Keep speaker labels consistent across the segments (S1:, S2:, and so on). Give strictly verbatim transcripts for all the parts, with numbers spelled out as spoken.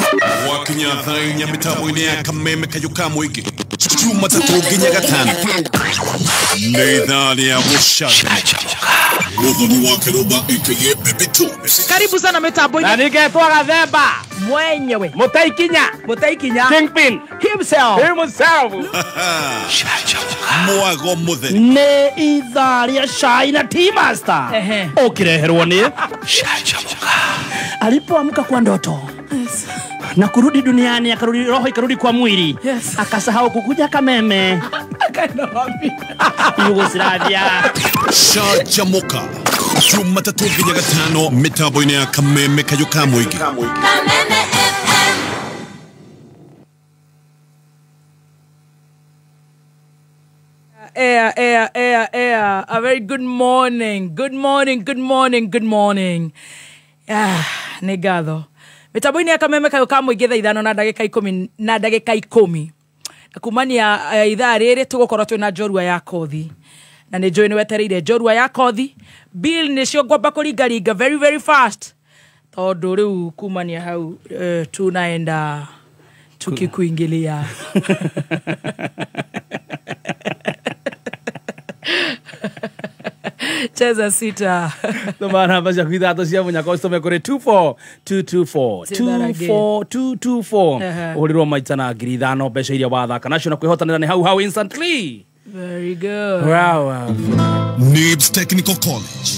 S1: Wakinya thainya mitabo ine kameme kayuka mwiki. Chuma tatuginya gatano. Neidhani ya mushaga. Mudhuni wake roba ike bebe tu.
S2: Karibu sana mitabo ine.
S3: Na ningetwa Gathemba
S2: mwenyewe.
S3: Mutaikinya
S2: Mutaikinya
S3: Kingpin
S2: himself.
S3: himself.
S1: Mwago muthe.
S4: Ne idharia Shaina T-Master.
S2: Ehe.
S4: Okireherwa ni alipoamka kwa ndoto.
S2: Yes.
S4: Na kurudi duniani akarudi roho ikarudi kwa mwili.
S2: Yes.
S4: Akasahau kukuja kameme.
S2: Akaenda wapi?
S4: Yugoslavia.
S1: Shaja moka. Chuma tatuginya gatano mitabo ine kameme kayuka mwiki.
S5: Kameme F M.
S2: Air, air, air, air. A very good morning. Good morning, good morning, good morning. Ah, negado. Mitabuini ya kameme kayo kamo igitha ithano na ndagika ikumi na ndagika ikumi. Kumania uh, ithaa riri tugukorwo twina njorua ya kothi. Na ni njoi ni wetereire njorua ya kothi. Bill ni cio ngwamba kuringaringa very very fast. Tondu riu kumania hau uh, tunaenda tukikuingilia. Cheza sita.
S4: Tumana basha kuidato cia munyaka usome kuri two four two two four two four two two four. Ulirwa maita na ngiri ithano mbeca iria wathaka nacio na kwihotanira ni hau hau instantly.
S2: Very good.
S4: Wow, wow.
S1: Nibs Technical College.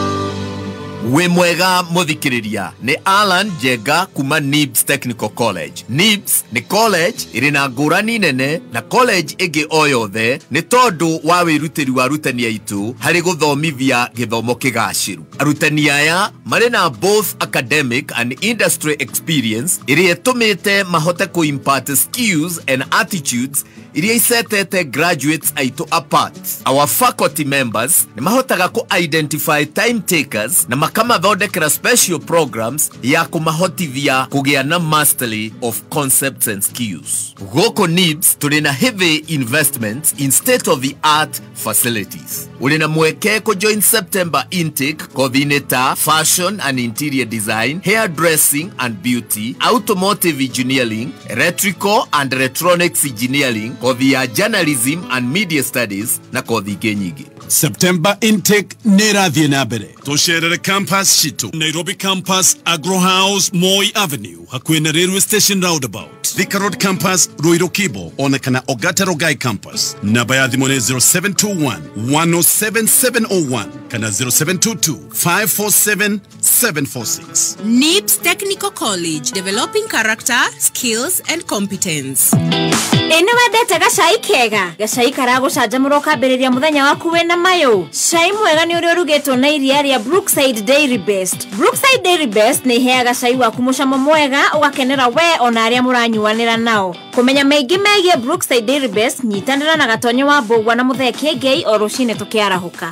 S6: We mwega muthikiriria ni Alan Jega kuma Nibs Technical College. Nibs ni college irina ngurani nene na college igi oyothe ni tondu wa wirutiri wa arutani aitu hari guthomithia githomo kigaciru. Arutani aya marina both academic and industry experience iria itumite mahote ku impart skills and attitudes iria isetete graduates aitu apart. Our faculty members ni mahotaga ku identify time takers na makama thodekera special programs ya kumahotithia kugia na mastery of concepts and skills. Goko Nibs tulina heavy investments in state of the art facilities. Ulina mweke ko join September intake coordinator fashion and interior design, hairdressing and beauty, automotive engineering, electrical and electronics engineering, kodhi journalism and media studies na kodhi genyigi.
S1: September intake nerathie na mbere. Tusherere campus shitu. Nairobi campus, Agro House, Moi Avenue, hakuhi na railway station roundabout. Thika Road campus, Ruiru Kibo, onekana Ogata Rogai campus. Namba ya thimũ nĩ zero seven two one one oh seven seven oh one kana zero seven two two five four seven seven four six.
S7: Nibs Technical College, developing character, skills and competence.
S5: Eno wendete gacai kega gacai karagucanjamũra ũkambĩrĩria mũthenya waku wĩna mayo. Cai mwega nĩ ũrĩa ũrugĩtwo na iria rĩa Brookside Dairy Best. Brookside Dairy Best nĩ iheaga cai waku mũcamo mwega ũgakenera we ona arĩa mũranyuanĩra nao. Kũmenya maingĩ megiĩ Brookside Dairy Best, nyitanĩra na Gatonyo wa Mbũgua na Mũthee Kĩengei o rũcinĩ tũkĩarahũka.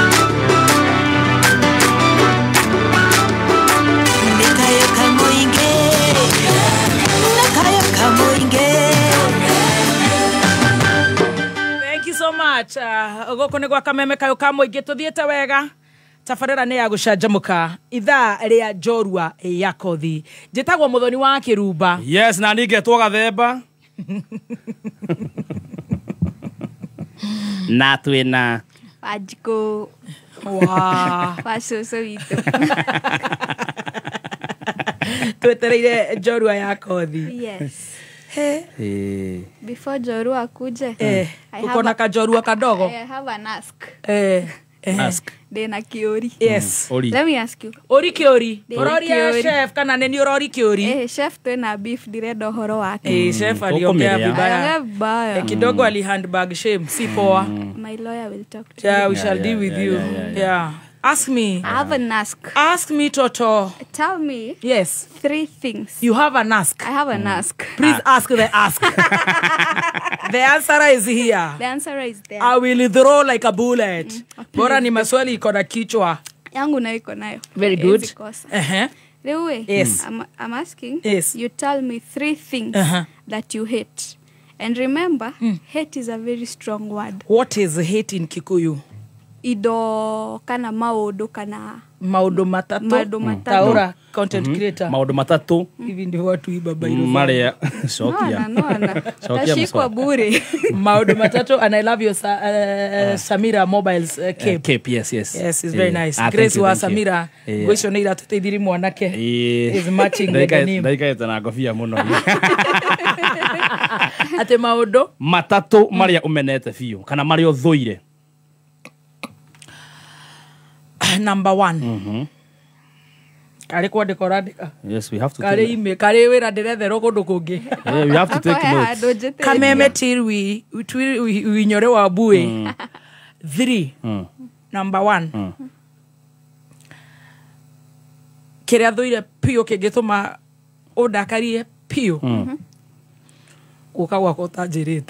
S2: So much. Uh, goko ni gwa kameme kayo ka muingi tuthiete wega. Tafarira ni ya gucanjamuka ithaa ria njorua ya kothi. Njitagwo Muthoni wa Kirumba.
S4: Yes, na ningetwa Gathemba. Na twina
S8: Wajiko
S2: Wow.
S8: Wacucu witũ.
S2: Twetereire njorua ya kothi.
S8: Yes.
S2: He.
S8: Before Njorua akuje.
S2: Eh. Uko na kajorua kadogo?
S8: I have an ask.
S2: Eh.
S4: Ask.
S8: Dena kiori.
S2: Yes.
S4: Ori.
S8: Let me ask you.
S2: Ori kiori.
S8: Ori
S2: Orori ya
S8: kiori.
S2: chef kana neni orori kiori?
S8: Eh, chef twena beef direda uhoro wake.
S2: Eh, chef aliongea vibaya.
S8: Aliongea vibaya.
S2: Eh, kidogo ali handbag shame. Si poa.
S8: My lawyer will talk to
S2: Yeah,
S8: you.
S2: we shall deal with you. Yeah. Ask me.
S8: I have an ask.
S2: Ask me, Toto.
S8: Tell me
S2: Yes.
S8: three things.
S2: You have an ask.
S8: I have an ask.
S2: Please ask the ask. The answer is here.
S8: The answer is there.
S2: I will throw like a bullet.
S8: Mm.
S2: Bora ni maswali iko na kichwa.
S8: Yangu nayo iko nayo.
S2: Very good.
S8: Hizi kosa.
S2: Uh-huh.
S8: Lewe,
S2: Yes.
S8: I'm, I'm asking.
S2: Yes.
S8: You tell me three things
S2: Uh-huh.
S8: that you hate. And remember, hate is a very strong word.
S2: What is hate in Kikuyu?
S8: ido kana maundu kana
S2: maundu matatu
S8: maundu matatu
S2: taura content creator
S4: maundu matatu
S2: hivi ndivyo watu iba Bairo
S4: maria shokia
S8: no no no
S4: Shokia
S8: tashikwa bure
S2: maundu matatu and I love your sa, uh, uh, Samira mobiles uh, cape
S4: uh, cape yes yes
S2: yes it's very
S4: yeah.
S2: nice
S4: ah,
S2: Grace
S4: you,
S2: wa Samira
S4: yeah.
S2: goico ni iratuteithiri mwanake
S4: yeah.
S2: is matching the denim
S4: ndaika etana ngofia muno
S2: ate maundu
S4: matatu maria umenete fiu kana maria uthuire
S2: number one
S4: mhm
S2: kare kwa dekorandika
S4: yes we have to
S2: kare ime kare wira ndirethero kundu kungi
S4: yeah we have to take notes
S2: kameme tirwi twi winyore wa bue mm. three
S4: mm.
S2: number one
S4: mm.
S2: kiria thuire pio kingituma udakarie pio
S4: mm.
S2: uka gwako tanjirite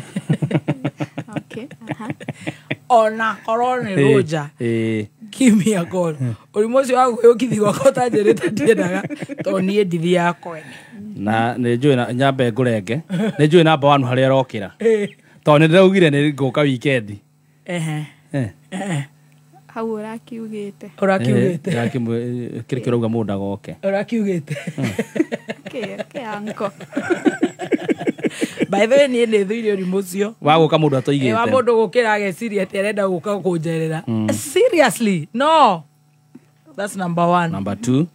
S8: okay aha
S2: ona korone roja
S4: eh
S2: give me a call urimozi wangu yokithi gwako tanjirite ndiendaga to nie ndithi yakwe
S4: na nä njå na nyambe ngårenge nä njå namba wanu harä arokä tondå nä ndäraugire nä ngåka wikendi
S2: ehe
S8: hau urakiugite
S2: urakiugite
S4: kä rä kä rauga må ndagoke
S2: urakiugite
S8: ke ke anko
S2: by the way nie nä thuire urimo cio
S4: wa gå ka må ndå atoigä
S2: wa må ndå gå kä ra ageciria atä arenda gå ka kå njerera seriously no that's number one
S4: number two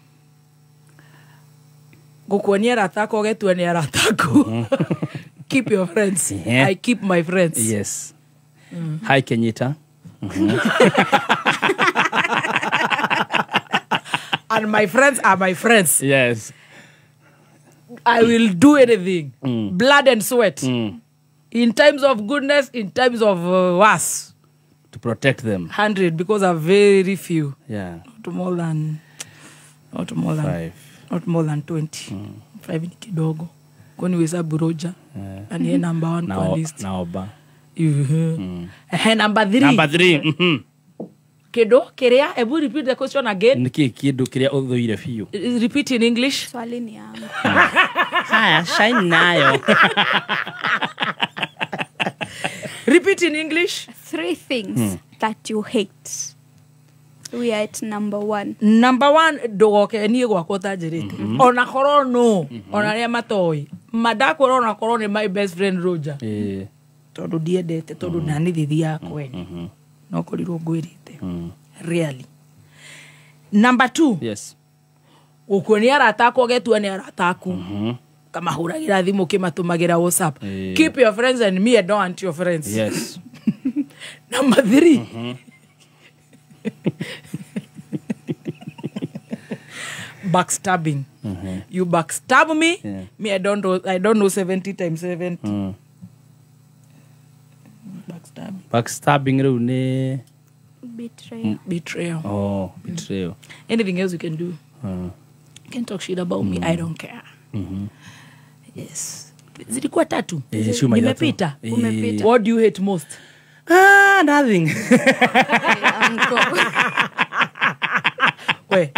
S2: gukuonia ratako getua ni aratako keep your friends
S4: Yeah.
S2: I keep my friends
S4: yes mm. hi Kenyita
S2: and my friends are my friends
S4: yes
S2: I will do anything
S4: Mm.
S2: blood and sweat
S4: mm.
S2: in times of goodness in times of uh, worse
S4: to protect them
S2: one hundred because are very few
S4: yeah
S2: not more than not more than
S4: five
S2: not more than twenty mm. five ni kidogo kwani wesabu roja
S4: yeah.
S2: and ye number one
S4: na
S2: kwa list
S4: naoba
S2: uh-huh. mm. eh number three
S4: number three mhm
S2: kido kiria ebu repeat the question again
S4: niki kindu kiria uthuire fiu
S2: repeat in English
S8: swali ni yangu
S4: haya shine nayo
S2: repeat in English
S8: three things hmm. that you hate we are at number one
S2: number one dogoke nie gwako tanjirite mm -hmm. ona koro no mm -hmm. ona ria matoi madako ona koro ni my best friend Roger
S4: eh
S2: tondu ndiendete tondu mm -hmm. nani thithi yakwe mm -hmm. no korirwo ngwirite mm -hmm. really number two
S4: yes
S2: ukuonia aratako getua ni arataku
S4: mhm mm
S2: kama huragira thimu kimatumagira WhatsApp
S4: eh.
S2: keep your friends and me I don't want your friends
S4: yes
S2: number three mm -hmm. backstabbing mm-hmm. you backstab me
S4: yeah.
S2: me I don't know I don't know seventy times seventy
S4: mm.
S2: backstabbing
S4: backstabbing riu ni
S8: betrayal
S2: betrayal
S4: oh betrayal
S2: anything else you can do
S4: uh.
S2: you can talk shit about mm-hmm. me I don't care
S4: mhm
S2: yes zilikuwa tatu
S4: eh, shuma
S2: nimepita
S4: eh.
S2: umepita what do you hate most
S4: ah nothing
S8: anko
S2: we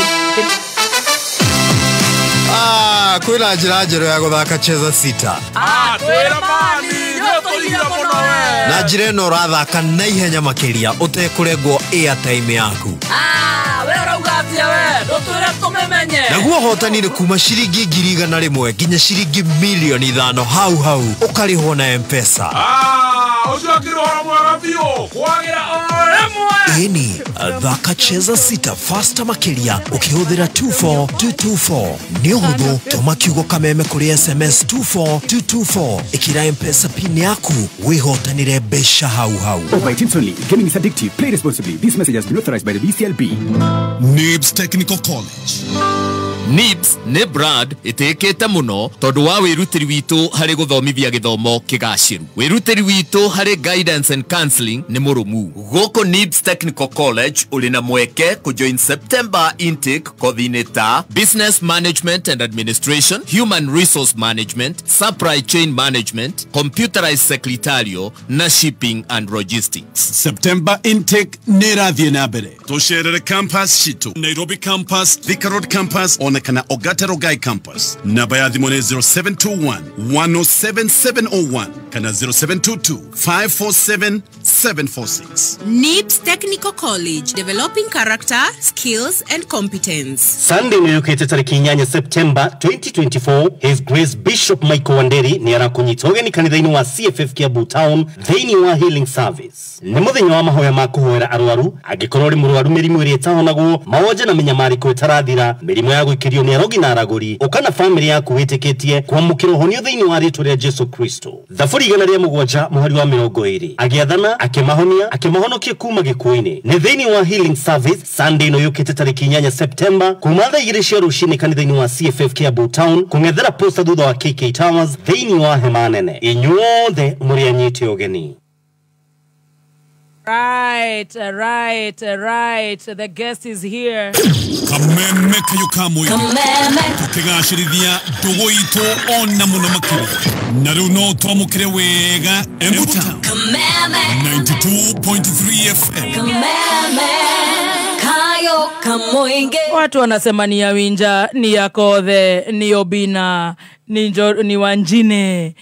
S3: Ah, kwina njira njerũ ya gũthaka cheza sita
S2: ah twira mani nyotogira muno we
S3: na njira ĩno ũrathaka na ihenya makĩria ũtekũrengwo airtime yaku
S2: ah we urauga atia we ndutwire tumemenye
S3: naguo hotani nĩ kuma ciringi ngiri igana rĩmwe nginya ciringi milioni ithano hau hau ũkarĩhwo na M-Pesa
S1: Ah, ucio kirora mwega biũ kwagira o remwe
S3: ĩni thaka cheza sita faster makĩria ũkĩhũthĩra two four two two four nĩ ũhũthũ tũma kiugo kameme kũrĩ S M S two four two two four ĩkĩra M-Pesa pin yaku wĩhotanĩre mbeca hau hau.
S9: By Teams only. Gaming is addictive. Play responsibly. This message has been authorized by the B C L B.
S1: Nibs Technical College.
S6: Nibs nĩ brand ĩtĩkĩte mũno tondũ wa wĩrutĩri witũ harĩ gũthomithia gĩthomo kĩgacĩru. Wĩrutĩri witũ harĩ guidance and counseling nĩ mũrũmu. Gũkũ Nibs Technical College ũrĩ na mweke kũjoin September intake kothi-inĩ ta Business Management and Administration, Human Resource Management, Supply Chain Management, Computerized Secretarial na Shipping and Logistics.
S1: September intake nĩrathiĩ na mbere. Tũcerere campus citũ Nairobi campus, Thika Road campus ona kana Ogata Rogai campus. Namba ya thimũ nĩ zero seven two one one zero seven seven zero one kana zero seven two two five four seven seven four six.
S7: NIBS Technical College, developing character, skills and competence.
S10: Sunday nilukete tariki inyanya September twenty twenty-four, His Grace Bishop Michael Wanderi ni arakunyitoge ni kanitha-ini wa C F F Kiambu Town theini wa healing service. Ni muthenya wa mahoya ma kuhoera arwaru angikorwo ri murwaru mirimu iri itahonaguo mawoja na minyamariko itarathira mirimu ya guikirio ni arogi na araguri ukana family yaku witikitie kwamukira honio theini wa ritwa ria Jesu Kristo. Thaburi igana ria mugwanja muhari wa mirongo iri agiathana akimahonia akimahonokia kuma gikuini ni theini wa healing service. Sunday no yukite tariki inyanya September kuma thaa igiri cia rucini kanitha-ini wa C F F Kiambu Town kungethera posta thutha wa K K Towers theini wa hema nene. Inyuothe muri anyite ugeni.
S2: Right, right, right. The guest is here.
S1: Kameme kayukamu. Kameme. Tukigashirithia dogo ito ona muna makiri. Naru no twamukire wega Embuta. Kameme. ninety-two point three F M. Kameme.
S2: Kayo kamoinge. Watu wanasema ni ya Winja, ni ya Kothe, ni Obina, ni, jo, ni Wanjine.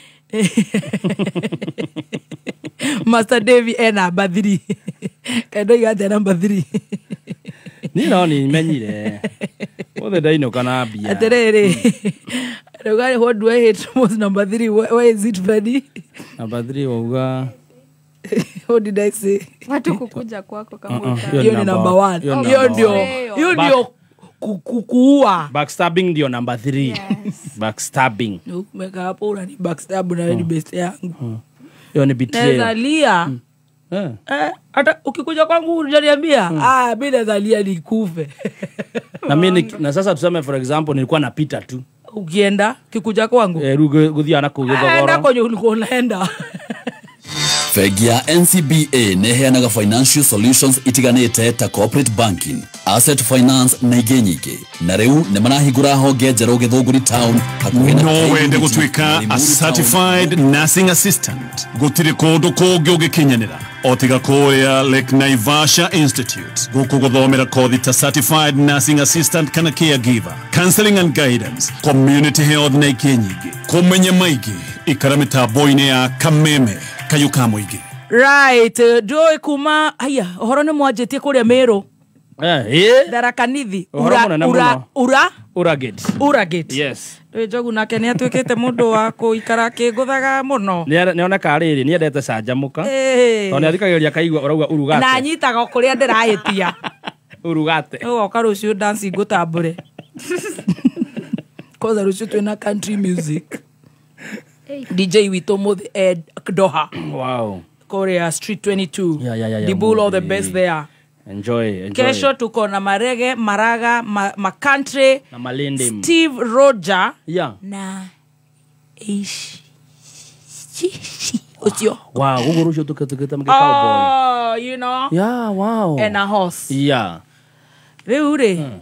S2: Master Davy ena badiri. Kaido yate na badiri.
S4: Ni no ni menyire. Othe daino kana bia.
S2: Aterere. Regarding what do I hate most, number three? Why, why is it Freddy?
S4: Number three wauga.
S2: What did I say?
S8: Watu kukuja kwako kama
S4: uh-uh.
S2: Hiyo ni number one. Hiyo ndio. Hiyo ndio kukuua.
S4: Backstabbing ndio number three. Yes. Backstabbing.
S2: Umeka hapo unani backstab na ni best yangu.
S4: Hiyo ni betrayal.
S2: Nazalia. Hmm. Eh. Eh, hata ukikuja kwangu unaniambia, hmm. ah, mimi nazalia nikufe.
S4: Na mimi na sasa tuseme for example nilikuwa napita tu.
S2: Ukienda kikuja kwangu.
S4: Eh, rugo guthia kugithogora.
S2: Enda kwenye ulikuwa unaenda.
S11: Fegia N C B A neheanaga financial solutions itiganite ta corporate banking, asset finance na ingĩ nyingĩ. Na rĩu nĩ marahingũra honge njerũ Gĩthũngũri Town hakuhĩ na
S1: no wende gũtuĩka a certified nursing assistant gũtirĩ kũndũ kũngĩ ũngĩkinyanĩra o tiga kũrĩa Lake Naivasha Institute gũkũ gũthomera kothi ta certified nursing assistant kana caregiver, counseling and guidance, community health na ingĩ nyingĩ. Kũmenya maingĩ ikara mĩtambo-inĩ ya Kameme kayuka muigi.
S2: Right, Joy kuma aya ohoro ni mwanjetie kuria Meru.
S4: Eh, eh.
S2: Darakanithi. Ura ura ura
S4: Uragate.
S2: Uragate.
S4: Yes.
S2: Ndio jogu nake ni atwikite mundu wa kuikara kiguthaga muno.
S4: Ni niona kariri ni endete canjamuka. To ni athikagiria kaigua urauga urugate.
S2: Na nyitaga kuria ndirahitia.
S4: Urugate.
S2: O karucio dance gutambure. Koza rucio twina country music. D J Wito Muthi Ed Doha.
S4: Wow.
S2: Korea Street twenty-two.
S4: Yeah, yeah, yeah.
S2: The bull of the best there.
S4: Enjoy, enjoy.
S2: Kesho tuko na marege, maraga, ma, ma country.
S4: Na malindi.
S2: Steve Roger.
S4: Yeah.
S2: Na ishi. Usio.
S4: Wow, gugurusho tuketa mke cowboy.
S2: Oh, you know.
S4: Yeah, wow.
S2: And a horse.
S4: Yeah.
S2: Reure.
S4: Hmm.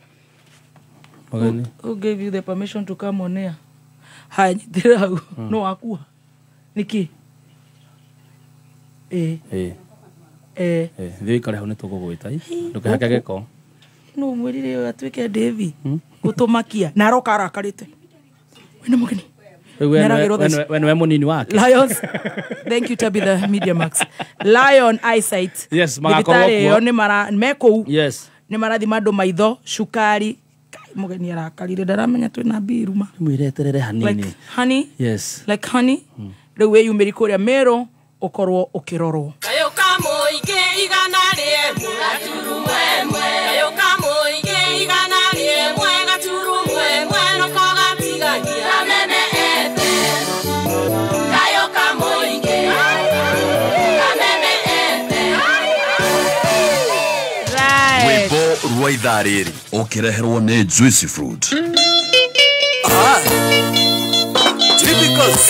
S2: Who, who gave you the permission to come on air? Hai nyitira mm. No akua niki eh
S4: eh
S2: eh
S4: eh thii kare hone tukugwita ndukahake geko
S2: no mwirire atwike Devi gutumakia na roka arakarite wena mugeni
S4: when we munini wake
S2: Lions. Thank you Tabitha Media Max. Lion Eyesight.
S4: Yes, magakorwo
S2: kuo ni mara meko.
S4: Yes.
S2: Ni marathi mando maitho shukari mugeni arakarire ndaramenya twina biruma
S4: mwireterere hanini
S2: like honey.
S4: Yes,
S2: like honey. Mm. The way you meri kuria Meru ukorwo ukirorwo
S12: kayo kamoige igana rie mugaturu mwemwe kayo kamoige igana rie mwe gaturu mwemwe no kogatigagia Kameme ete kayo kamoige Kameme ete
S2: right
S11: Wimbo rwa ithaa rĩrĩ ũkĩreherwo nĩ Juicy Fruit.
S13: Ah, typicals.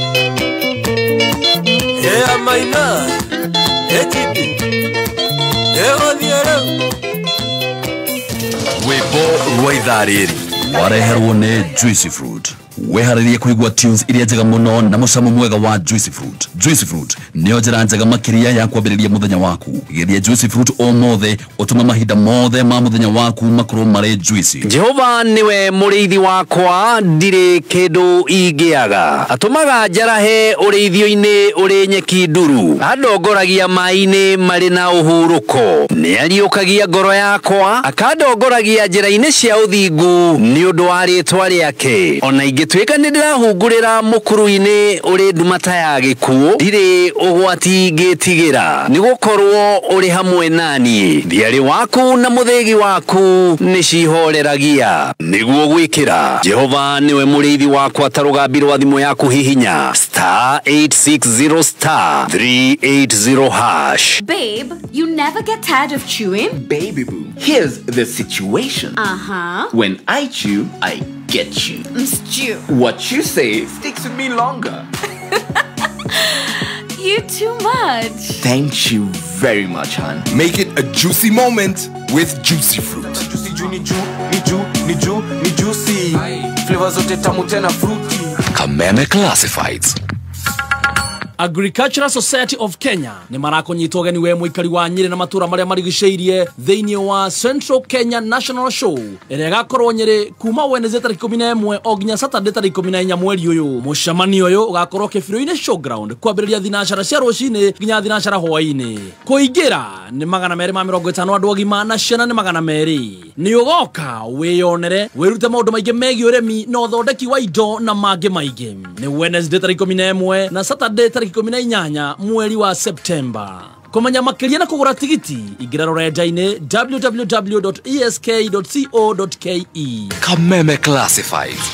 S13: Yeah, maina. Ekiti. Ewa niero.
S11: Wimbo rwa ithaa rĩrĩ wareherwo nĩ Juicy Fruit. weharirie kuigwa tunes iria njega muno na mucamo mwega wa Juicy Fruit. Juicy Fruit nio njira njega makiria ya kwambiriria muthenya waku. Geria Juicy Fruit o mothe utuma mahinda mothe ma muthenya waku makuru mare juicy.
S14: Jehova niwe muriithi wakwa, ndire kindu ingiaga. Atumaga njarahe urithio-ini uri nyeki nduru, andongoragia mai-ini mari na uhuruko, ni ariukagia ngoro yakwa, akandongoragia njira-ini cia uthingu ni undu wa ritwa riake. Ona ingituika ni ndirahungurira mukuru-ini uri ndumata ya gikuo, ndire ugwati ngitigira, ni gukorwo uri hamwe nani. Thiari waku na muthegi waku ni cihoreragia niguo gwikira. Jehova niwe muriithi wakwa, tarugambirwo thimu yaku hihinya star eight six zero star three eight zero hash.
S5: Babe, you never get tired of chewing?
S15: Baby boo, here's the situation.
S5: Uh-huh.
S15: When I chew, I get you.
S5: Stew.
S15: What you say sticks with me longer.
S5: You too much.
S15: Thank you very much, hon.
S16: Make it a juicy moment with Juicy Fruit.
S13: Juicy juu ni juu, ni juu, ni juu, ni juicy. Flavor zote tamu tena fruity.
S11: Kameme Classifieds.
S4: Agricultural Society of Kenya ni marako nyito gani we muikari wa Nyeri na matura maria marigiceirie thiini wa Central Kenya National Show ere gakorwo Nyeri kuma Wednesday tariki ikumi na imwe oginya Saturday tariki ikumi na inya mweri uyu. Mucemani uyu ugakorwo kibiro-ini showground kwambiriria thinashara cia rucini nginya thinashara hwaini. Kuingira ni magana meri ma mirongo itano andu agima na ciana ni magana meri. Ni ugoka wiyonere wirute maundu maingi megi uremi na uthondeki wa indo na mangi maingi. Ni Wednesday tariki ikumi na imwe na Saturday tariki ikumi na inyanya mweri wa September. Kumanya makiria na kugura tigiti igira rorenda-ini w w w dot e s k dot co dot k e.
S11: Kameme Classifieds.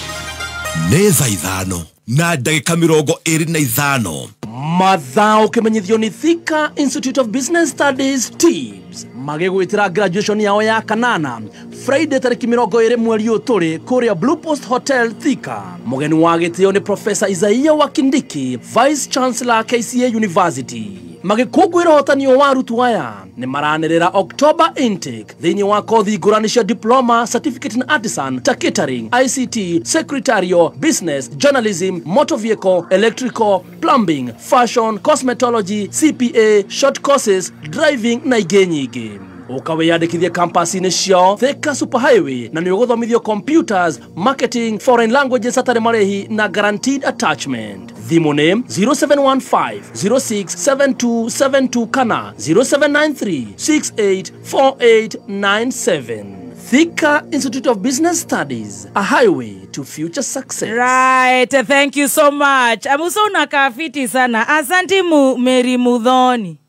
S3: Nĩ thaa ithano na ndagĩka mĩrongo ĩrĩ na ithano.
S4: Mathaa ukimenyithio ni Thika Institute of Business Studies Tips magigwitira graduation yao ya kanana Friday tariki mirongo ĩrĩ mweri ũyũ tũrĩ kuria Blue Post Hotel Thika. Mugeni wa gĩtĩo ni Professor Isaiah Wakindiki, Vice Chancellor K C A University. Magikungwira hotanio wa arutu aya ni maranirira October intake thiini wa kothi ngurani cia diploma, certificate in artisan ta catering, I C T, secretarial, business, journalism, motor vehicle, electrical, plumbing, fashion, cosmetology, C P A, short courses, driving na ingĩ nyingĩ. Ukawiyandikithia campus-ini ciao Thika Superhighway na ni uguthomithio computers, marketing, foreign languages atari marehi na guaranteed attachment. Thimu name zero seven one five zero six seven two seven two kana zero seven nine three six eight four eight nine seven. Thika Institute of Business Studies, a highway to future success.
S2: Right, thank you so much. Amuso unakafiti sana. Asante mu Mary Mudhoni.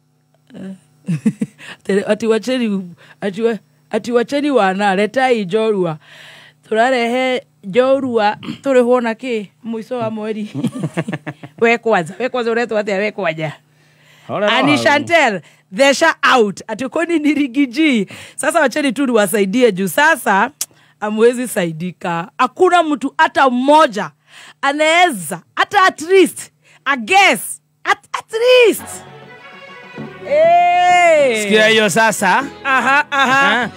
S2: Ati wacheni ati ati wacheni wana leta ijorua. Turarehe jorua turi hona ki mwiso wa mweri. We kwanza, we kwanza ureto ati we kwaja. Ani Chantel, thesha out. Atukoni nirigiji. Sasa wacheni tu wasaidie juu sasa amwezi saidika. Hakuna mtu hata mmoja anaweza hata at least I guess at, at least. Hey.
S4: Sikia hiyo sasa.
S2: Aha, aha.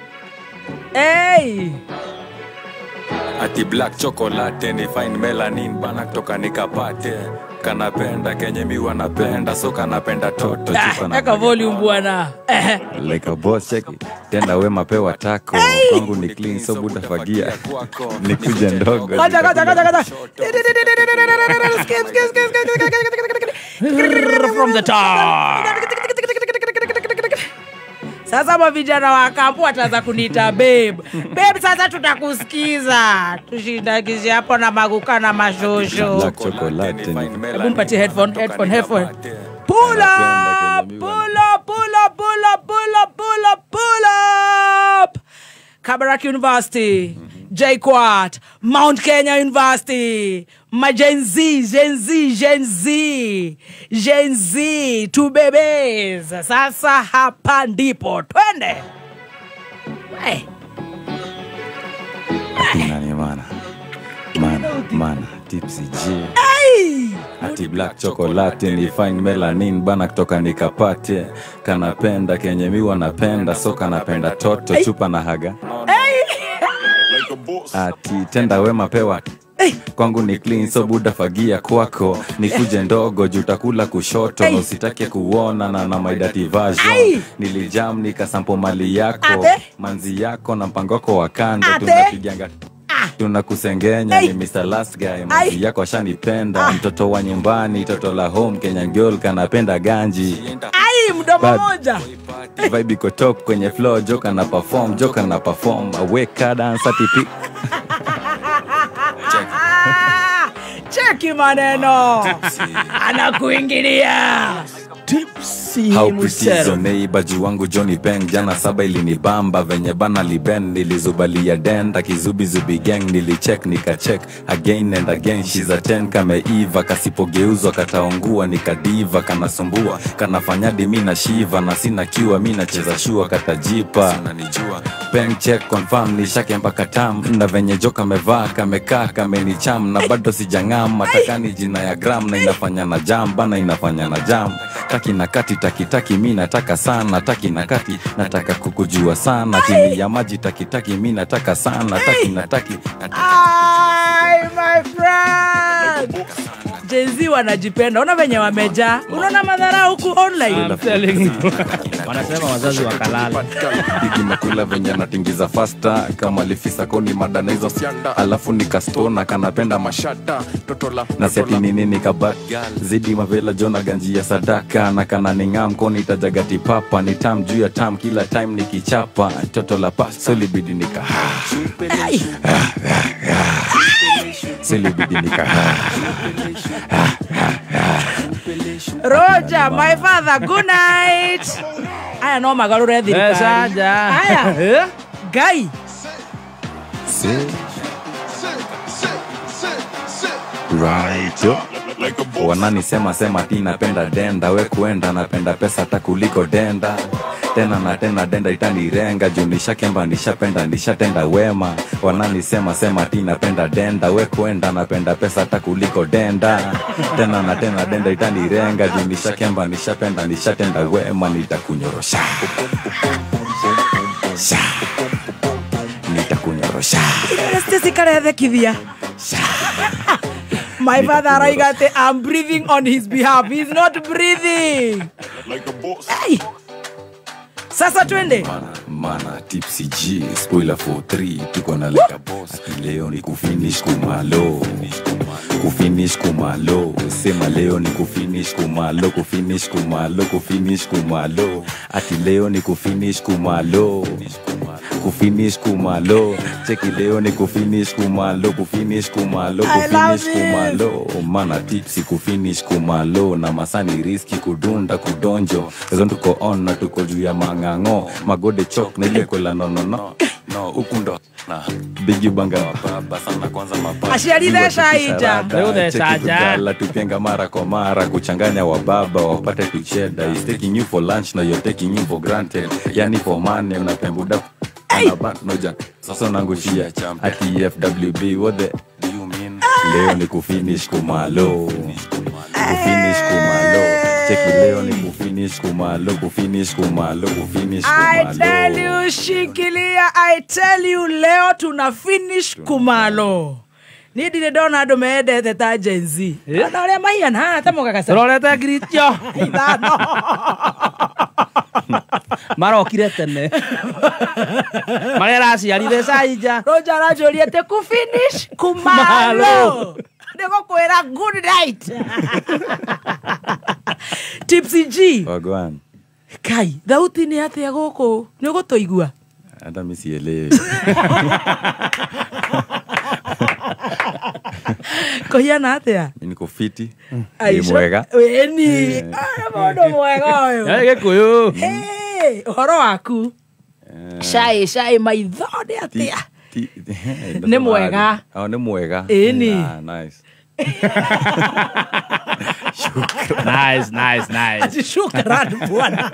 S2: Hey.
S17: Ati black chocolate ni fine melanin bana kutoka nikapate. Kanapenda kenye mi wanapenda so kanapenda toto chupa na
S2: eka volume bwana.
S17: Like a boss check tenda wema pewa tako kwangu ni clean so buda fagia nikuje ndogo.
S2: Kaja kaja kaja kaja. Skip skip skip
S4: from the top.
S2: Sasa mavijana wa kampu wataanza kuniita babe. Babe sasa tutakusikiza. Tushindakizi hapo na maguka na mashosho.
S17: Black chocolate.
S2: Hebu mpatie headphone, headphone, headphone. Pull up, pull up, pull up, pull up, pull up, pull up, pull up. Kabarak University, J Quat, Mount Kenya University, my Gen Z, Gen Z, Gen Z, Gen Z, two babies. Sasa hapa ndipo twende. Hey.
S17: Nani mana? Mana, mana, tipsy J.
S2: Hey!
S17: Ati black chocolate ni fine melanin bana kutoka nikapate. Kanapenda kenye mi wanapenda so kanapenda toto hey. Chupa na haga.
S2: Hey!
S17: Ati tenda wema pewa Kwangu ni clean so buda fagia kwako. Nikuje ndogo juu utakula kushoto. Hey. Usitake kuona na na my dirty version. Ay. Nilijam nikasampo mali yako. Ate. Manzi yako na mpango wako wa kando. Tunapiganga tunakusengenya. Hey. Ni Mister Last Guy. Manzi Ay. Yako ashanipenda. Ah. Mtoto wa nyumbani, toto la home, Kenyan girl kanapenda ganji. Ai, mdomo moja. Vibe iko top kwenye floor, joka na perform, joka na perform. Aweka dance atipi.
S2: Check. Cheki maneno. Anakuingilia. Tipsy.
S17: How pretty is your neighbor wangu Johnny Bang. Jana saba ilinibamba venye bana liben. Nilizubalia denda kizubi zubi gang. Nilicheck nika check again and again. She's a ten kame Eva. Kasipogeuzwa kataongua nikadiva. Kanasumbua kanafanyadi mina shiva. Na sina kiwa mina cheza shua katajipa. Sinanijua Bang check confirm nishake mpaka tam. Na venye joka mevaa kamekaa kamenicham. Na bado sijangam matakani jina ya gram. Na inafanya na jam bana inafanya na jam. Taki na kati taki taki mi nataka sana. Taki na kati nataka kukujua sana. Chini ya maji taki taki mi nataka sana. Taki na taki
S2: Ay, my friend. Jenzi wanajipenda. Una venye wameja. Unaona madhara huku online. I'm telling you.
S18: Wanasema wazazi wakalala.
S17: Digi makula venye natingiza faster. Kama lifisa koni madana hizo sianda. Alafu nikastona kanapenda mashata. Totola na seti nini nikabat. Zidi mavela jona ganji ya sadaka. Na kana ningam koni tajagati papa. Ni tam juu ya tam kila time nikichapa. Totola pa solibidi nika solibidi nika
S2: Roger, my father, good night. Aya no magarure thirikari. Aya. Guy.
S17: Right. Wanani sema sema ti napenda denda. We kuenda napenda pesa takuliko denda. Tena na tena denda itanirenga. Juu nishakemba nishapenda nishatenda wema. Wanani sema sema ti napenda denda. We kuenda napenda pesa takuliko denda. Tena na tena denda itanirenga. Juu nishakemba nishapenda nishatenda wema. Nitakunyorosha Nitakunyorosha
S2: Stesi kareve kivia. My father Raigate, I'm breathing on his behalf. He's not breathing. Like a boss. Hey. Sasa twende.
S17: Mana, mana Tipsy G, spoiler for three. Tuko na like a boss. Leo ni kufinish kumalo. Kufinish kumalo. Sema leo ni kufinish kumalo. Kufinish kumalo. Kufinish kumalo. Ati leo ni kufinish kumalo. Kufinish kumalo. Cheki leo ni kufinish kumalo. Kufinish kumalo. Kufinish kumalo. Mana Tipsy kufinish kumalo. Na masani riski kudunda kudonjo. Ezo tuko on na tuko juu ya mangango. Magode chok na ile kwela no no no. No ukundo na bigi banga baba sana kwanza mapapa.
S2: Ashialide shaija.
S18: Leo de shaija.
S17: La tupenga mara kwa mara kuchanganya wa baba wapate kucheda. He's taking you for lunch now you're taking him for granted. Yani for money unapembuda. Noja sasa nangushia ati F W B what the do you mean? Leo ni kufinish kumalo. Kufinish kumalo. Cheki leo ni kufinish kumalo. Kufinish kumalo. Kufinish kumalo.
S2: I tell you shikilia. I tell you leo tuna finish kumalo. Ni dile dona do meede teta Jenzi. Adole mayan ha tamo kakasa.
S18: Roleta grityo.
S2: Idano.
S18: Maro kiretene. Magera si ali de saija.
S2: Roja la Joliete ku finish kumalo. Ndeko kwera good night. Tipsy G.
S17: Wagwan.
S2: Kai, thauti ni atia goko. Ni ugotoigua.
S17: Hata mimi sielewi.
S2: Kohiana atia.
S17: Mimi niko fiti. Ni mwega.
S2: Weni. Aya modo mwega oyo.
S18: Yage kuyo.
S2: Hey, uhoro waku. Shai, shai maithone atia. Ni mwega.
S17: Oh, ni mwega.
S2: Eni.
S17: Ah, nice.
S18: Nice, nice, nice.
S2: Ati shukran bwana.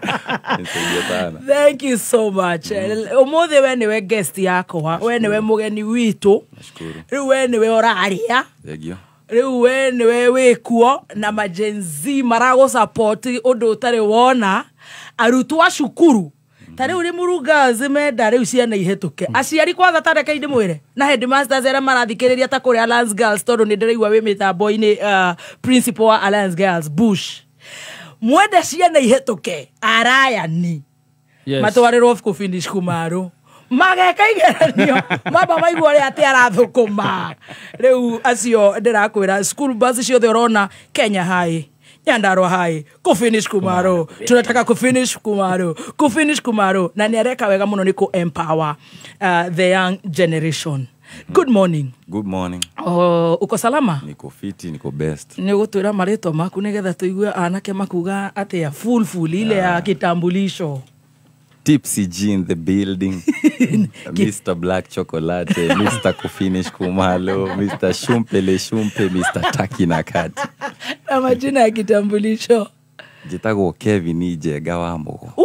S2: Thank you so much. Umothe we niwe guest yako wa. We niwe mugeni witu.
S17: Nashukuru.
S2: Riu we niwe oraria.
S17: Thegio.
S2: Riu we niwe wikuo na majenzi marago support undu utari wona arutwa shukuru tare uri muruga zimenda riu ciana ihetuke aciari kwa thatare kainde mwire na headmasters era marathikiriria ta kuri Alliance Girls tondu ni ndiraigwa wi mitambo-ini uh, principal wa Alliance Girls Bush mwende ciana ihetuke arayani yes. matwarirwo off ku finish kumaro mageka igeranio maba maigua ri ati arathukuma riu acio ndirakwira school bus ciothe urona Kenya High Nyandarua High ku finish kumaro tunataka ku finish kumaro ku finish kumaro na ni areka wega muno ni ku empower uh, the young generation. Good morning.
S17: Good morning.
S2: Oh, uko salama?
S17: Niko fiti, niko best.
S2: Ni gutwira marito maku nigetha tuigue anake makuga ati ya full full ile ya kitambulisho.
S17: Tipsy G in the building. Mister Black Chocolate, Mister Kufinish Kumalo, Mister Shumpele Shumpe, Mister Taki na Kati.
S2: Na majina ya kitambulisho.
S17: Jitago Kevin Ije Gawamo.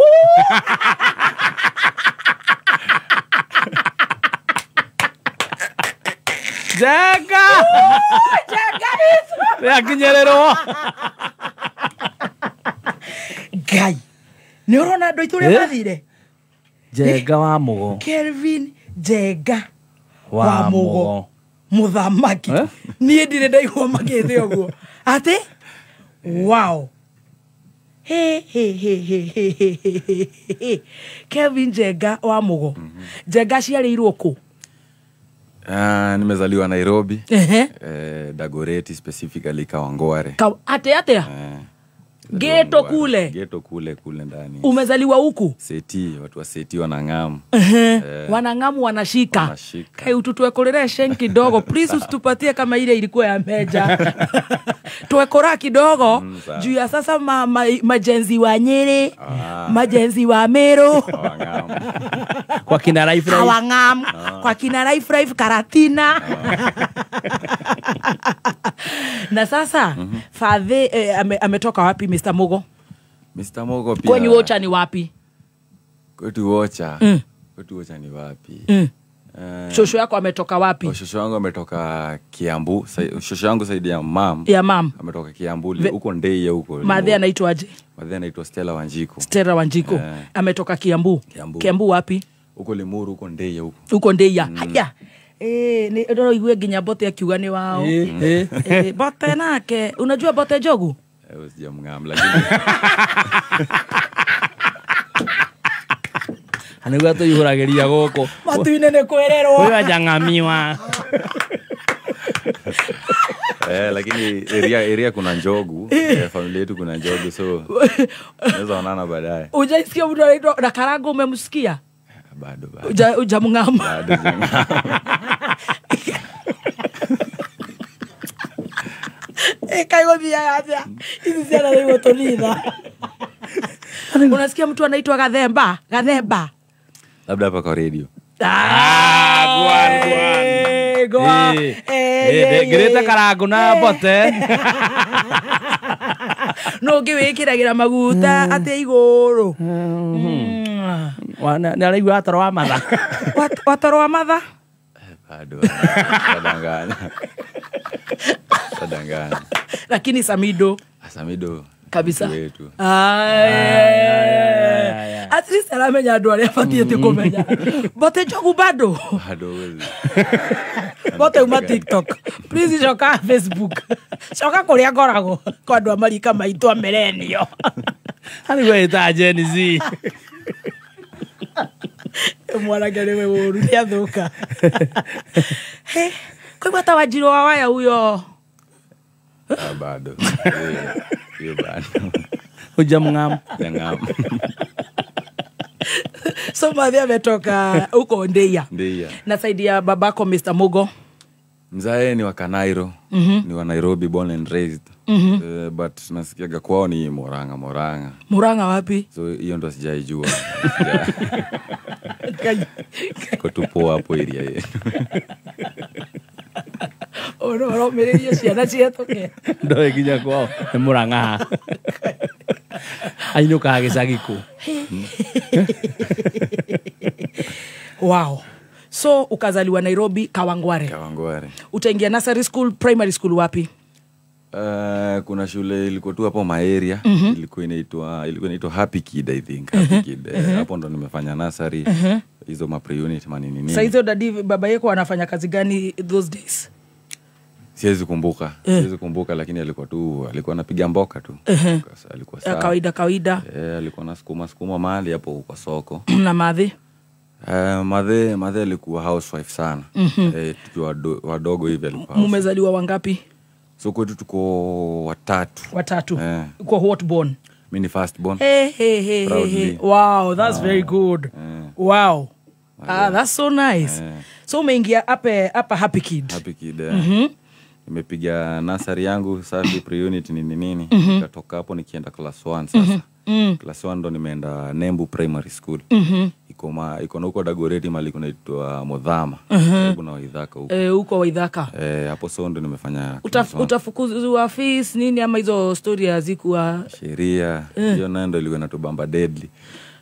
S18: Jaga!
S2: Jaga hizo!
S18: Ya Kinyerero!
S2: Gai! Ni urona ndo ituri mathire?
S18: Jega wa Mugo.
S2: Kelvin Jega
S18: wa, wa Mugo.
S2: Muthamaki. Eh? Ni ndire ndaigua magithe oguo. Ati? Wow. He he he he he he. Kelvin Jega wa Mugo. Mm -hmm. Jega ciarirwo ku?
S17: Ah, uh, nimezaliwa Nairobi.
S2: Uh -huh.
S17: Eh, Dagoretti specifically Kawangware.
S2: Ka ate ate? Eh. Geto kule.
S17: Geto kule kule ndani.
S2: Umezaliwa huku?
S17: Seti, watu wa Seti wanangamu.
S2: eh. Wanangamu wanashika.
S17: Wanashika.
S2: Kai ututwekolere shen kidogo. Please usitupatie kama ile ilikuwa ya meja. Tuwekora kidogo. Mm, juu ya sasa ma, ma, majenzi wa Nyeri. Ah. Majenzi wa Meru.
S17: Wangamu.
S18: Kwa kina Life Life.
S2: Wangamu. Ah. Kwa kina Life Life Karatina. Ah. Na sasa mm -hmm. Fathe eh, ame, ametoka wapi Mister Mugo?
S17: Mister Mugo pia.
S2: Kwenye Wocha ni wapi?
S17: Kwetu Wocha.
S2: Mm.
S17: Kwetu Wocha ni wapi?
S2: Mm. Uh, shosho yako ametoka wapi?
S17: Oh, shosho yangu ametoka Kiambu. Shosho yangu saidi ya mam.
S2: Ya mam.
S17: Ametoka Kiambu. Huko Ndeye huko.
S2: Madhe anaitwa aje?
S17: Madhe anaitwa Stella Wanjiku.
S2: Stella Wanjiku. Uh, ametoka Kiambu.
S17: Kiambu.
S2: Kiambu wapi?
S17: Huko Limuru, huko Ndeye huko.
S2: Huko Ndeye. Mm. Haya. Eh, ni ndo iwe ginya bote akiuga ni wao.
S18: Eh, eh.
S2: eh bote nake. Unajua bote jogu?
S17: Eh, usijamngam lakini.
S18: Anigwa to ihurageria goko.
S2: Matu inene kwererwo.
S18: Huyo ajangamiwa.
S17: Eh, lakini area area kuna njogu. Eh, familia yetu kuna njogu so naweza onana baadaye.
S2: Ujaisikia mtu anaitwa na Karango umemsikia?
S17: Bado bado.
S2: Uja ujamngama.
S17: Bado jangama.
S2: Eh, kaigo bia yaja. Hizi sana leo tolida. Unasikia mtu anaitwa Gathemba? Gathemba.
S17: Labda hapa kwa radio.
S18: Ah, gwan gwan.
S2: Gwan.
S18: Eh, Greta Karango na bote.
S2: No giwikiragira maguta ate iguru.
S18: Wana ni araigua ataro wa matha.
S2: Wataro wa matha?
S17: Bado. Sadanganya. Sadanganya.
S2: Lakini Samido.
S17: Samido.
S2: Kabisa. Ay. At least alamenya ndo alifatie tikomenya. Bote jogu bado.
S17: Bado wewe.
S2: Bote uma TikTok. Please shoka Facebook. Shoka kuria ngorago. Kwa ndo amarika maitwa milenio.
S18: Hani wewe ta Gen Z.
S2: Mwana gani wewe urudia thuka. He, kwa bata wajiro wa waya huyo.
S17: Ah, bado. Hiyo bado.
S18: Hujamngam.
S17: Jangam.
S2: So madhi ametoka huko Ndeya.
S17: Ndeya.
S2: Na saidi ya babako Mister Mugo.
S17: Mzae ni wa Kanairo. Mm -hmm. Ni wa Nairobi born and raised.
S2: Mm -hmm.
S17: uh, but nasikiaga kwao ni Murang'a Murang'a.
S2: Murang'a wapi?
S17: So hiyo ndo sijaijua. Kwa tupo hapo area yetu.
S2: Oro oro mereria ciana cietoke.
S18: Ndo ikinya kwao ni Murang'a. Ainuka agicagiku.
S2: Wow. So ukazaliwa Nairobi Kawangware.
S17: Kawangware.
S2: Utaingia nursery school, primary school wapi?
S17: Uh, kuna shule ilikuwa tu hapo maeria
S2: Mhm.
S17: ilikuwa inaitwa ilikuwa inaitwa Happy Kid I think Happy Kid Eh,
S2: Mhm.
S17: hapo ndo nimefanya nursery
S2: Mhm.
S17: hizo ma pre unit manini nini.
S2: Sasa hizo dadi baba yako anafanya kazi gani those days?
S17: Siwezi kumbuka
S2: Eh.
S17: siwezi kumbuka lakini alikuwa tu alikuwa anapiga mboka tu.
S2: Mhm.
S17: Sasa alikuwa
S2: Ya
S17: sawa.
S2: kawaida kawaida.
S17: Eh, alikuwa nasukuma sukuma mahali hapo kwa soko.
S2: Na madhi.
S17: Eh, madhe madhe alikuwa housewife sana.
S2: Mhm.
S17: Eh, tukiwa wado- wadogo hivi alikuwa. housewife.
S2: Mumezaliwa wangapi?
S17: So kwetu tuko watatu.
S2: Watatu.
S17: Eh.
S2: Uko what born?
S17: Mimi ni first born.
S2: Hey, hey, hey, hey,
S17: Proudly.
S2: hey. Wow, that's
S17: Ah.
S2: very good.
S17: Eh.
S2: Wow. Ah, that's so nice.
S17: Eh.
S2: So umeingia hapa hapa Happy Kid.
S17: Happy Kid. eh.
S2: Mhm.
S17: Nimepiga nursery yangu safi pre unit nini nini.
S2: Mhm.
S17: Nikatoka hapo nikienda class one sasa.
S2: Mhm. Mm.
S17: Class one ndo nimeenda Nembu Primary School.
S2: Mhm.
S17: Iko ma iko na huko Dagoretti mali kunaitwa Modhama.
S2: Mhm.
S17: Karibu na Waithaka huko.
S2: Eh, uko Waithaka.
S17: Eh, hapo so ndo nimefanya
S2: Utaf, utafukuzwa fees nini ama hizo story hazikuwa
S17: sheria.
S2: Eh.
S17: Hiyo nayo ndo ilikuwa inatubamba deadly.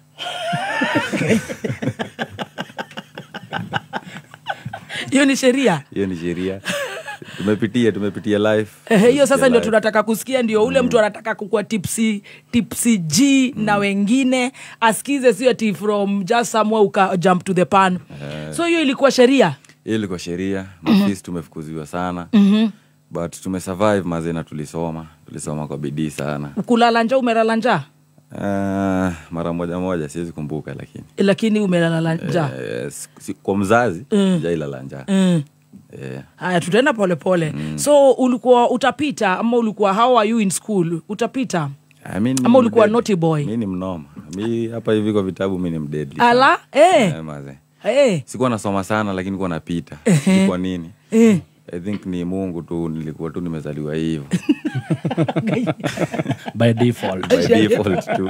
S2: hiyo ni sheria?
S17: Hiyo ni sheria. Tumepitia tumepitia life.
S2: Eh, hiyo sasa
S17: Tumepitia
S2: ndio
S17: life.
S2: tunataka kusikia, ndio ule mtu anataka kukua tipsy tipsy G na wengine asikize, sio ati from just somewhere uka jump to the pan.
S17: Eh.
S2: So hiyo ilikuwa sheria.
S17: Hiyo ilikuwa sheria.
S2: Mhm.
S17: Mafisi tumefukuziwa sana.
S2: Mhm.
S17: But tumesurvive mazena, tulisoma. Tulisoma kwa bidii sana.
S2: Kulala njaa, umelala njaa?
S17: Uh, mara moja moja siwezi kumbuka lakini.
S2: Lakini umelala njaa.
S17: Eh, si- si- kwa mzazi
S2: Mm.
S17: jailala njaa.
S2: Mm.
S17: Eh.
S2: Haya, tutaenda pole pole. So ulikuwa utapita ama ulikuwa how are you in school? Utapita?
S17: I mean,
S2: Ama ulikuwa
S17: mdedli.
S2: naughty boy?
S17: Mimi ni mnoma. Mimi hapa hivi kwa vitabu mimi ni mdedli.
S2: Ala, eh.
S17: Eh, maze.
S2: Eh.
S17: Sikuwa nasoma sana lakini nilikuwa napita. Ni kwa nini?
S2: Eh.
S17: I think ni Mungu tu, nilikuwa tu nimezaliwa hivyo.
S18: By default.
S17: By default tu.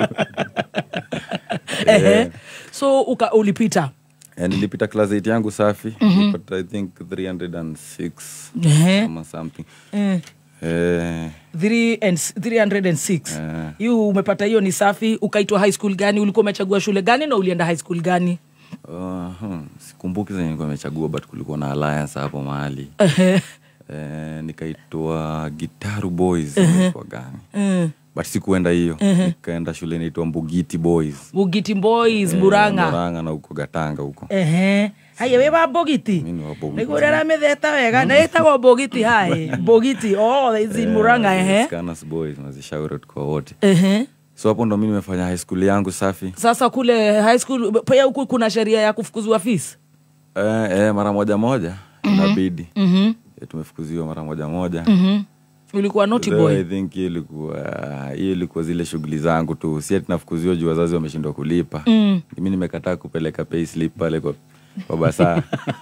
S2: Eh. So uka, ulipita?
S17: And nilipita class eight yangu safi.
S2: Mhm.
S17: But I think three hundred six
S2: Eh.
S17: ama something.
S2: Eh.
S17: Eh.
S2: three and three hundred six.
S17: Eh.
S2: Hiyo umepata, hiyo ni safi. Ukaitwa high school gani? Ulikuwa umechagua shule gani na ulienda high school gani?
S17: Uh, hmm. Sikumbuki zenye nilikuwa nimechagua but kulikuwa na alliance hapo mahali.
S2: Eh.
S17: Eh, nikaitwa Gitaru Boys
S2: Eh.
S17: ilikuwa gani.
S2: Eh.
S17: But sikuenda hiyo.
S2: Eh.
S17: Nikaenda shule inaitwa Mbugiti Boys.
S2: Bugiti Boys,
S17: Eh,
S2: Muranga.
S17: Muranga na huko Gatanga huko.
S2: Ehe. Haya we ba Bogiti.
S17: Mimi wa Bogiti.
S2: Niko rara metheta wega. Na etagwo Bogiti hai. Bogiti. Oh, hizi Muranga ehe.
S17: Scanas Boys na shout out kwa wote.
S2: Ehe.
S17: So hapo ndo mimi nimefanya high school yangu safi.
S2: Sasa kule high school pia huku kuna sheria ya kufukuzwa fees.
S17: Eh, eh mara moja moja inabidi.
S2: Mhm.
S17: Eh, tumefukuziwa mara moja moja.
S2: Mhm. Ulikuwa naughty
S17: Though
S2: boy.
S17: I think hiyo ilikuwa hiyo ilikuwa zile shughuli zangu tu. Si ati nafukuziwa juu wazazi wameshindwa kulipa.
S2: Mm.
S17: Mimi nimekataa kupeleka pay slip pale kwa kwa basa.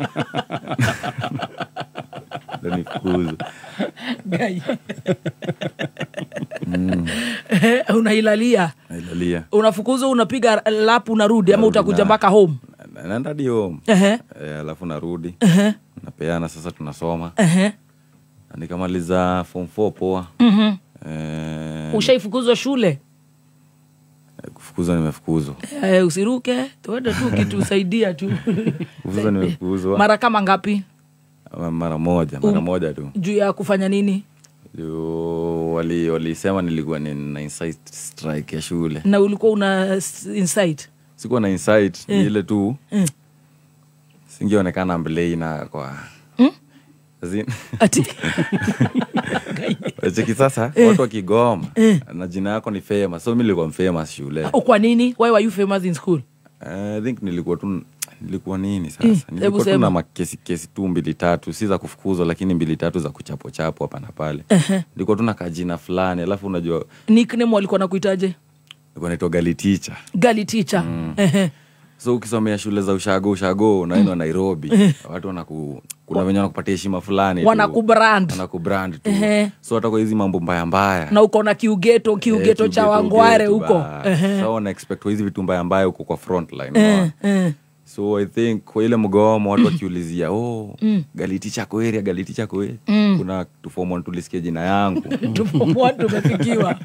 S17: Ndio nifukuzu.
S2: Gai.
S17: Mm.
S2: Unailalia.
S17: Nailalia.
S2: Unafukuzwa, unapiga lap, unarudi ama
S17: Narudi
S2: utakuja
S17: na-
S2: mpaka home?
S17: Naenda hadi home.
S2: Ehe.
S17: Eh, alafu narudi.
S2: Ehe.
S17: Napeana sasa tunasoma.
S2: Ehe.
S17: Na nikamaliza form four poa.
S2: Mhm.
S17: Eh,
S2: Ushaifukuzwa shule?
S17: kufukuzwa nimefukuzwa.
S2: Eh, usiruke. Tuende tu kitusaidia tu.
S17: Kufukuzwa nimefukuzwa.
S2: Mara kama ngapi?
S17: Ama mara moja, mara
S2: Um,
S17: moja tu.
S2: Juu ya kufanya nini?
S17: Yo, wali walisema nilikuwa nina insight strike ya shule.
S2: Na ulikuwa una s- insight?
S17: Sikuwa na insight, ni
S2: Eh.
S17: ile tu.
S2: Eh.
S17: Singeonekana mbele na kwa.
S2: Hmm?
S17: Azin.
S2: Ati.
S17: Cheki sasa
S2: Eh.
S17: watu wakigoma
S2: Eh.
S17: na jina yako ni famous. So mimi nilikuwa famous shule.
S2: Oh, kwa nini? Why were you famous in school?
S17: I think nilikuwa tu nilikuwa nini
S2: Eh,
S17: sasa?
S2: hebu
S17: Nilikuwa tu
S2: sema.
S17: na makesi kesi tu mbili tatu, si za kufukuzwa lakini mbili tatu za kuchapo chapo hapa na pale.
S2: Ehe.
S17: Nilikuwa tu na kajina fulani, alafu unajua
S2: Nickname walikuwa nakuitaje?
S17: nilikuwa naitwa Gali Teacher.
S2: Gali Teacher. Ehe.
S17: So ukisomea shule za ushago ushago unaenda Nairobi,
S2: Eh.
S17: watu wanaku kuna wenye wanakupatia heshima fulani tu.
S2: Wanakubrand.
S17: Wanakubrand tu.
S2: Ehe.
S17: So hata kwa hizi mambo mbaya mbaya.
S2: Na uko na kiugeto, kiugeto cha Wangware huko. Ehe.
S17: So wana expect kwa hizi vitu mbaya mbaya huko kwa front line.
S2: Eh,
S17: unaona?
S2: eh.
S17: So I think kwa ile mgomo watu wakiulizia oh
S2: Mm.
S17: Gali Teacher kwa area, Gali Teacher kwa area.
S2: Mm.
S17: Kuna tu form one tulisikia jina yangu.
S2: Tupo tumefikiwa.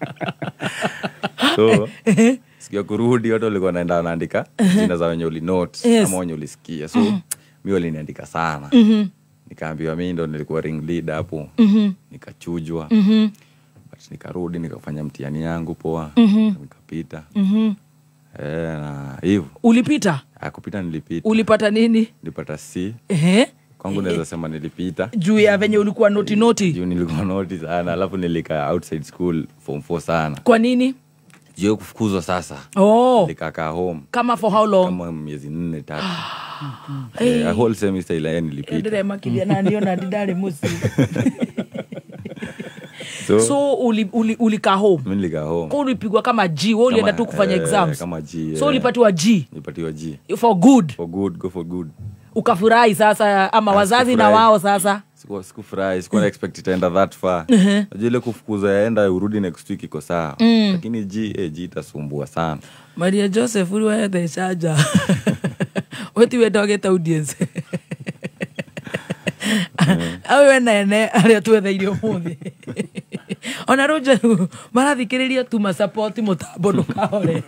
S17: So sikia kurudi watu walikuwa wanaenda wanaandika jina za wenye uli note
S2: Yes.
S17: ama wenye ulisikia. So
S2: Mhm.
S17: mimi waliniandika sana.
S2: Mhm.
S17: nikaambiwa mimi ndo nilikuwa ring leader hapo.
S2: Mhm.
S17: Nikachujwa.
S2: Mhm.
S17: But nikarudi nikafanya mtihani yangu poa.
S2: Mhm.
S17: Nikapita.
S2: Mhm.
S17: Eh, na hivyo.
S2: Ulipita?
S17: Akupita nilipita.
S2: Ulipata nini?
S17: Nilipata C.
S2: Ehe.
S17: Kwangu naweza sema nilipita.
S2: Juu ya venye ulikuwa noti noti.
S17: Juu nilikuwa noti sana, alafu nilika outside school form four sana.
S2: Kwa nini?
S17: Juu kufukuzwa sasa.
S2: Oh.
S17: Nikakaa home.
S2: Kama for how long?
S17: Kama miezi nne tatu.
S2: Hey.
S17: Eh, a whole semester ile nilipita.
S2: Ndire makilia na ndio na didare musi.
S17: So,
S2: so uli uli ulika home.
S17: Mimi nilika home.
S2: Kwa ulipigwa kama G, wewe ulienda tu kufanya
S17: eh,
S2: exams.
S17: Kama G.
S2: So
S17: eh,
S2: ulipatiwa G.
S17: Nilipatiwa G.
S2: For good.
S17: For good, go for good.
S2: Ukafurahi sasa ama wazazi na wao sasa?
S17: Siku sikufurahi, sikuwa expect itaenda that far.
S2: Uh-huh.
S17: Najua ile kufukuza yaenda urudi next week iko sawa.
S2: Mm.
S17: Lakini G, eh, G itasumbua sana.
S2: Maria Joseph uri wa the charger. What you dogeta audience. Awe na ene aria twetheirio muthi. Ona roja marathikiriria tu ma support mutambo ndukahore.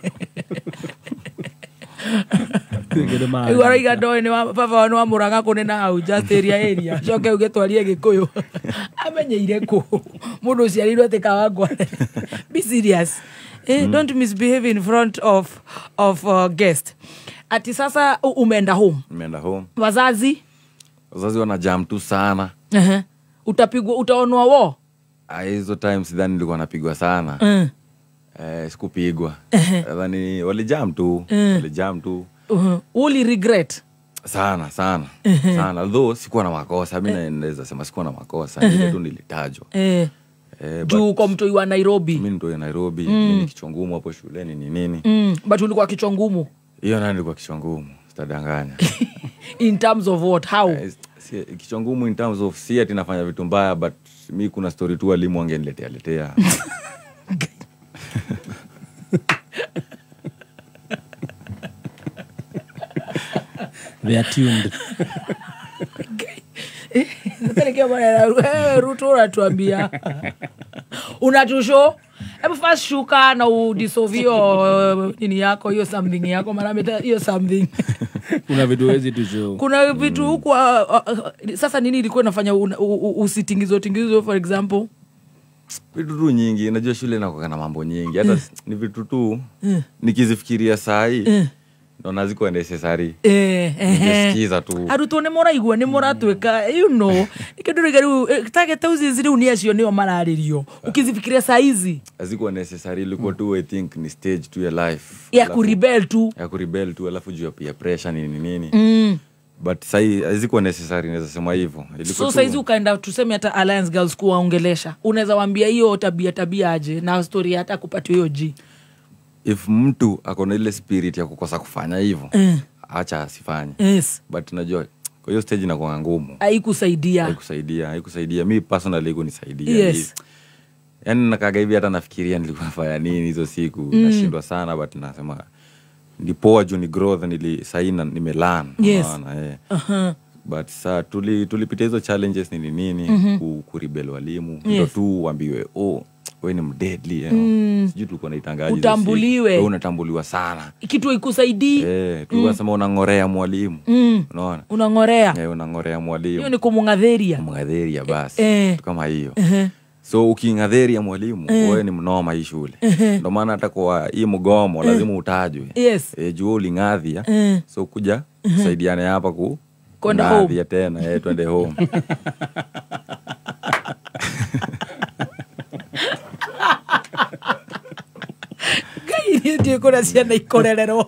S2: Igora iga ndoe ni baba wanu wa Murang'a kunena hau just area area. Coke ugetwarie Gikuyu. Amenyeire ku. Mundu ciarirwo tika wangwa. Be serious. Eh, mm. Don't misbehave in front of of uh, guest. Ati sasa umeenda home.
S17: Umeenda home.
S2: Wazazi?
S17: Wazazi wana jam tu sana.
S2: Eh. Uh-huh. Utapigwa utaonwa wo?
S17: Ah, hizo times sidhani nilikuwa napigwa sana.
S2: Mm.
S17: Eh, sikupigwa. Nadhani
S2: uh-huh.
S17: walijam tu,
S2: mm.
S17: walijam tu.
S2: Uh-huh. Uli regret?
S17: Sana, sana. Uh-huh. Sana. Although sikuwa na makosa, mimi uh-huh. naweza sema sikuwa na makosa, uh-huh. nile tu nilitajwa.
S2: Eh.
S17: Eh,
S2: juu kwa mtoi wa Nairobi.
S17: Mimi mtoi wa Nairobi,
S2: mm.
S17: mimi ni kichwa ngumu hapo shuleni ni nini?
S2: Mm. But ulikuwa kichwa ngumu.
S17: Hiyo nani ilikuwa kichwa ngumu? Sitadanganya.
S2: In terms of what? How?
S17: Eh, si, kichwa ngumu in terms of si ati nafanya vitu mbaya, but mimi kuna story tu walimu wangeniletea letea.
S18: They are tuned.
S2: Natarekea bwana Ruto unatuambia. Unatusho? Hebu first shuka na udisovio nini yako hiyo something yako mara meta hiyo something.
S18: Kuna vitu wezi tusho.
S2: Kuna vitu huko uh, uh, sasa nini ilikuwa inafanya usitingizo tingizo for example?
S17: Vitu tu nyingi, najua shule inakuwa na mambo nyingi. Hata ni vitu tu nikizifikiria saa hii. No naziko necessary.
S2: Eh eh.
S17: Nisikiza tu.
S2: Aruto ne mora igwa ne mora tweka you know. Ikedure garu target tauzi ziri uniacio niyo mararirio. Ukizifikiria saa hizi.
S17: Aziko necessary ilikuwa tu I think ni stage to your life.
S2: Ya ku rebel tu.
S17: Ya ku rebel tu alafu juu ya peer pressure nini nini.
S2: Mm.
S17: But sai aziko necessary naweza sema hivyo.
S2: So saizi ukaenda tuseme hata Alliance Girls kuwaongelesha. Unaweza waambia hiyo tabia tabia aje na story hata kupata hiyo G.
S17: If mtu akona ile spirit ya kukosa kufanya hivyo, mm. acha asifanye.
S2: Yes.
S17: But najua kwa hiyo stage inakuwa ngumu.
S2: Haikusaidia.
S17: Haikusaidia, haikusaidia. Mimi personally kunisaidia.
S2: Yes.
S17: Yaani nakaga hivi hata nafikiria nilikuwa nafanya nini hizo siku. Mm. Nashindwa sana but nasema ndipoa juu ni growth nili saina nimelearn.
S2: Yes.
S17: Unaona eh.
S2: Uh-huh.
S17: But saa tuli tulipitia hizo challenges nini nini
S2: mm-hmm.
S17: ku, ku rebel walimu.
S2: Yes.
S17: Ndio tu waambiwe oh wewe ni mdeadly you know. Mm. Sijui tulikuwa naitangaje.
S2: Utambuliwe.
S17: Wewe unatambuliwa sana.
S2: Kitu ikusaidii.
S17: Eh, tulikuwa tunasema mm. unangorea mwalimu.
S2: Mm.
S17: Unaona?
S2: Unangorea.
S17: Eh, unangorea mwalimu.
S2: Hiyo ni kumungadheria.
S17: Kumungadheria basi.
S2: Eh.
S17: Kama hiyo.
S2: Uh-huh.
S17: So ukiingadheria mwalimu,
S2: eh.
S17: wewe ni mnoma hii shule.
S2: Uh-huh.
S17: Ndio maana hata kwa hii mgomo uh-huh. lazima utajwe.
S2: Yes.
S17: Eh, juu ulingadhia.
S2: Uh-huh.
S17: So kuja uh-huh. saidiane hapa ku
S2: kwenda home
S17: tena, eh twende home.
S2: Gai ndio kuna siana ikorelero.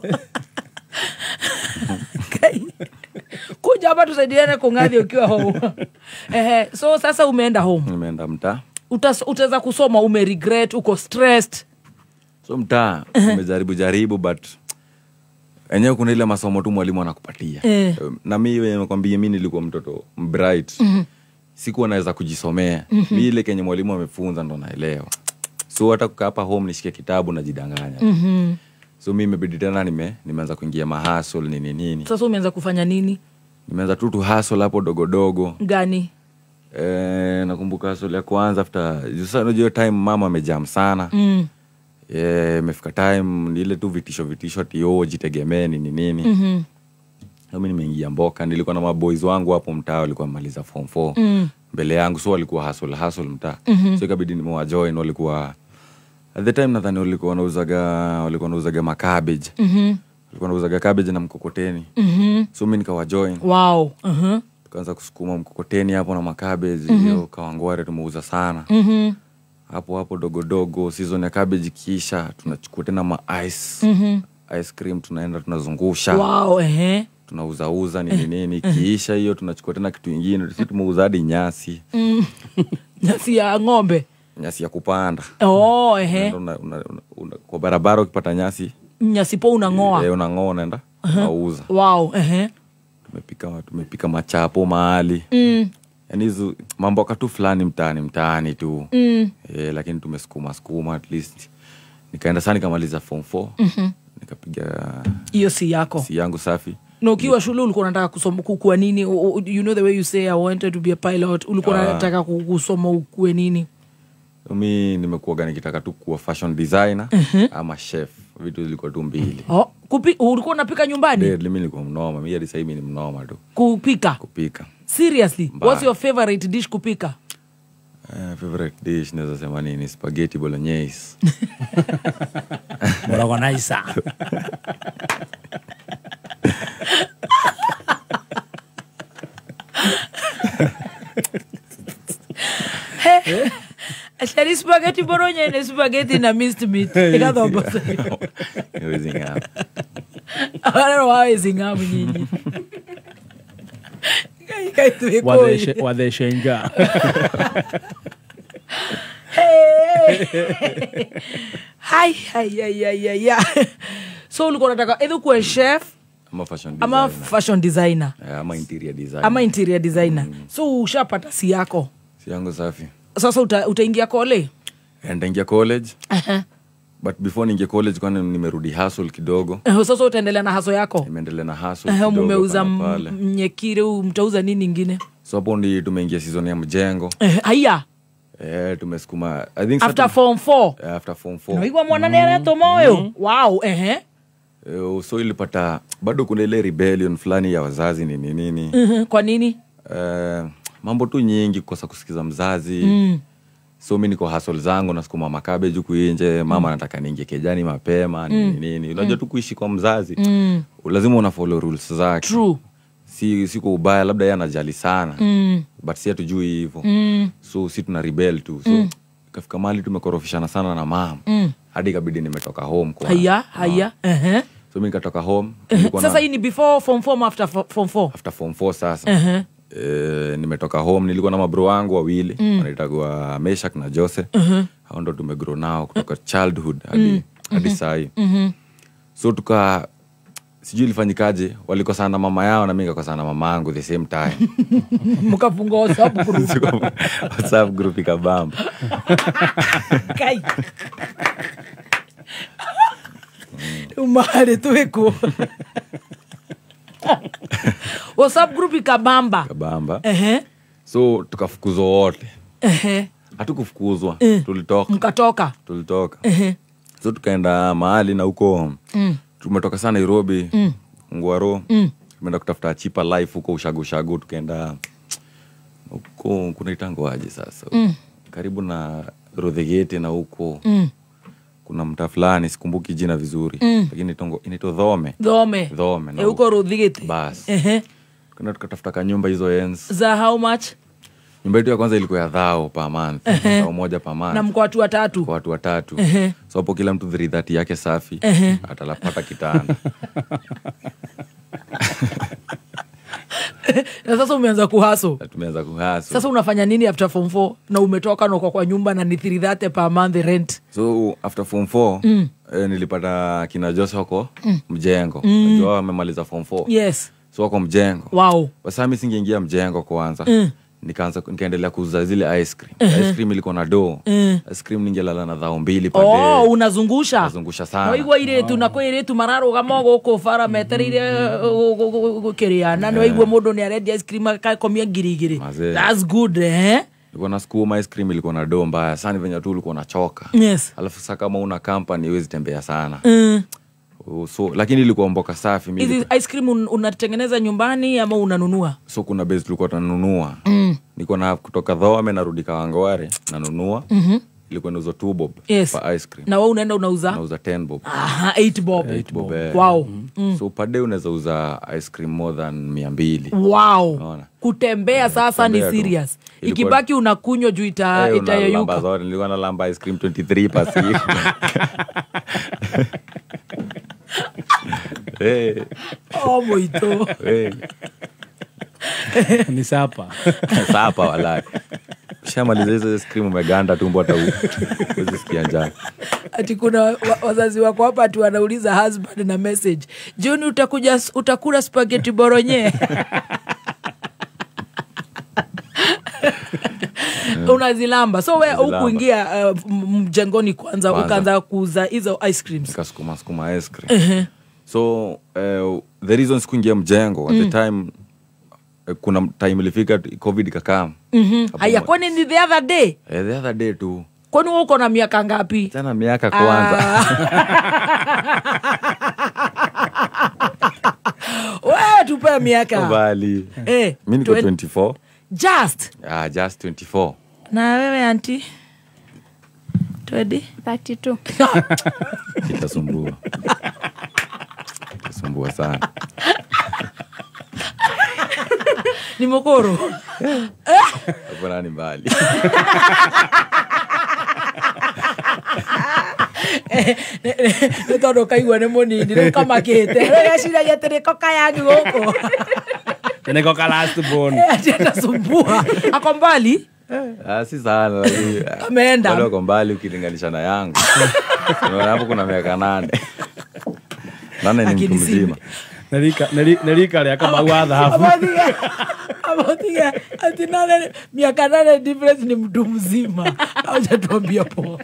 S2: Gai. Kuja hapa tusaidiane kungadhi ukiwa home. Eh, so sasa umeenda home.
S17: Umeenda mtaa.
S2: Utaweza kusoma ume regret uko stressed.
S17: So mtaa umejaribu jaribu but enyewe kuna ile masomo tu mwalimu anakupatia.
S2: Eh.
S17: Na mimi nimekwambia mimi nilikuwa mtoto bright.
S2: Mm-hmm.
S17: Sikuwa naweza kujisomea.
S2: Mm-hmm.
S17: Mimi ile kenye mwalimu amefunza ndo naelewa. So hata kukaa hapa home nishike kitabu na jidanganya.
S2: Mm-hmm.
S17: So mimi imebidi tena nime nimeanza kuingia mahustle nini nini.
S2: Sasa umeanza kufanya nini?
S17: Nimeanza tu tu hustle hapo dogo dogo.
S2: Gani?
S17: Eh, nakumbuka hustle ya kwanza after sasa unajua time mama amejam sana.
S2: Mm.
S17: Eh, imefika time ile tu vitisho vitisho tio jitegemee nini nini.
S2: Mhm.
S17: Mimi nimeingia mboka, nilikuwa na maboys wangu hapo mtaa walikuwa maliza form four.
S2: Mm.
S17: Mbele yangu so walikuwa hustle hustle mtaa.
S2: Mhm.
S17: So ikabidi nimewajoin, walikuwa at the time nadhani walikuwa wanauzaga walikuwa wanauzaga macabbage.
S2: Mhm.
S17: Walikuwa wanauzaga cabbage na mkokoteni.
S2: Mhm.
S17: So mimi nikawajoin.
S2: Wow. Mhm.
S17: Tukaanza kusukuma mkokoteni hapo na macabbage,
S2: Mhm.
S17: hiyo Kawangware tumeuza sana.
S2: Mhm.
S17: Hapo hapo dogo dogo season ya cabbage kisha tunachukua tena ma ice.
S2: Mhm.
S17: Ice cream tunaenda tunazungusha.
S2: Wow, ehe.
S17: Tunauza uza nini nini, kiisha hiyo tunachukua tena kitu kingine. Sisi tumeuza hadi nyasi.
S2: Mm. Nyasi ya ng'ombe.
S17: Nyasi ya kupanda.
S2: Oh, ehe.
S17: Una, una, una, una, kwa barabara ukipata nyasi,
S2: Nyasi po unang'oa.
S17: eh, unang'oa unaenda unauza.
S2: Wow, ehe.
S17: Tumepika tumepika machapo mahali.
S2: Mm.
S17: Yaani hizo mambo katu fulani mtaani mtaani tu.
S2: Mm.
S17: Eh, lakini tumesukuma sukuma at least. Nikaenda sana nikamaliza form four.
S2: Mhm.
S17: Nikapiga
S2: Hiyo si yako.
S17: si yangu safi.
S2: Na ukiwa shule ulikuwa unataka kusoma kukua nini? U- u- You know the way you say I wanted to be a pilot. Ulikuwa
S17: Ah.
S2: unataka ku- kusoma ukue nini?
S17: Mimi nimekuwa nikitaka tu kuwa fashion designer
S2: Mhm.
S17: ama chef. Vitu zilikuwa tu mbili.
S2: Oh, kupi, ulikuwa unapika nyumbani?
S17: Ndio mimi nilikuwa mnoma. Mimi hadi sasa hivi ni mnoma tu.
S2: Kupika?
S17: Kupika.
S2: Seriously?
S17: Mbaya.
S2: What's your favorite dish kupika?
S17: Uh, favorite dish naweza sema nini? Spaghetti bolognese.
S18: Bolognese.
S2: Hey. Ashari spaghetti bolognese, spaghetti na minced meat. Ikadhobo.
S17: Hawezi ngama.
S2: Ahora no hawezi ngama nyinyi. Kai kai tuwe koi.
S18: Wadeshe wadeshenga.
S2: Hai hai hai hai hai. So ulikuwa unataka either kuwa chef
S17: Ama fashion designer.
S2: ama fashion designer
S17: Eh, ama interior designer.
S2: ama interior designer. So ushapata si yako.
S17: Si yangu safi.
S2: Sasa uta, utaingia kole?
S17: And ingia college.
S2: Uh-huh.
S17: But before ninge college kwani nimerudi hustle kidogo.
S2: Uh, sasa utaendelea na haso yako?
S17: Nimeendelea na hustle
S2: Uh,
S17: kidogo.
S2: mumeuza
S17: hapa na pale.
S2: mnyekire, mtauza nini ingine?
S17: So hapo ndi tumeingia season ya mjengo.
S2: Uh, haya.
S17: Eh, tumesukuma I think
S2: After
S17: satu-
S2: form four.
S17: Eh, after form four.
S2: Naigwa mwana nere ato moyo. Wow, ehe.
S17: Eh, so ilipata bado kuna ile rebellion fulani ya wazazi nini nini.
S2: Mhm. Kwa nini?
S17: Eh, mambo tu nyingi kukosa kusikiza mzazi.
S2: Mm.
S17: So mimi niko hustle zangu nasukuma makabeji huku nje, mama anataka niingie kejani mapema nini
S2: Mm.
S17: nini. Unajua tu kuishi kwa mzazi.
S2: Mm.
S17: Lazima una follow rules zake.
S2: True.
S17: Si si kwa ubaya, labda yeye anajali sana.
S2: Mm.
S17: But si hatujui hivyo.
S2: Mm.
S17: So si tuna rebel tu. So
S2: Mm.
S17: kafika mahali tumekorofishana sana na mama.
S2: Mm.
S17: Hadi ikabidi nimetoka home kwa.
S2: Haya, haya. Ehe.
S17: So mimi nikatoka home.
S2: Uh-huh.
S17: Nilikuwa na-
S2: Sasa hii ni before form four ama after fo- form four?
S17: after form four sasa.
S2: Uh-huh.
S17: Eh, nimetoka home, nilikuwa na mabro wangu wawili
S2: Mm.
S17: wanaitwa Meshak na Jose.
S2: Uh-huh.
S17: Hao ndo tumegrow nao kutoka childhood hadi
S2: Mm.
S17: hadi
S2: Mhm.
S17: sai.
S2: Mhm.
S17: So tuka sijui ilifanyikaje, walikosana na mama yao na mimi nikakosana na mama yangu the same time.
S2: Mkafunga WhatsApp group.
S17: Siko- WhatsApp group ikabamba.
S2: Kai. Umahali tuweko. WhatsApp group ikabamba.
S17: Kabamba.
S2: Ehe.
S17: So tukafukuzwa wote.
S2: Ehe.
S17: Hatukufukuzwa,
S2: Eh.
S17: tulitoka.
S2: Mkatoka.
S17: Tulitoka.
S2: Ehe.
S17: So tukaenda mahali na huko
S2: Mm.
S17: tumetoka sana Nairobi.
S2: Mm.
S17: Ngwaro.
S2: Mm.
S17: Tumeenda kutafuta cheaper life huko ushago ushago, tukaenda huko kunaitango aje sasa.
S2: Mm.
S17: Karibu na Rodhegete na huko.
S2: Mm.
S17: Kuna mtaa fulani sikumbuki jina vizuri.
S2: Mm.
S17: Lakini itongo inaitwa Dhome.
S2: Dhome.
S17: Dhome. na
S2: E uko Rodhigete.
S17: Bas.
S2: Ehe.
S17: Kuna tukatafuta kanyumba hizo ends.
S2: Za how much?
S17: Nyumba yetu ya kwanza ilikuwa ya dhao per month.
S2: Ehe.
S17: Dhao moja per month.
S2: Na mko watu watatu.
S17: Kwa watu watatu.
S2: Ehe.
S17: So hapo kila mtu three thirty yake safi.
S2: Ehe.
S17: Atalapata kitanda.
S2: Na sasa umeanza kuhaso.
S17: Na tumeanza kuhaso.
S2: Sasa unafanya nini after form four na umetoka na uko kwa nyumba na ni three thirty per month rent?
S17: So after form four
S2: Mm.
S17: eh, nilipata kina Jose wako
S2: Mm.
S17: mjengo.
S2: Mm.
S17: Najua wamemaliza form four.
S2: Yes.
S17: So wako mjengo.
S2: Wow.
S17: Basi mimi singeingia mjengo kwanza.
S2: Mm.
S17: Nikaanza nikaendelea kuuza zile ice cream.
S2: Uh-huh.
S17: Ice cream ilikuwa na do.
S2: Mm.
S17: Ice cream ningelala na dhao mbili per
S2: Oh,
S17: day.
S2: unazungusha.
S17: Nazungusha sana.
S2: Waigwa ile tu na kwere tu mararo gamo goko fara meterire kiria na waigwa mundu ni aredia ice cream ka komia girigiri.
S17: Mazee.
S2: That's good eh.
S17: Ilikuwa na sukuma ice cream ilikuwa na do mbaya sana venye tu ulikuwa unachoka.
S2: Yes.
S17: Alafu sasa kama una company huwezi tembea sana.
S2: Mm.
S17: Oh, so lakini ilikuwa mboka safi mimi.
S2: Hizi ice cream un, unatengeneza nyumbani ama unanunua?
S17: So kuna base tulikuwa tunanunua.
S2: Mm.
S17: Niko na kutoka Dhome narudi Kawangware nanunua.
S2: Mhm. Mm
S17: ilikuwa inauza two bob
S2: yes.
S17: per ice cream.
S2: Na wewe unaenda unauza?
S17: Unauza ten bob.
S2: Aha, eight bob.
S17: eight bob.
S2: Wow. Mm.
S17: So per day unaweza uza ice cream more than mia mbili.
S2: Wow.
S17: Unaona?
S2: Kutembea yeah, sasa ni serious. Ilikuwa... Ikibaki unakunywa juu ita hey, itayeyuka.
S17: Una nilikuwa na lamba ice cream twenty-three per siku. Hey.
S2: Oh moito.
S17: Hey.
S18: Ni sapa.
S17: Sapa wala. Shamaliza hizo ice cream umeganda tumbo hata usisikia njaa.
S2: Ati kuna wa, wazazi wako hapa ati wanauliza husband na message. Juni utakuja utakula spaghetti boronye. Unazilamba. So wewe ukuingia uh, mjengoni kwanza, kwanza. Ukaanza kuuza hizo ice creams.
S17: Nikasukuma sukuma ice cream. Uh-huh. So uh, the reason sikuingia mjengo at mm. the time uh, kuna time ilifika COVID ikakam.
S2: Mhm. Haya kwani ni the other day?
S17: Eh, the other day tu.
S2: Kwani wewe uko na miaka ngapi?
S17: Tena miaka kwanza.
S2: Wewe tupe miaka.
S17: Bali.
S2: Eh,
S17: mimi niko twenty-four.
S2: Just?
S17: Ah, just twenty-four.
S2: Na wewe auntie? twenty?
S8: thirty-two.
S17: Kitasumbua. Kitasumbua sana.
S2: Ni mokoro.
S17: Hapo nani mbali.
S2: Netondo kaigwa ne monindi rä kama kä te gaciragia atä rä ko kayangi gå kå
S18: niko last born
S2: atasumbua ako mbali.
S17: Ah, si sana lakini
S2: ameenda
S17: bado ako mbali ukilinganisha na yangu. Unaona hapo kuna miaka nane. Nane ni mtu mzima.
S18: Nalika nalika ya kama wadha hapo.
S2: Abotia ati nane miaka nane difference ni mtu mzima. Hujatuambia poa.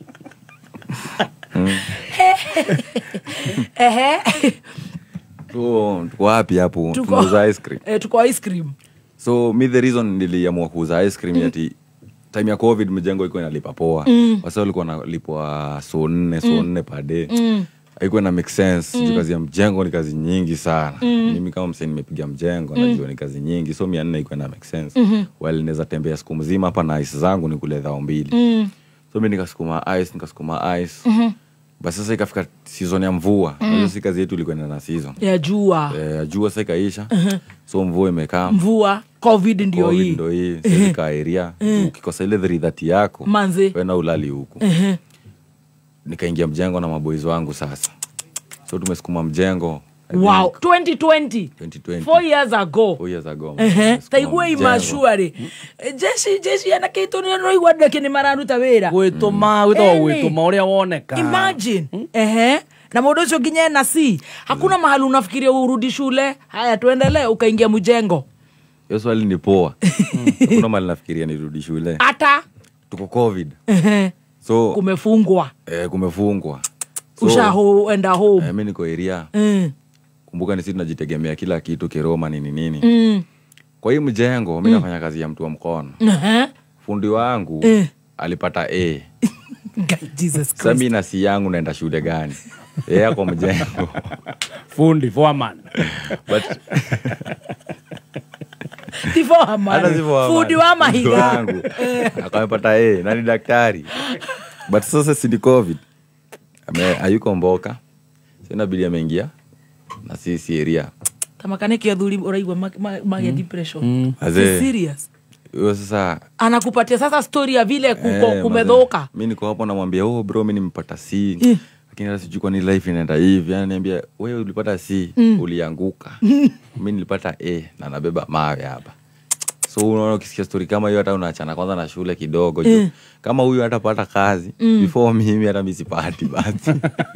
S2: Ehe.
S17: Tuko wapi hapo? Tunauza ice cream.
S2: Eh, tuko ice cream.
S17: So me the reason niliamua kuuza ice cream mm. yati time ya COVID mjengo iko inalipa poa.
S2: Mm.
S17: Wasa walikuwa nalipwa so nne so
S2: mm.
S17: nne per day.
S2: Mm.
S17: Haikuwa na make sense. Mm. Kazi ya mjengo ni kazi nyingi sana.
S2: Mm.
S17: Mimi kama msanii nimepiga mjengo
S2: mm.
S17: najua ni kazi nyingi. So mia nne iko na make sense.
S2: Mm-hmm.
S17: Well naweza tembea siku mzima hapa na ice zangu ni kule dhao mbili.
S2: Mm.
S17: So mimi nikasukuma ice, nikasukuma ice.
S2: Mhm.
S17: Basi sasa ikafika season ya mvua. Mm. Hiyo si kazi yetu ilikuwa na season.
S2: Ya jua.
S17: Eh, ya jua sasa ikaisha.
S2: Uh-huh.
S17: So mvua imekaa.
S2: Mvua, COVID ndio hii.
S17: COVID ndio hii. Sasa area. Uh-huh. Ukikosa ile three thirty yako.
S2: Manze.
S17: Wewe na ulali huko.
S2: Uh-huh.
S17: Nikaingia mjengo na maboys wangu sasa. So tumesukuma mjengo.
S2: Wow, twenty twenty.
S17: twenty twenty.
S2: Four years ago.
S17: Four years ago.
S2: Eh, taigwe imashwari. Jeshi jeshi ana kitu ni no igwada kini mararuta wera.
S4: Gwituma gwitwa gwituma uria woneka.
S2: Imagine. Eh. Na modo ucio ginya na si. Hakuna mahali unafikiria urudi shule. Haya tuendelee ukaingia mjengo.
S17: Hiyo swali ni poa. Hakuna mahali nafikiria nirudi shule.
S2: Hata
S17: tuko COVID.
S2: Eh.
S17: So
S2: kumefungwa.
S17: Eh, kumefungwa.
S2: So, usha ho enda home.
S17: Eh, mimi niko area.
S2: Mm.
S17: Kumbuka ni sisi tunajitegemea kila kitu kiroma nini nini.
S2: Mm.
S17: Kwa hiyo mjengo mimi nafanya kazi ya mtu wa mkono.
S2: Uh-huh.
S17: Fundi wangu
S2: uh.
S17: alipata A.
S2: Jesus Christ.
S17: Sasa mimi na si yangu naenda shule gani? Yeye ako mjengo.
S18: Fundi foreman.
S17: But
S2: Tifo hamani. Fundi wa mahiga
S17: wangu. Akapata A na ni daktari. But sasa si COVID. Ame hayuko mboka. Sina bidii ameingia. Na si area.
S2: Tamakane kia dhuri uraigwa mage ma, ma mm. depression. Mm. Serious.
S17: Yo sasa
S2: anakupatia sasa story ya vile kuko eh, kumedhoka.
S17: Mimi niko hapo namwambia oh bro mimi nimepata C. Eh. Lakini hata sijui kwa ni life inaenda hivi. Ananiambia wewe ulipata C, mm. ulianguka. Mimi nilipata A na nabeba mawe hapa. So unaona ukisikia story kama hiyo hata unaachana kwanza na shule kidogo. Mm. Kama huyu hatapata kazi mm. before mimi hata mimi sipati basi.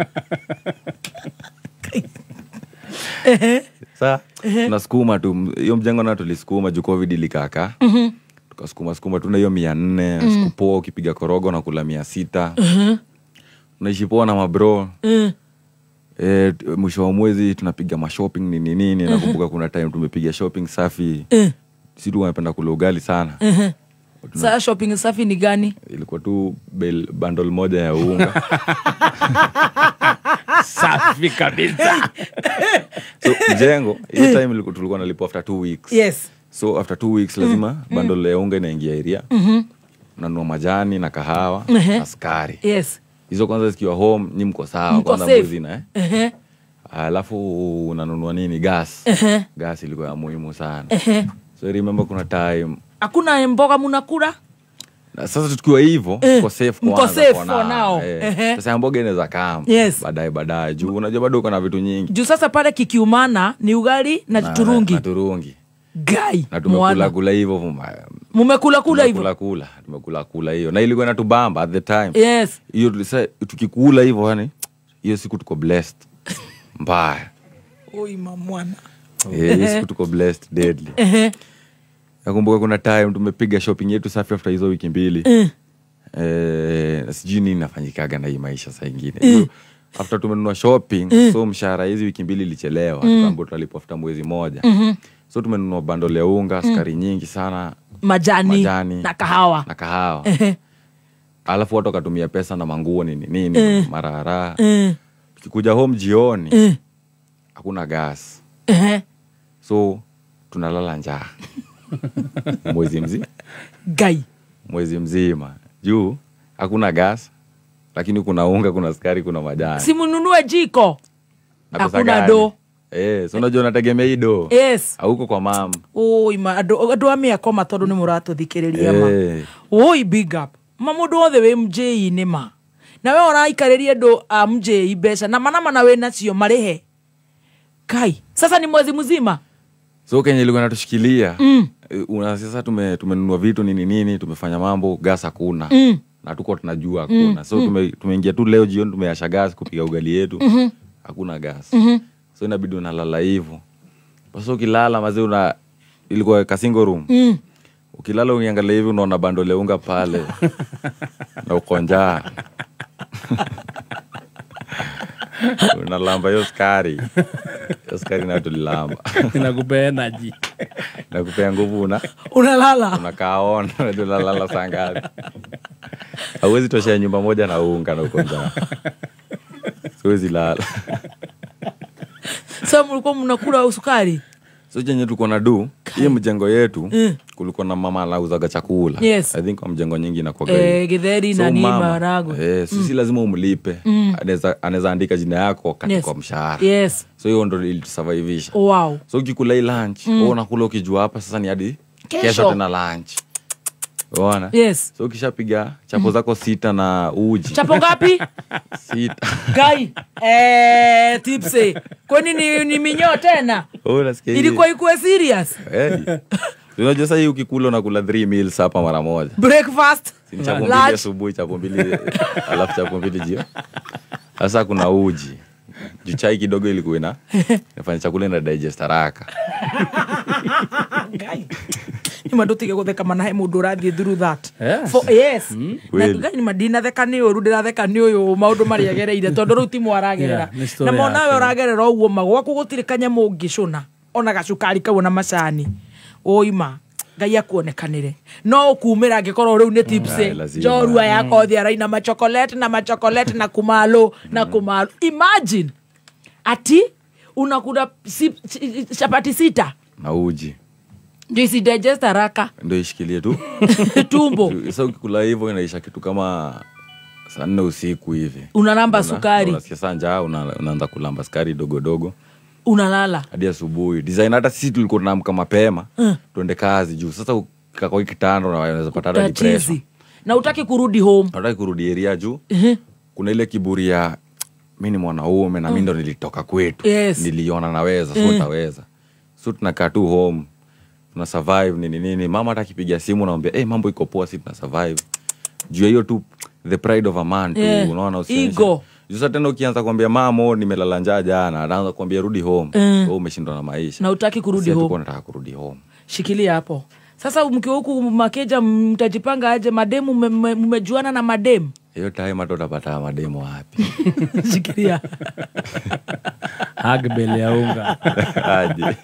S2: Eh.
S17: Sasa tunasukuma tu hiyo mjengo na tulisukuma juu COVID ilikaka. Mhm. Tukasukuma sukuma tuna hiyo mia nne, mm. siku poa ukipiga korogo na kula mia sita. Mhm. Unaishi poa na mabro. Mhm. Eh, mwisho wa mwezi tunapiga ma shopping nini nini. Uh-huh. Nakumbuka kuna time tumepiga shopping safi. Eh. Uh-huh. Sisi tunapenda kula ugali sana. Mhm. Uh-huh.
S2: Sasa shopping safi ni gani?
S17: Ilikuwa tu bundle moja ya unga.
S18: Safi kabisa.
S17: So mjengo ile time tulikuwa nalipo after two weeks.
S2: Yes.
S17: So after two weeks lazima
S2: Mm.
S17: bundle ya unga inaingia area.
S2: Mhm.
S17: Unanunua majani na kahawa
S2: Mhm.
S17: na sukari.
S2: Yes.
S17: Hizo kwanza zikiwa home ni mko sawa
S2: Mko
S17: kwanza
S2: safe.
S17: mwezi na eh.
S2: Ehe.
S17: Alafu unanunua nini gas.
S2: Ehe.
S17: Gas ilikuwa ya muhimu sana.
S2: Ehe.
S17: So I remember kuna time
S2: Hakuna mboga mnakula?
S17: na sasa tukiwa hivyo
S2: Eh,
S17: mko safe
S2: mko
S17: kwanza
S2: safe
S17: for
S2: for
S17: now.
S2: now.
S17: Eh.
S2: Ehe.
S17: Sasa mboga inaweza kama
S2: Yes.
S17: baadaye baadaye juu unajua bado uko na vitu nyingi.
S2: Juu sasa pale kikiumana ni ugali na,
S17: Na-
S2: turungi.
S17: Na turungi.
S2: Gai.
S17: Na tumekula
S2: Mwana.
S17: kula hivyo vuma.
S2: Mumekula kula hivyo.
S17: Tumekula kula, tumekula kula hiyo. Na ilikuwa inatubamba at the time.
S2: Yes.
S17: Hiyo tulisa tukikula hivyo yani hiyo siku tuko blessed. Mbaya.
S2: Oi mamwana.
S17: Eh, hiyo siku tuko blessed deadly.
S2: Ehe.
S17: Nakumbuka kuna time tumepiga shopping yetu safi after hizo wiki mbili.
S2: Eh.
S17: Eh, sijui nini nafanyikaga na hii maisha saa ingine.
S2: Eh.
S17: After tumenunua shopping,
S2: Eh.
S17: so mshahara hizi wiki mbili ilichelewa,
S2: Mm.
S17: tukaambiwa tutalipa after mwezi moja.
S2: Mhm.
S17: So tumenunua bundle ya unga,
S2: Mm.
S17: sukari nyingi sana,
S2: Majani,
S17: majani
S2: na kahawa.
S17: na kahawa.
S2: Ehe.
S17: Alafu watu wakatumia pesa na manguo nini nini,
S2: Eh.
S17: marara.
S2: Eh.
S17: Tukikuja home jioni,
S2: Eh.
S17: hakuna gas.
S2: Ehe.
S17: So tunalala njaa. Mwezi mzima.
S2: Gai.
S17: Mwezi mzima. Juu hakuna gas, lakini kuna unga, kuna sukari, kuna majani.
S2: Simununue jiko.
S17: Na pesa
S2: Hakuna
S17: gani?
S2: do.
S17: Eh, so unajua unategemea hii do.
S2: Yes.
S17: Hauko kwa mama.
S2: Oi ma ado ado amia koma tondu ni muratuthikiriria ma.
S17: Eh.
S2: Oi big up. Mamundu othe we M J ni ma. Na we oraikaririe ndo M J mbeca na manama na we nacio marihe. Kai. Sasa ni mwezi mzima.
S17: So Kenya ilikuwa inatushikilia.
S2: Mm.
S17: Eh, Una sasa tume tumenunua vitu nini nini, tumefanya mambo, gas hakuna.
S2: Mm.
S17: Na tuko tunajua hakuna.
S2: Mm.
S17: So tume tumeingia tu leo jioni tumeasha gas kupiga ugali yetu.
S2: Mhm.
S17: Hakuna gas.
S2: Mhm.
S17: So inabidi unalala hivyo. Basi ukilala mazee una ilikuwa ka single room.
S2: Mm.
S17: Ukilala ukiangalia hivi unaona bando la unga pale. Na uko njaa. Unalamba hiyo sukari. Hiyo sukari na tulilamba.
S18: Inakupea energy.
S17: Nakupea nguvu una.
S2: Unalala.
S17: Unakaa on, unalala saa ngapi? Hauwezi toshea nyumba moja na unga na uko njaa. Siwezi lala.
S2: Sasa mlikuwa mnakula sukari?
S17: So chenye tuko na do, hii mjengo yetu
S2: Mm.
S17: kulikuwa na mama anauzaga chakula.
S2: Yes.
S17: I think kwa mjengo nyingi inakuwa
S2: Eh, githeri na nini maharagwe.
S17: Eh, sisi lazima umlipe.
S2: Mm.
S17: Anaweza anaweza andika jina yako katika
S2: Yes.
S17: kwa mshahara.
S2: Yes.
S17: So hiyo ndio ilitusavaivisha.
S2: Wow.
S17: So ukikula hii lunch,
S2: Mm.
S17: wewe unakula ukijua hapa sasa ni hadi
S2: Kesho.
S17: kesho tena lunch. Unaona?
S2: Yes.
S17: So ukishapiga chapo zako sita na uji.
S2: Chapo ngapi?
S17: Sita.
S2: Gai. Eh, tipse. Kwani ni, ni minyoo tena?
S17: Oh, nasikia. hii.
S2: Ilikuwa ikuwe serious.
S17: Eh. Unajua sasa hii ukikula unakula three meals hapa mara moja.
S2: Breakfast.
S17: Si chapo mbili
S2: Lunch.
S17: asubuhi, chapo mbili alafu chapo mbili jioni. Sasa kuna uji. Juu chai kidogo ilikuwa ina inafanya chakula ina digest haraka.
S2: Gai. Ni mandutige gutheka manahe mundu urathie through that.
S18: Yes.
S2: For, yes.
S18: Mm.
S2: Na
S17: Kweli.
S2: gai ni madina theka ni uru ndiratheka ni uyu maundu mari agereire tondu riu timu aragerera.
S18: Yeah, ni story
S2: Na mona
S18: yake.
S2: we uragerera uguo magwaku gutire kanyamu ngicuna ona gacukari kau na macani. Oima. Ngai akuonekanire no ukumira angikorwo riu ni tipse
S17: Ai, lazima.
S2: njorua yakothi araina machokolete na machokolete na kumalo na kumalo. Imagine ati unakula si, si, chapati sita
S17: Na uji.
S2: ndio isi digest haraka
S17: Ndio ishikilie tu.
S2: tumbo.
S17: Sasa ukikula hivyo inaisha kitu kama saa nne usiku hivi.
S2: Unalamba
S17: Una-
S2: sukari.
S17: Unasikia saa njaa una- unaanza kulamba sukari dogo dogo
S2: Unalala.
S17: hadi asubuhi. Design hata sisi tulikuwa tunaamka mapema
S2: Mm.
S17: tuende kazi juu. Sasa ukakao kitanda unaweza pata hata depression.
S2: Tatizi. Na utaki kurudi home.
S17: Nataka kurudi area juu.
S2: Mhm.
S17: Kuna ile kiburi ya mimi ni mwanaume na mimi ndo nilitoka kwetu.
S2: Yes.
S17: Niliona naweza, so
S2: Mm.
S17: nitaweza. So tunakaa tu home. Tuna survive nini nini. Mama hata akipiga simu naambia, "Eh, hey, mambo iko poa, sisi tuna survive." Juu ya hiyo tu the pride of a man tu,
S2: Yeah.
S17: unaona usionyeshe.
S2: Ego.
S17: Juu sasa tena ukianza kuambia mama, "Oh, nimelala njaa jana," anaanza kuambia rudi home.
S2: Mm.
S17: Wewe umeshindwa na maisha.
S2: Na utaki kurudi
S17: Sisi
S2: home.
S17: tuko nataka kurudi home.
S2: Shikilia hapo. Sasa mkiwa huku makeja mtajipanga aje mademu mme- mmejuana na mademu?
S17: Hiyo time hata utapata mademo wapi?
S2: Shikilia.
S18: Hag bele ya unga.
S17: Aje.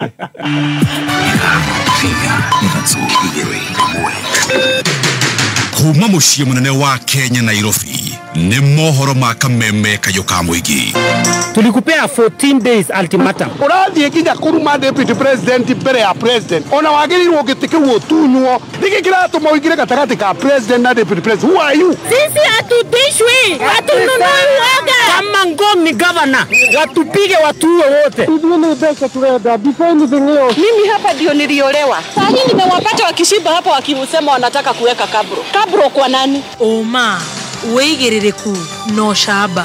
S1: kuma muciĩ munene wa Kenya Nairobi nĩ mohoro ma kameme kayo ka mũingĩ.
S19: Tulikupea fourteen days ultimatum.
S20: Urathiĩ nginya kuruma deputy president mbere ya president. Ona wagĩrĩirwo gĩtĩ kĩu ũtunywo. Nĩkĩ kĩratũma ũingĩre gatagatĩ ka president na deputy president? Who are you?
S19: Sisi hatutishwi. Hatununui woga. Kama Ngong ni governor, watupige watuwe wote.
S20: Hivi ni pesa tunaenda. Before anything else.
S21: Mimi hapa ndio niliolewa. Sasa hivi nimewapata wakishiba hapa wakisema wanataka kuweka kabro. Kabro kwa nani?
S2: Oma, weigĩrĩrĩku no shaba.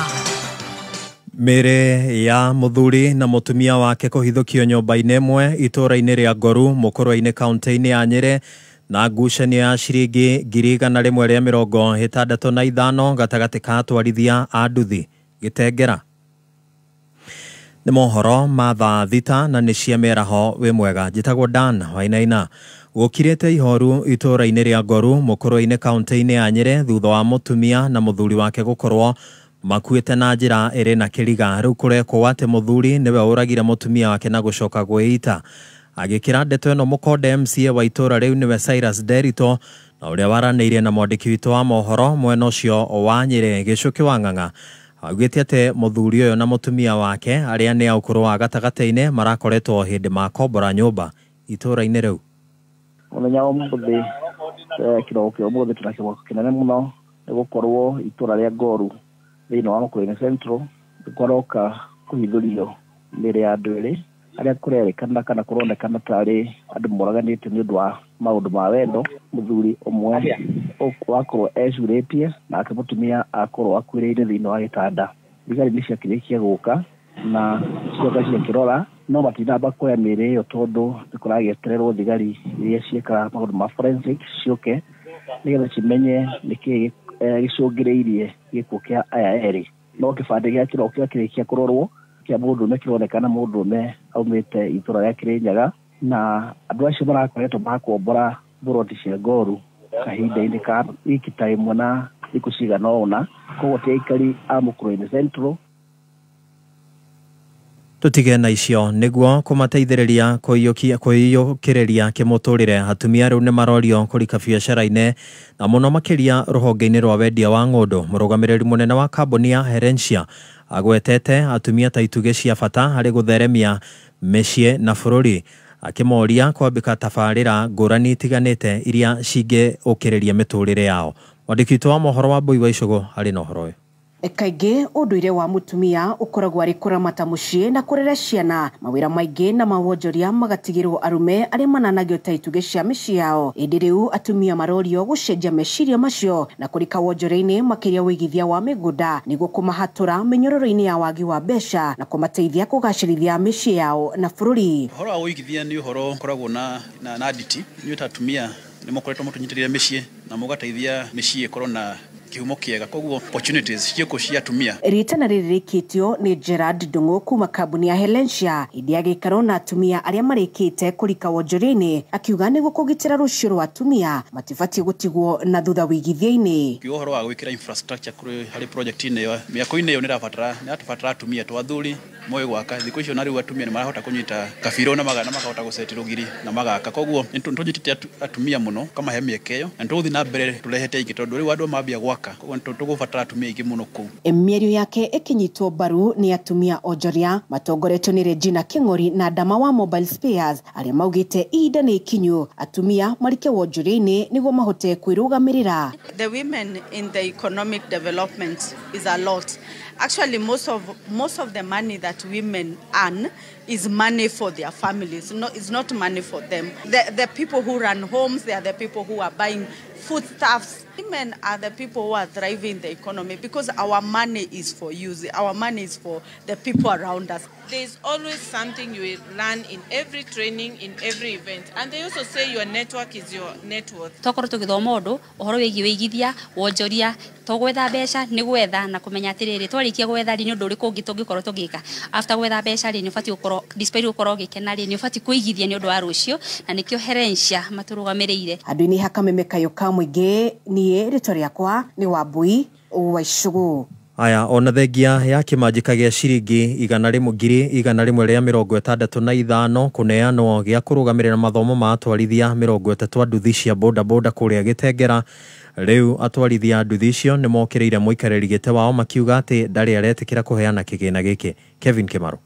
S22: Mere ya muthuri na mutumia wake kuhithukio nyumba-inĩ ĩmwe itũra-inĩ rĩa Ngoru mũkũrwa-inĩ kaunti-inĩ ya Nyeri na ngucanio ya ciringi ngiri igana rĩmwe rĩa mĩrongo ĩtandatũ na ithano gatagatĩ ka atwarithia a nduthi Gĩtengera. Nĩ mohoro ma thaa thita na nĩ cia mĩaraho wĩ mwega. Njĩtagwo Dan Wainaina. Gũkirĩte ihoru itũra-inĩ rĩa Ngoru mũkũrwa-inĩ kaunti-inĩ ya Nyeri thutha wa mutumia na muthuri wake gũkorwo makuĩte na njĩra ĩrĩ na kĩriga. Rĩu kũrekwo atĩ muthuri nĩwe ũragire mutumia wake na gũcoka gwĩita. Agĩkĩra ndeto ĩno mũkonde M C A wa itũra rĩu nĩwe Cyrus Derito, na ũrĩa waranĩirie na mwandĩki witũ wa mohoro mwena ũcio wa Nyeri Gĩcũkĩ wa Ng'ang'a. Augĩte atĩ muthuri ũyũ na mutumia wake arĩa nĩ a ũkũrũ wa gatagatĩ-inĩ marakoretwo hĩndĩ makombora nyũmba itũra-inĩ rĩu.
S23: Mũthenya wa ũmũthĩ kĩroko kĩa ũmũthĩ tũna kĩroko kĩnene mũno nĩ gũkorwo itũra rĩa Ngoru thĩinĩ wa Makueni Central gũkoroka kũhithũrio mbere ya andũ erĩ arĩa kũrerĩkana kana kũronekana tarĩ andũ moraganĩte nĩ ũndũ wa maũndũ ma wendo. Mũthuri ũmwe wakorwo ecurĩtie nake mũtumia akorwo akuĩrĩire thĩinĩ wa gĩtanda. Thigari nĩ ciakĩrĩkia gũka na cioka ciakĩrora, no matinamba kuoya mĩĩrĩ ĩyo tondũ nĩ kũragĩetererwo thigari iria ciĩkaga maũndũ ma forensic ciũke nĩgetha cimenye nĩkĩĩ gĩcũngĩrĩirie gĩkuũ kĩa aya erĩ. No kĩbandĩ gĩa kĩroko kĩrĩa kĩrĩkia kũrorwo kĩa mũndũrũme kĩronekana mũndũrũme aumĩte itũra rĩa Kĩrĩnyaga, na andũ acio marakoretwo makombora mburoti cia Ngoru kahinda-inĩ ka wiki ta ĩmwe na thikũ cigana ũna. Koguo ti aikari a Makueni Central.
S22: Tutige na icio nĩguo kũmateithĩrĩria kwĩyũkĩrĩria kĩmũtũrĩre. Atumia rĩu nĩ marorio kũrika biacara-inĩ na mũno makĩria rũhonge-inĩ rwa wendia wa ng'ũndũ. Mũrũgamĩrĩri mũnene wa kambuni ya Herencia agwetete atumia ta itugĩ cia bata harĩ gũtheremia mĩciĩ na bũrũri, akĩmoria kwambĩka tabarĩra ngũrani itiganĩte iria cingĩũkĩrĩria mĩtũrĩre yao. Mwandĩki witũ wa mohoro wa Mbui wa Icũgũ arĩ na ũhoro ũyũ.
S24: Kaingĩ ũndũire wa mutumia ũkoragwo arĩ kũramata mũciĩ na kũrera ciana. Mawĩra maingĩ na mawonjoria magatigĩrwo arume arĩa mananagio ta itugĩ cia mĩciĩ yao. Hĩndĩ rĩu atumia marorio gũcenjia meciria macio na kũrika wonjoria-inĩ makĩria wĩigithia wa mĩgũnda nĩguo kũmahatũra mĩnyororo-inĩ ya wagi wa mbeca na kũmateithia kũgacĩrithia mĩciĩ yao na bũrũri.
S25: Ũhoro wa wĩigithia nĩ ũhoro ũkoragwo na na nditi nĩ ta atumia nĩ mũkoretwo mũtũnyitĩrĩire mĩciĩ na mũgateithia mĩciĩ ĩkorwo na kihumo kiega, koguo opportunities ciĩko cia atumia.
S24: Ritana rĩrĩ rĩkĩtio nĩ Gerard Ndung'u kuma kambuni ya Herencia hĩndĩ ya gĩikaro na atumia arĩa marĩkĩte kũrika wonjoria-inĩ, akiuga nĩguo kũgitĩra rũciũ rwa atumia matibatiĩ gũtigwo na thutha wĩigithia-inĩ.
S25: Ũhoro wa gwĩkĩra infrastructure kũrĩ harĩ project-inĩ ĩyo, mĩako-inĩ ĩyo nĩ ĩrabatara nĩ ĩrabatara atumia to athuri moĩ gwaka. Thikũ icio na rĩu atumia nĩ marahota kũnyita kabirũ na magana makahota gũcetirwo giri na magaka, koguo nĩ tũnyitĩte atumia mũno kama he mĩeke ĩyo na tũgũthiĩ na mbere tũrehete ingĩ tondũ rĩu andũ mambia gwaka, koguo tũgũbatara atumia aingĩ mũno kũu.
S24: Mĩario yake ĩkĩnyitwo mbaru nĩ atumia onjoria matongoretio nĩ Regina Kĩng'ori na Ndama wa Mobile Spares arĩa maugĩte ihinda nĩ ikinyu atumia marike wonjoria-inĩ nĩguo mahote kwĩrũgamĩrĩra.
S26: The women in the economic development is a lot. Actually, most of most of the money that women earn is money for their families. No, it's not money for them. The the people who run homes, they are the people who are buying foodstuffs. Women are the people who are driving the economy because our money is for use. Our money is for the people around us.
S27: There's always something you will learn in every training, in every event. And they also say your network is your net worth.
S28: Tokorwo tũgĩthoma ũndũ ũhoro wĩgiĩ wĩigithia, wonjoria, tũgwetha mbeca nĩ gwetha na kũmenya atĩrĩrĩ twarĩkia gwetha rĩ nĩ ũndũ ũrĩkũ ũngĩ tũngĩkorwo tũgĩka. After gwetha mbeca rĩ nĩ ũbatiĩ gũkorwo despite gũkorwo ũgĩkena rĩ nĩ ũbatiĩ kũigithia nĩ ũndũ wa rũciũ na nĩkĩo Herencia matũrũgamĩrĩire.
S24: Andũ-inĩ hakameme kayo ka mũingĩ niĩ rĩtwa rĩakwa nĩ Wambui wa Icũgũ.
S22: Aya, ona thengia ya kĩmanjĩka gĩa ciringi igana rĩmwe ngiri igana rĩmwe rĩa mĩrongo ĩtandatũ na ithano kũneanwo gĩa kũrũgamĩrĩra mathomo ma atwarithia mĩrongo ĩtatũ a nduthi cia boda boda kũrĩa Gĩtengera Riu atwarithia nduthi icio nĩ mokĩrĩire mũikarĩri gĩtĩ wao makiuga atĩ ndarĩ aretĩkĩra kũheana kĩgĩna gĩkĩ. Kevin Kimaro.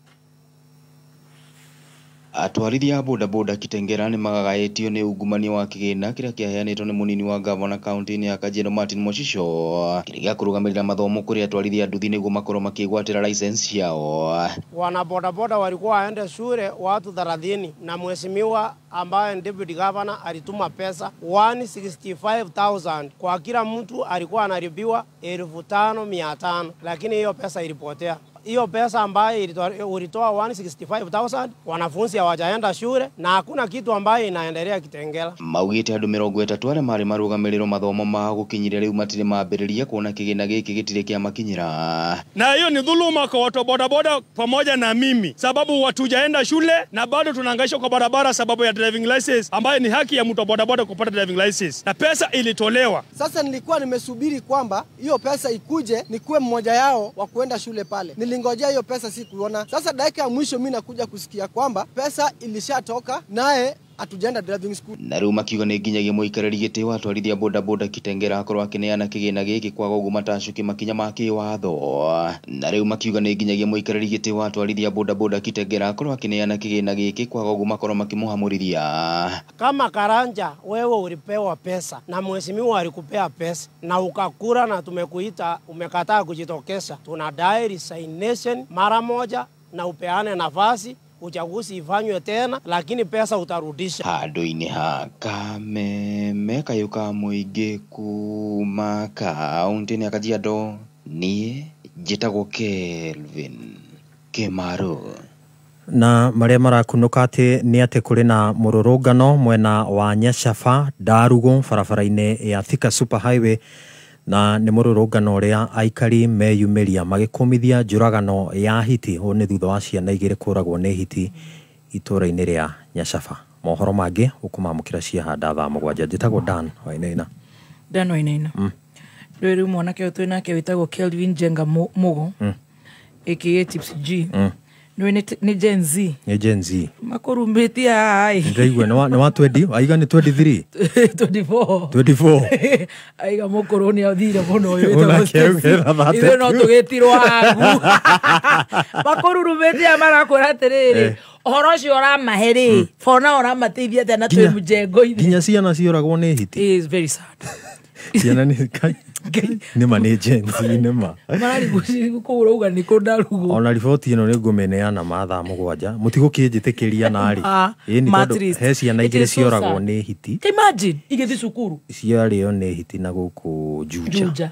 S5: Atwarithia boda boda Kitengera nĩ magagaĩtio nĩ ungumania wa kĩgĩna kĩrĩa kĩaheanĩtwo nĩ mũnini wa gavana kaunti-inĩ ya Kajiado Martin Moshisho kĩrĩa gĩa kũrũgamĩrĩra mathomo kũrĩ atwarithia nduthi nĩguo makorwo makĩgwatĩra license yao.
S19: Wana boda boda walikuwa waende shule watu thelathini na mheshimiwa ambaye ni deputy governor alituma pesa one hundred sixty-five thousand kwa kila mtu, alikuwa analipiwa elfu tano mia tano, lakini hiyo pesa ilipotea. Hiyo pesa ambayo ulitoa one hundred sixty-five thousand, wanafunzi hawajaenda shule na hakuna kitu ambayo inaendelea Kitengela.
S5: Maugĩte andũ mĩrongo ĩtatũ arĩa marĩ marũgamĩrĩro mathomo ma gũkinyĩria rĩu matirĩ mambĩrĩria kuona kĩgĩna gĩkĩ gĩtirĩ kĩamakinyĩra.
S6: Na hiyo ni dhuluma kwa watu boda boda pamoja na mimi, sababu watujaenda shule na bado tunahangaishwa kwa barabara sababu ya driving license ambayo ni haki ya mtu boda boda kupata driving license, na pesa ilitolewa.
S7: Sasa nilikuwa nimesubiri kwamba hiyo pesa ikuje nikuwe mmoja yao wa kuenda shule pale. Nilingojea hiyo pesa si kuona. Sasa dakika ya mwisho mimi nakuja kusikia kwamba pesa ilishatoka naye atujaenda driving school.
S5: Na rĩu makiuga nĩ nginyagia mũikarĩri gĩtĩ wa atwarithia boda boda Kitengera akorwo akĩneana kĩgĩna gĩkĩ kwaga ũguo matacũkie makinya ma kĩwatho. Na rĩu makiuga nĩ nginyagia mũikarĩri gĩtĩ wa atwarithia boda boda Kitengera akorwo akĩneana kĩgĩna gĩkĩ kwaga ũguo makorwo makĩmũhamũrithia.
S19: Kama Karanja wewe ulipewa pesa na mheshimiwa alikupea pesa na ukakura na tumekuita umekataa kujitokeza, tunadai resignation mara moja na upeane nafasi uchaguzi ifanywe tena, lakini pesa utarudisha.
S5: Handũ-inĩ ha Kameme Kayuka mũingĩ kuma kaunti-inĩ ya Kajiado, niĩ njĩtagwo Kelvin Kimaro.
S22: Na marĩa marakunũka atĩ nĩ atĩ kũrĩ na mũrũrũngano mwena wa Nyacaba Ndarugu barabara-inĩ ya Thika Super Highway, na nĩ mũrũrũngano ũrĩa aikari meyumĩria magĩkũmithia njũragano ya hiti. Hũ nĩ thutha wa ciana igĩrĩ kũragwo nĩ hiti itũra-inĩ rĩa Nyacaba. Mohoro mangĩ ũkũmamũkĩra ciahanda thaa mũgwanja. Njĩtagwo Dan Wainaina.
S2: Dan Wainaina. Rĩu rĩu mwanake ũyũ twĩ nake wĩtagwo Kelvin Jenga Mugo aka Tipsy G. Ni Gen Z.
S22: Ni Gen Z.
S2: Makurumbĩtie ai.
S22: Ndaigua nĩ wa twenty, aiga ni twenty-three.
S2: twenty-four.
S22: twenty-four.
S2: Aiga mũkũrũ nĩ athire mũno ũyũ wĩtagwo. Ithuĩ no tũgĩtirwo angu. Makurumbĩtie marakwĩra atĩrĩrĩ. Ũhoro ũcio ũramahe rĩ, bona ũramateithia atĩ na twĩ mũjengo-inĩ.
S22: Nginya ciana cioragwo nĩ hiti.
S2: It is very sad.
S22: Ciana nĩ kai. Nĩma nĩ Gen Z nĩma.
S2: Marari gũkũra uga nĩ kũndarugo.
S22: Ona riboti ĩno nĩ ngũmeneana mathaa mũgwanja. Mũtigũkĩnjĩtĩkĩria narĩ. Ĩni tondũ he ciana igĩrĩ cioragwo nĩ hiti.
S2: Imagine igĩthi cukuru.
S22: Ciarĩo nĩ hiti na gũkũ Juja.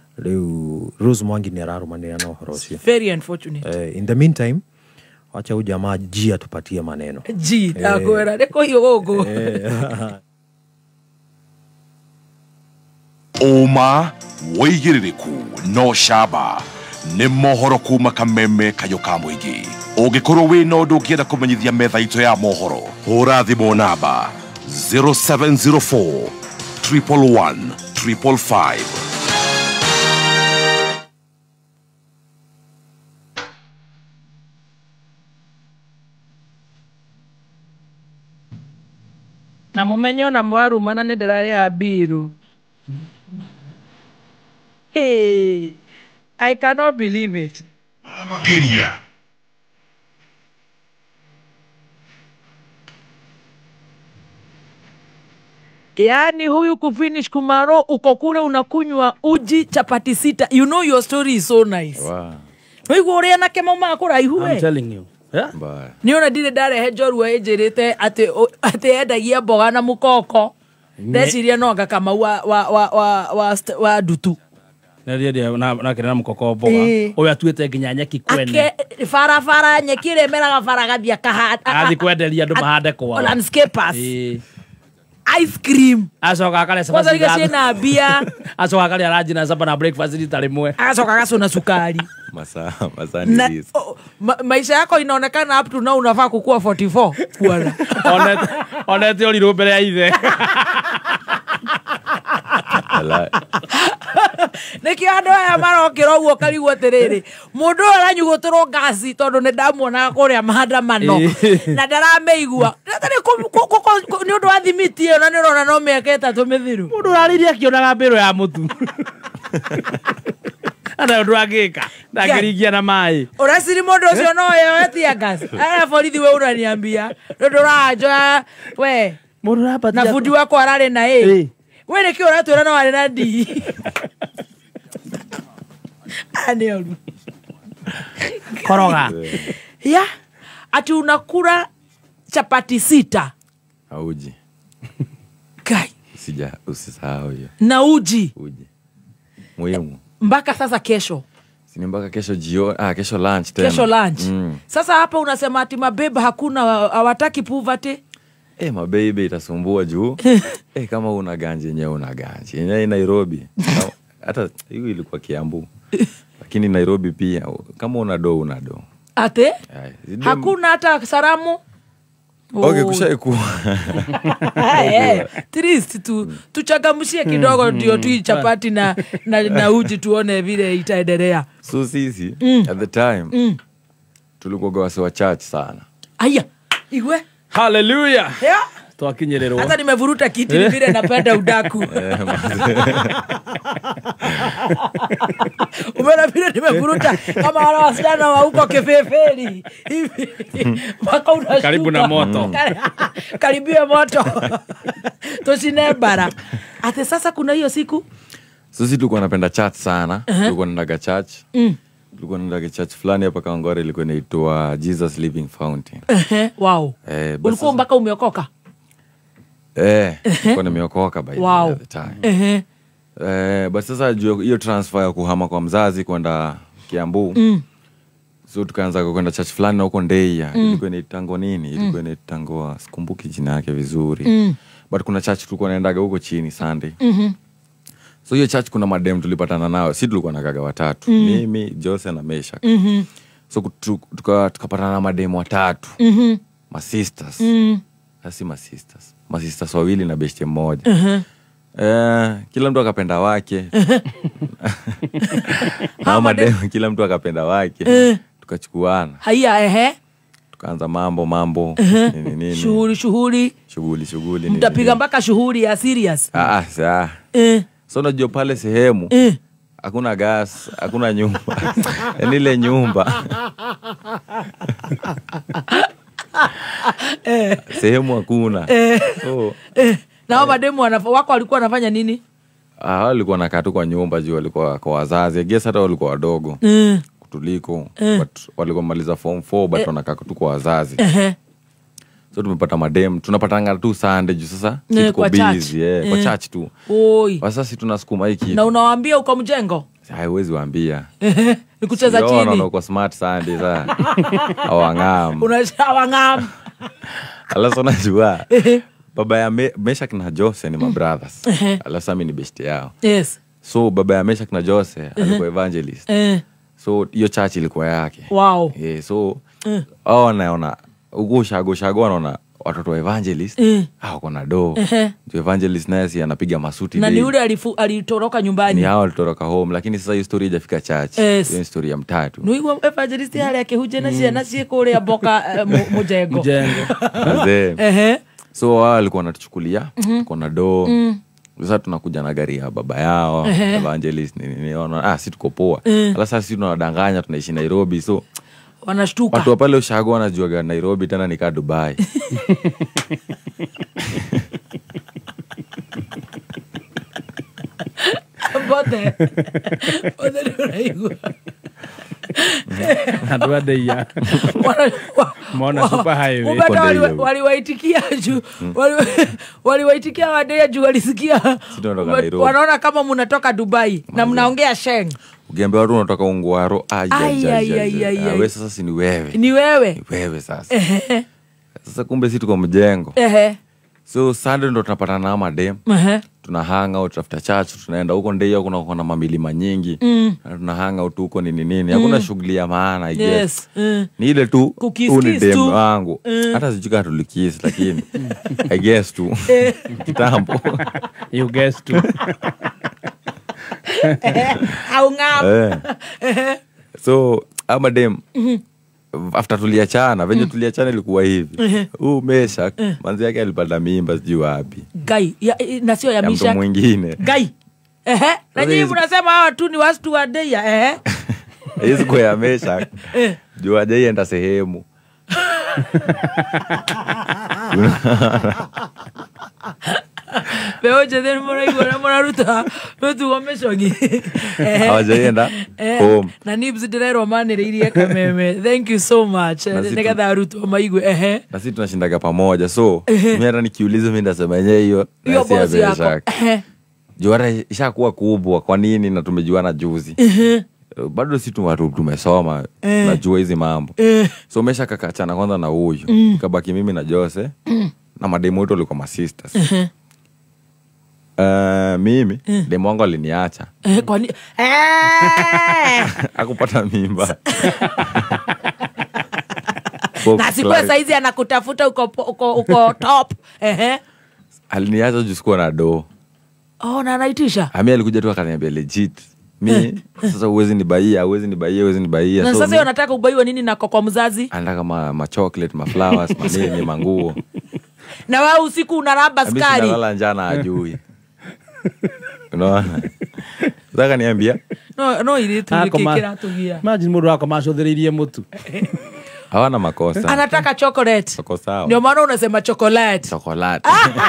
S22: Rĩu Rose Mwangi nĩ ararũmanĩrĩra na ũhoro ũcio.
S2: Very unfortunate.
S22: Uh, in the meantime, wacha huyu jamaa G atupatie maneno.
S2: G, ndakwĩra nĩ kũhiũ gũkũ.
S16: Oma wĩigĩrĩrĩku no camba nĩ mohoro kuma Kameme Kayuka mũingĩ. Ũngĩkorwo wĩ na ũndũ ũngĩenda kũmenyithia metha itũ ya mohoro, hũra thimũ namba zero seven zero four, one one one, five five five.
S2: Na mumenyo na mwarumana nĩ ndĩrarĩa biru. Hey, I cannot believe it.
S16: Makiria.
S2: Yani huyu kufinish Kumaro uko kule unakunywa uji chapati sita. You know your story is so nice.
S18: Wow.
S2: Wewe uria na kema mako raihu.
S18: I'm telling you. Yeah.
S2: Bye. Ni ona dire dare he jorua ejirite ate ate endagia mboga na mukoko. Ndeciria no anga kama wa wa wa wa wa, wa dutu.
S18: Na ria na na kena mukoko mboga. Oya atuete nginya nyeki kwene.
S2: Ake fara fara nyeki remeraga fara gathia kahanda.
S18: Athi kwenderia andu mahande kwa.
S2: Landscapers. Ice cream.
S18: Asoka akale
S2: sababu. Kwanza liga na bia.
S18: Asoka akale araji na saba na breakfast ni tarimwe.
S2: Asoka akaso na sukari.
S17: Masa masa ni this.
S2: Oh, ma, maisha yako inaonekana up to now unafaa kukua forty-four. Bwana.
S18: Onet onet yoli ro mbere ya ithe.
S2: Niki andu aya marokira uguo karigwo tiriri mundu aranyugutiro gasi tondu ne ndamuona kuria maandamano na ndarameigua natari ni undu wa thimiti iyo na ni rona no miaka itatu mithiru
S18: mundu urariria akionaga mbiro ya mutu ana undu agika ndangirigia na mai
S2: urasiri mundu ucio no ye wetia gasi aya borithi we uraniambia ndu rajo we
S18: mundu rapatia
S2: na fundi wako arare na eh we niki uratwira no ari na di Aneo.
S18: Koroga.
S2: Ya. Ati unakula chapati sita.
S17: Auji.
S2: Kai.
S17: Sija usisahau hiyo.
S2: Na uji.
S17: Uji. Muhimu.
S2: Mpaka sasa kesho.
S17: Sini mpaka kesho jioni, ah kesho lunch tena.
S2: Kesho lunch.
S17: Mm.
S2: Sasa hapa unasema ati mabeba hakuna hawataki poverty.
S17: Eh, mabebe itasumbua juu. Eh, kama una ganji yenyewe una ganji. Yenyewe Nairobi. Hata hiyo ilikuwa Kiambu. Lakini Nairobi pia kama una do una do.
S2: Ate? Ay, hakuna hata saramu.
S17: Okay, kushaiku.
S2: Eh, trist tu tuchangamshie kidogo ndio tu chapati na na, na uji tuone vile itaendelea.
S17: So sisi mm. at the time mm. tulikuwa wase wa church sana.
S2: Aya, igwe.
S18: Hallelujah.
S2: Yeah.
S18: Twakinyererwa.
S2: Hata nimevuruta kiti ni vile napenda udaku. Umena vile nimevuruta kama wale wasichana wa huko Kefefeli. Hivi. Mpaka unashuka.
S18: Karibu na moto.
S2: Karibu ya moto. Tosine bara. Ate sasa kuna hiyo siku?
S17: Sisi tulikuwa napenda church sana.
S2: Uh-huh.
S17: Tulikuwa naenda church. Mm. Tulikuwa naenda church fulani hapa Kangore ilikuwa inaitwa Jesus Living Fountain.
S2: Eh, wow.
S17: Eh,
S2: ulikuwa mpaka umeokoka?
S17: Eh, nilikuwa nimeokoka by
S2: wow.
S17: the time.
S2: Eh.
S17: Eh, but sasa hiyo transfer ya kuhama kwa mzazi kwenda Kiambu. Mm. So tukaanza kwenda church fulani na huko Ndeia. Mm. Ilikuwa ni tango nini? Ilikuwa ni tango sikumbuki jina yake vizuri. Mm. But kuna church tulikuwa naendaga huko chini Sunday. Mhm. So hiyo church kuna madem tulipatana nao. Sisi tulikuwa nakaga watatu. Mm. Mimi, Jose na Meshak. Mhm. So tuka tukapatana na madem watatu. Mhm. Ma sisters. Mhm. Asi ma sisters. Ma sisters wawili na beshte mmoja. Mhm. Eh, kila mtu akapenda wake. Na madem kila mtu akapenda wake. Tukachukuana.
S2: Haya ehe.
S17: Tukaanza mambo mambo nini nini.
S2: Shughuli shughuli.
S17: Shughuli shughuli nini.
S2: Mtapiga mpaka shughuli ya serious.
S17: Ah ah sawa. Eh. So unajua pale sehemu eh. Hakuna gas, hakuna nyumba. Yaani ile nyumba. eh. Sehemu hakuna.
S2: Eh. So, eh. Na hao mademu wako walikuwa wanafanya nini?
S17: Ah, walikuwa wanakaa tu kwa nyumba juu walikuwa kwa wazazi. I guess hata walikuwa wadogo. Mm. Kutuliko. Mm. But walikuwa maliza form four but eh. wanakaa tu kwa wazazi. Eh. So tumepata madem, tunapatanga tu Sunday juu sasa
S2: ne,
S17: tuko busy eh, kwa church tu.
S2: Oi.
S17: Sasa sisi tunasukuma hiki.
S2: Na unawaambia uko mjengo?
S17: Haiwezi waambia.
S2: Ni kucheza chini.
S17: Yo, no, kwa smart Sunday sasa. Awangam.
S2: Unashawangam.
S17: Alafu unajua. Baba ya me, Meshak na Jose ni my brothers. Alafu mimi ni best yao.
S2: Yes.
S17: So baba ya Meshak na Jose alikuwa evangelist. So hiyo church ilikuwa yake.
S2: Wow.
S17: Eh, so oh naona ugusha gusha gona watoto wa evangelist mm. ah kuna do uh-huh. The evangelist naye si anapiga masuti
S2: na ni yule alifu alitoroka nyumbani.
S17: Ni hao alitoroka home lakini sasa hiyo story haijafika church.
S2: Yes.
S17: Hiyo story ya mtatu.
S2: Ni huyo evangelist yale yake huje na si na si kule ya boka uh, mujengo.
S18: Mujengo.
S2: Eh.
S17: So wao walikuwa wanatuchukulia tuko na do. Mm. Sasa tunakuja na gari ya baba yao uh-huh. Evangelist nini nini ah si tuko poa. Mm. Sasa sisi tunadanganya tunaishi Nairobi so
S2: wanashtuka.
S17: Watu pale ushago wanajua Nairobi tena nika Dubai.
S2: Bote. Bote unaigo.
S18: Adwade ya. Mona super highway.
S2: Wali waliwaitikia juu. Waliwaitikia wadea juu walisikia. Wanaona kama mnatoka Dubai na mnaongea Sheng.
S17: Ukiambia watu unatoka Ungwaro wewe sasa si ni wewe.
S2: Ni wewe.
S17: Ni wewe sasa. Sasa kumbe sisi tuko mjengo.
S2: Ehe.
S17: So Sunday ndo tunapatana na madem. Ehe. Tuna hang out after church tunaenda huko Ndeia kuna kuna mamilima nyingi. Mm. Tuna hang out huko nini nini. Hakuna mm. shughuli ya maana I guess. Yes. Mm. Ni ile tu ni dem wangu. Mm. Hata sijui tulikisi lakini I guess tu. Kitambo.
S18: You guess tu.
S2: Au ngam.
S17: Eh. So ama dem after tuliachana venye tuliachana ilikuwa hivi. Huu Mesha manzi yake alipata mimba sijui wapi.
S2: Gai ya, na sio ya
S17: Ya
S2: Misha.
S17: mtu mwingine.
S2: Gai. Ehe. Na nyinyi mnasema hawa tu ni watu wa Deya. Ehe.
S17: Hizo kwa ya Mesha. Juu aje enda sehemu.
S2: Peoje den mora igora mora ruta. Wetu wameshogi.
S17: Hawajaenda home.
S2: Na nibs direro manire irie kameme. Thank you so much. Negatha ruto maigwe ehe.
S17: Na sisi tunashindaga pamoja. So mimi hata nikiuliza mimi ndasema yenyewe hiyo.
S2: Hiyo boss yako.
S17: Juara ishakuwa kubwa kwa nini na tumejuana juzi. Bado si tu watu tumesoma najua hizi mambo. So Mesha kakachana kwanza na huyu. Kabaki mimi na Jose na mademu wetu walikuwa ma sisters. Uh, mimi mm. demu wangu aliniacha.
S2: Eh kwani eh
S17: akupata mimba.
S2: Na siku saizi anakutafuta uko uko uko top. Ehe.
S17: Aliniacha juu sikuwa na do.
S2: Oh, na anaitisha.
S17: Ami alikuja tu akaniambia legit. Mimi sasa uwezi ni baia, uwezi ni baia, uwezi ni baia.
S2: Na so, sasa unataka ubaiwe nini na kwa mzazi?
S17: Anataka ma, ma chocolate, ma flowers, ma nini, manguo.
S2: Na wewe usiku unaraba skari.
S17: Mimi nalala njana ajui. Unaona? Zaka niambia?
S2: No no ile tu kikira tugia.
S18: Imagine muru wako mashodheririe mutu.
S17: Hawana makosa.
S2: Anataka chocolate.
S17: Soko sawa.
S2: Ndio maana unasema chocolate.
S17: Chocolate.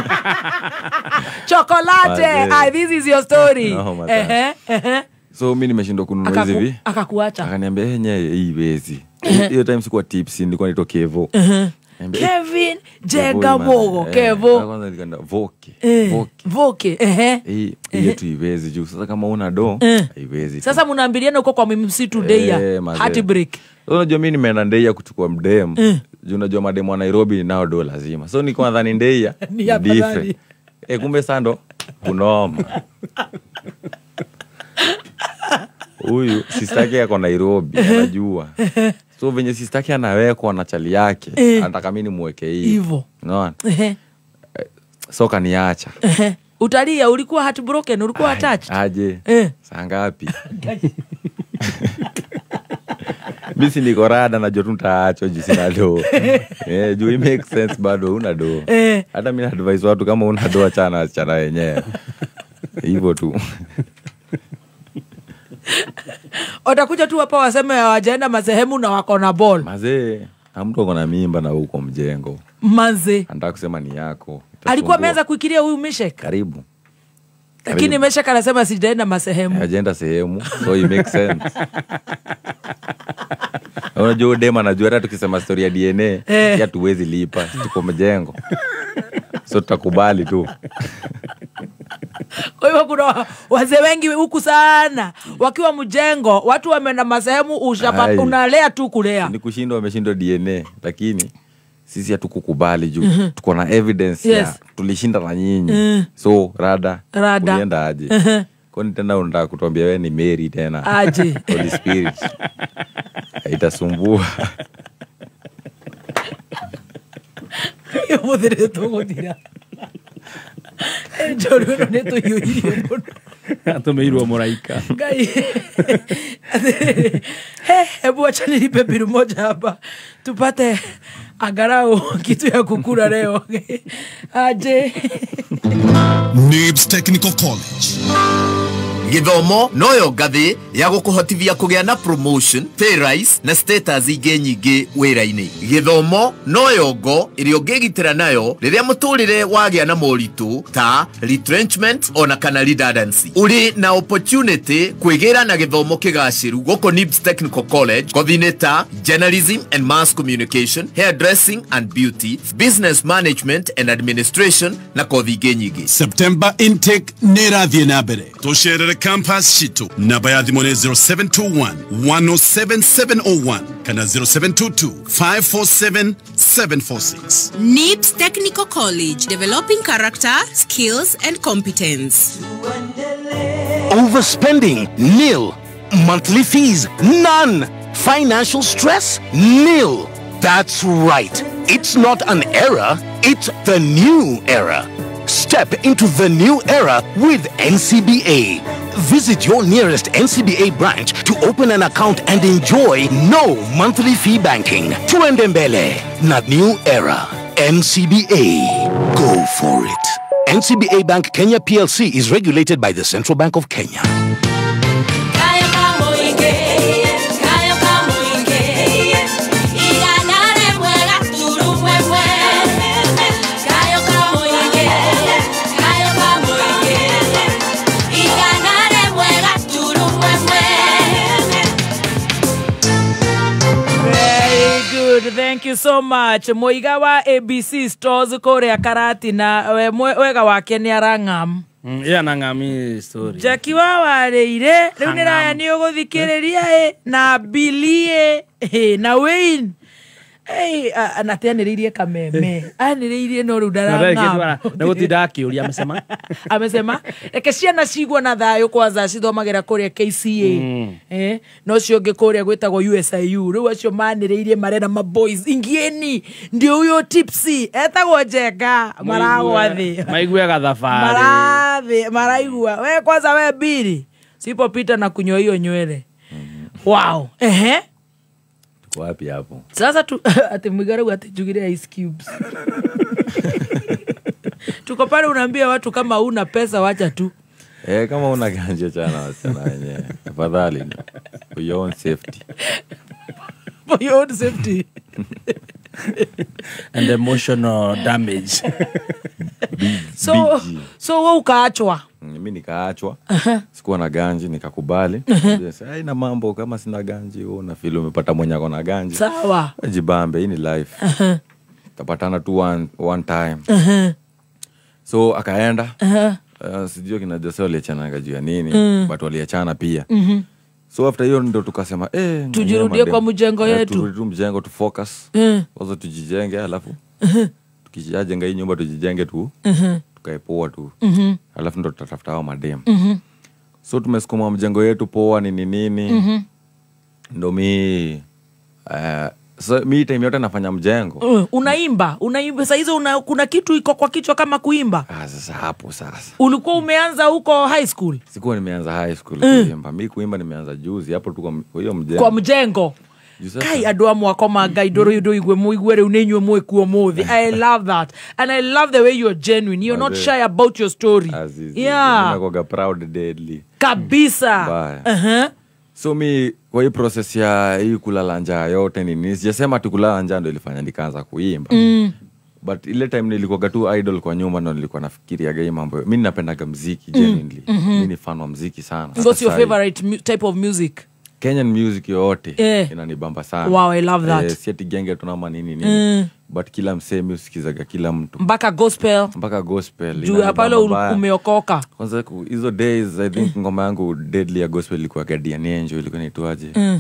S2: Chocolate. Ah, this is your story.
S17: No,
S2: ehe ehe.
S17: So mimi nimeshindwa kununua hizi hivi.
S2: Akakuacha.
S17: Akaniambia yenye hii wezi. Hiyo time sikuwa tips nilikuwa nito Kevo.
S2: Kevin Jega Mogo Kevo.
S17: Kwanza nikaenda Voke.
S2: Voke. Voke. Ehe.
S17: Hii hiyo tu iwezi juu. Sasa kama una do, haiwezi.
S2: Sasa mnaambiliana uko kwa msitu Deya. Heart break.
S17: Unajua mimi nimeenda Deya kuchukua mdem. Juu unajua mademu wa Nairobi nao do lazima. So niko nadhani Deya
S2: ni afadhali.
S17: Eh kumbe sando kunoma. Huyu sistake yako Nairobi anajua. So venye sistake anawekwa na chali yake anataka mimi nimweke hivi.
S2: Hivyo.
S17: Unaona? So kaniacha.
S2: Utalia ulikuwa heartbroken, ulikuwa attached.
S17: Aje. Saa ngapi? Mimi niko rada na jotu nitaacho jinsi na do. Eh, do it make sense bado una do. Hata mimi advise watu kama una do achana achana yenyewe. Hivyo tu.
S2: Watakuja tu hapa waseme hawajaenda masehemu na wako na ball.
S17: Mazee, mtu ako na mimba na huko mjengo.
S2: Manze.
S17: Anataka kusema ni yako.
S2: Alikuwa ameanza kuikiria huyu Meshek.
S17: Karibu.
S2: Lakini Meshek anasema sijaenda masehemu.
S17: Hajaenda sehemu. So it makes sense. Unajua dema anajua hata tukisema story ya D N A eh. ya tuwezi lipa, tuko mjengo. So tutakubali tu.
S2: Kwa hivyo kuna wazee wengi huku sana wakiwa mjengo, watu wameenda masehemu ushapa unalea tu kulea.
S17: Ni kushindwa wameshindwa D N A lakini sisi hatukukubali juu mm-hmm. tuko na evidence yes. ya tulishinda na nyinyi. Mm. So rada,
S2: rada.
S17: Ulienda aje? Uh-huh. Kwani tena unataka kutuambia wewe ni Mary tena?
S2: Aje.
S17: Holy Spirit. Itasumbua.
S2: Yo modere to godira. Joro no neto yuiri mono.
S18: Atumeirwa moraika.
S2: Gai. He, hebu acha nilipe biru moja hapa. Tupate agarao kitu ya kukula leo. Aje.
S1: Nibs Technical College.
S3: Githomo noyo ngathi ya gukuhotithia kugia na promotion, pay rise na status ingi nyingi wira-ini. Githomo noyo ngo irio ngigitira nayo riria muturire wagia na moritu ta retrenchment ona kana redundancy. Uri na opportunity kwigira na githomo kigaciru guko Nibs Technical College kothine ta journalism and mass communication, hairdressing and beauty, business management and administration na kothi ingi nyingi.
S1: September intake nirathie na mbere. Tusherere campus shitu namba ya thimũ nĩ zero seven two one, one oh seven, seven oh one kana zero seven two two, five four seven, seven four six.
S9: Nibs Technical College, developing character, skills and competence.
S10: Overspending? Nil. Monthly fees? None. Financial stress? Nil. That's right. It's not an era, it's the new era. Step into the new era with N C B A. Visit your nearest N C B A branch to open an account and enjoy no monthly fee banking. Tuende mbele na new era. N C B A. Go for it. N C B A Bank Kenya P L C is regulated by the Central Bank of Kenya.
S2: Thank you so much. Moiga wa A B C Stores kore Karati na we wega wake ni arangam.
S18: Mm, yeah, nangami story.
S2: Jackie wa wareire riu ni raya ni uguthikiriria e na Bilie e na Wayne. Hey, anateaniririe kameme. Aniririe no riu darangam.
S18: Na gutinda akiuria amesema.
S2: Amesema reke ciana cigwo na thayo kwanza cithomagira kuria K C A. Mm. Eh, no cio ngikuria gwitagwo U S I U. Riu acio maniririe marena ma boys ingieni ndio uyo tipsy etagwo Njenga maragwa thi.
S18: Maiguaga thabari.
S2: Marathi maraigua. We kwanza we Bili. Sipopita na kunyoa hiyo nywele. Wow. Ehe.
S17: Wapi hapo?
S2: Sasa tu ati mwigaru atijugire ice cubes. Tuko pale unaambia watu kama una pesa wacha tu.
S17: Eh, kama una ganja chana wasana wenyewe. Afadhali. For your own safety.
S2: For your own safety.
S18: And emotional damage.
S2: So so wewe ukaachwa.
S17: Mimi nikaachwa. Sikuwa na ganji nikakubali. Sasa ina mambo kama sina ganji wewe una feel umepata mwenye ako na ganji.
S2: Sawa.
S17: Jibambe hii ni life. Tapatana tu one one time. So akaenda. Uh, sijui kina Jose waliachana ngajua nini, mm. but waliachana pia. Mm-hmm. So after hiyo ndo tukasema eh
S2: tujirudie kwa mjengo yetu.
S17: Turudi mjengo tu focus.
S2: Mm.
S17: Wazo tujijenge alafu. Tukijajenga hii nyumba tujijenge tu.
S2: Mm-hmm.
S17: Tukaepoa tu.
S2: Mm-hmm.
S17: Alafu ndo tutatafuta hao madem.
S2: Mm-hmm.
S17: So tumesukuma mjengo yetu poa nini nini.
S2: Mm-hmm.
S17: Ndo mi uh, so mi time yote nafanya mjengo.
S2: Uh, unaimba, unaimba sasa hizo una, kuna kitu iko kwa kichwa kama kuimba.
S17: Ah sasa hapo sasa.
S2: Ulikuwa umeanza huko high school?
S17: Sikuwa nimeanza high school mm. kuimba. Mimi kuimba nimeanza juzi hapo tu kwa hiyo mjengo.
S2: Kwa mjengo. Kai adwa mwako magaidoro yudo igwe muigwere unenywe mwe kuo mothi. I love that. And I love the way you're genuine. You're not shy about your story.
S17: Azizi.
S2: Yeah.
S17: Ninakuwa proud deadly.
S2: Kabisa.
S17: Uh-huh. So mi kwa hii process ya hii kulala njaa yote nini, sijasema tu kulala njaa ndio ilifanya nikaanza kuimba. Mm. But ile time nilikuwa tu idol kwa nyuma ndo nilikuwa nafikiria game mambo. Mimi napenda muziki genuinely.
S2: Mm-hmm.
S17: Mimi ni fan wa muziki sana.
S2: What's your favorite mu- type of music?
S17: Kenyan music yote
S2: eh.
S17: inanibamba sana.
S2: Wow, I love that.
S17: Eh, si ati genge tunama nini nini. Mm. But kila msee music zaga kila mtu.
S2: Mpaka gospel.
S17: Mpaka gospel.
S2: Juu hapale umeokoka.
S17: Kwanza hizo days I think ngoma yangu deadly ya gospel ilikuwa Guardian Angel ilikuwa inaitwaje?
S2: Mm.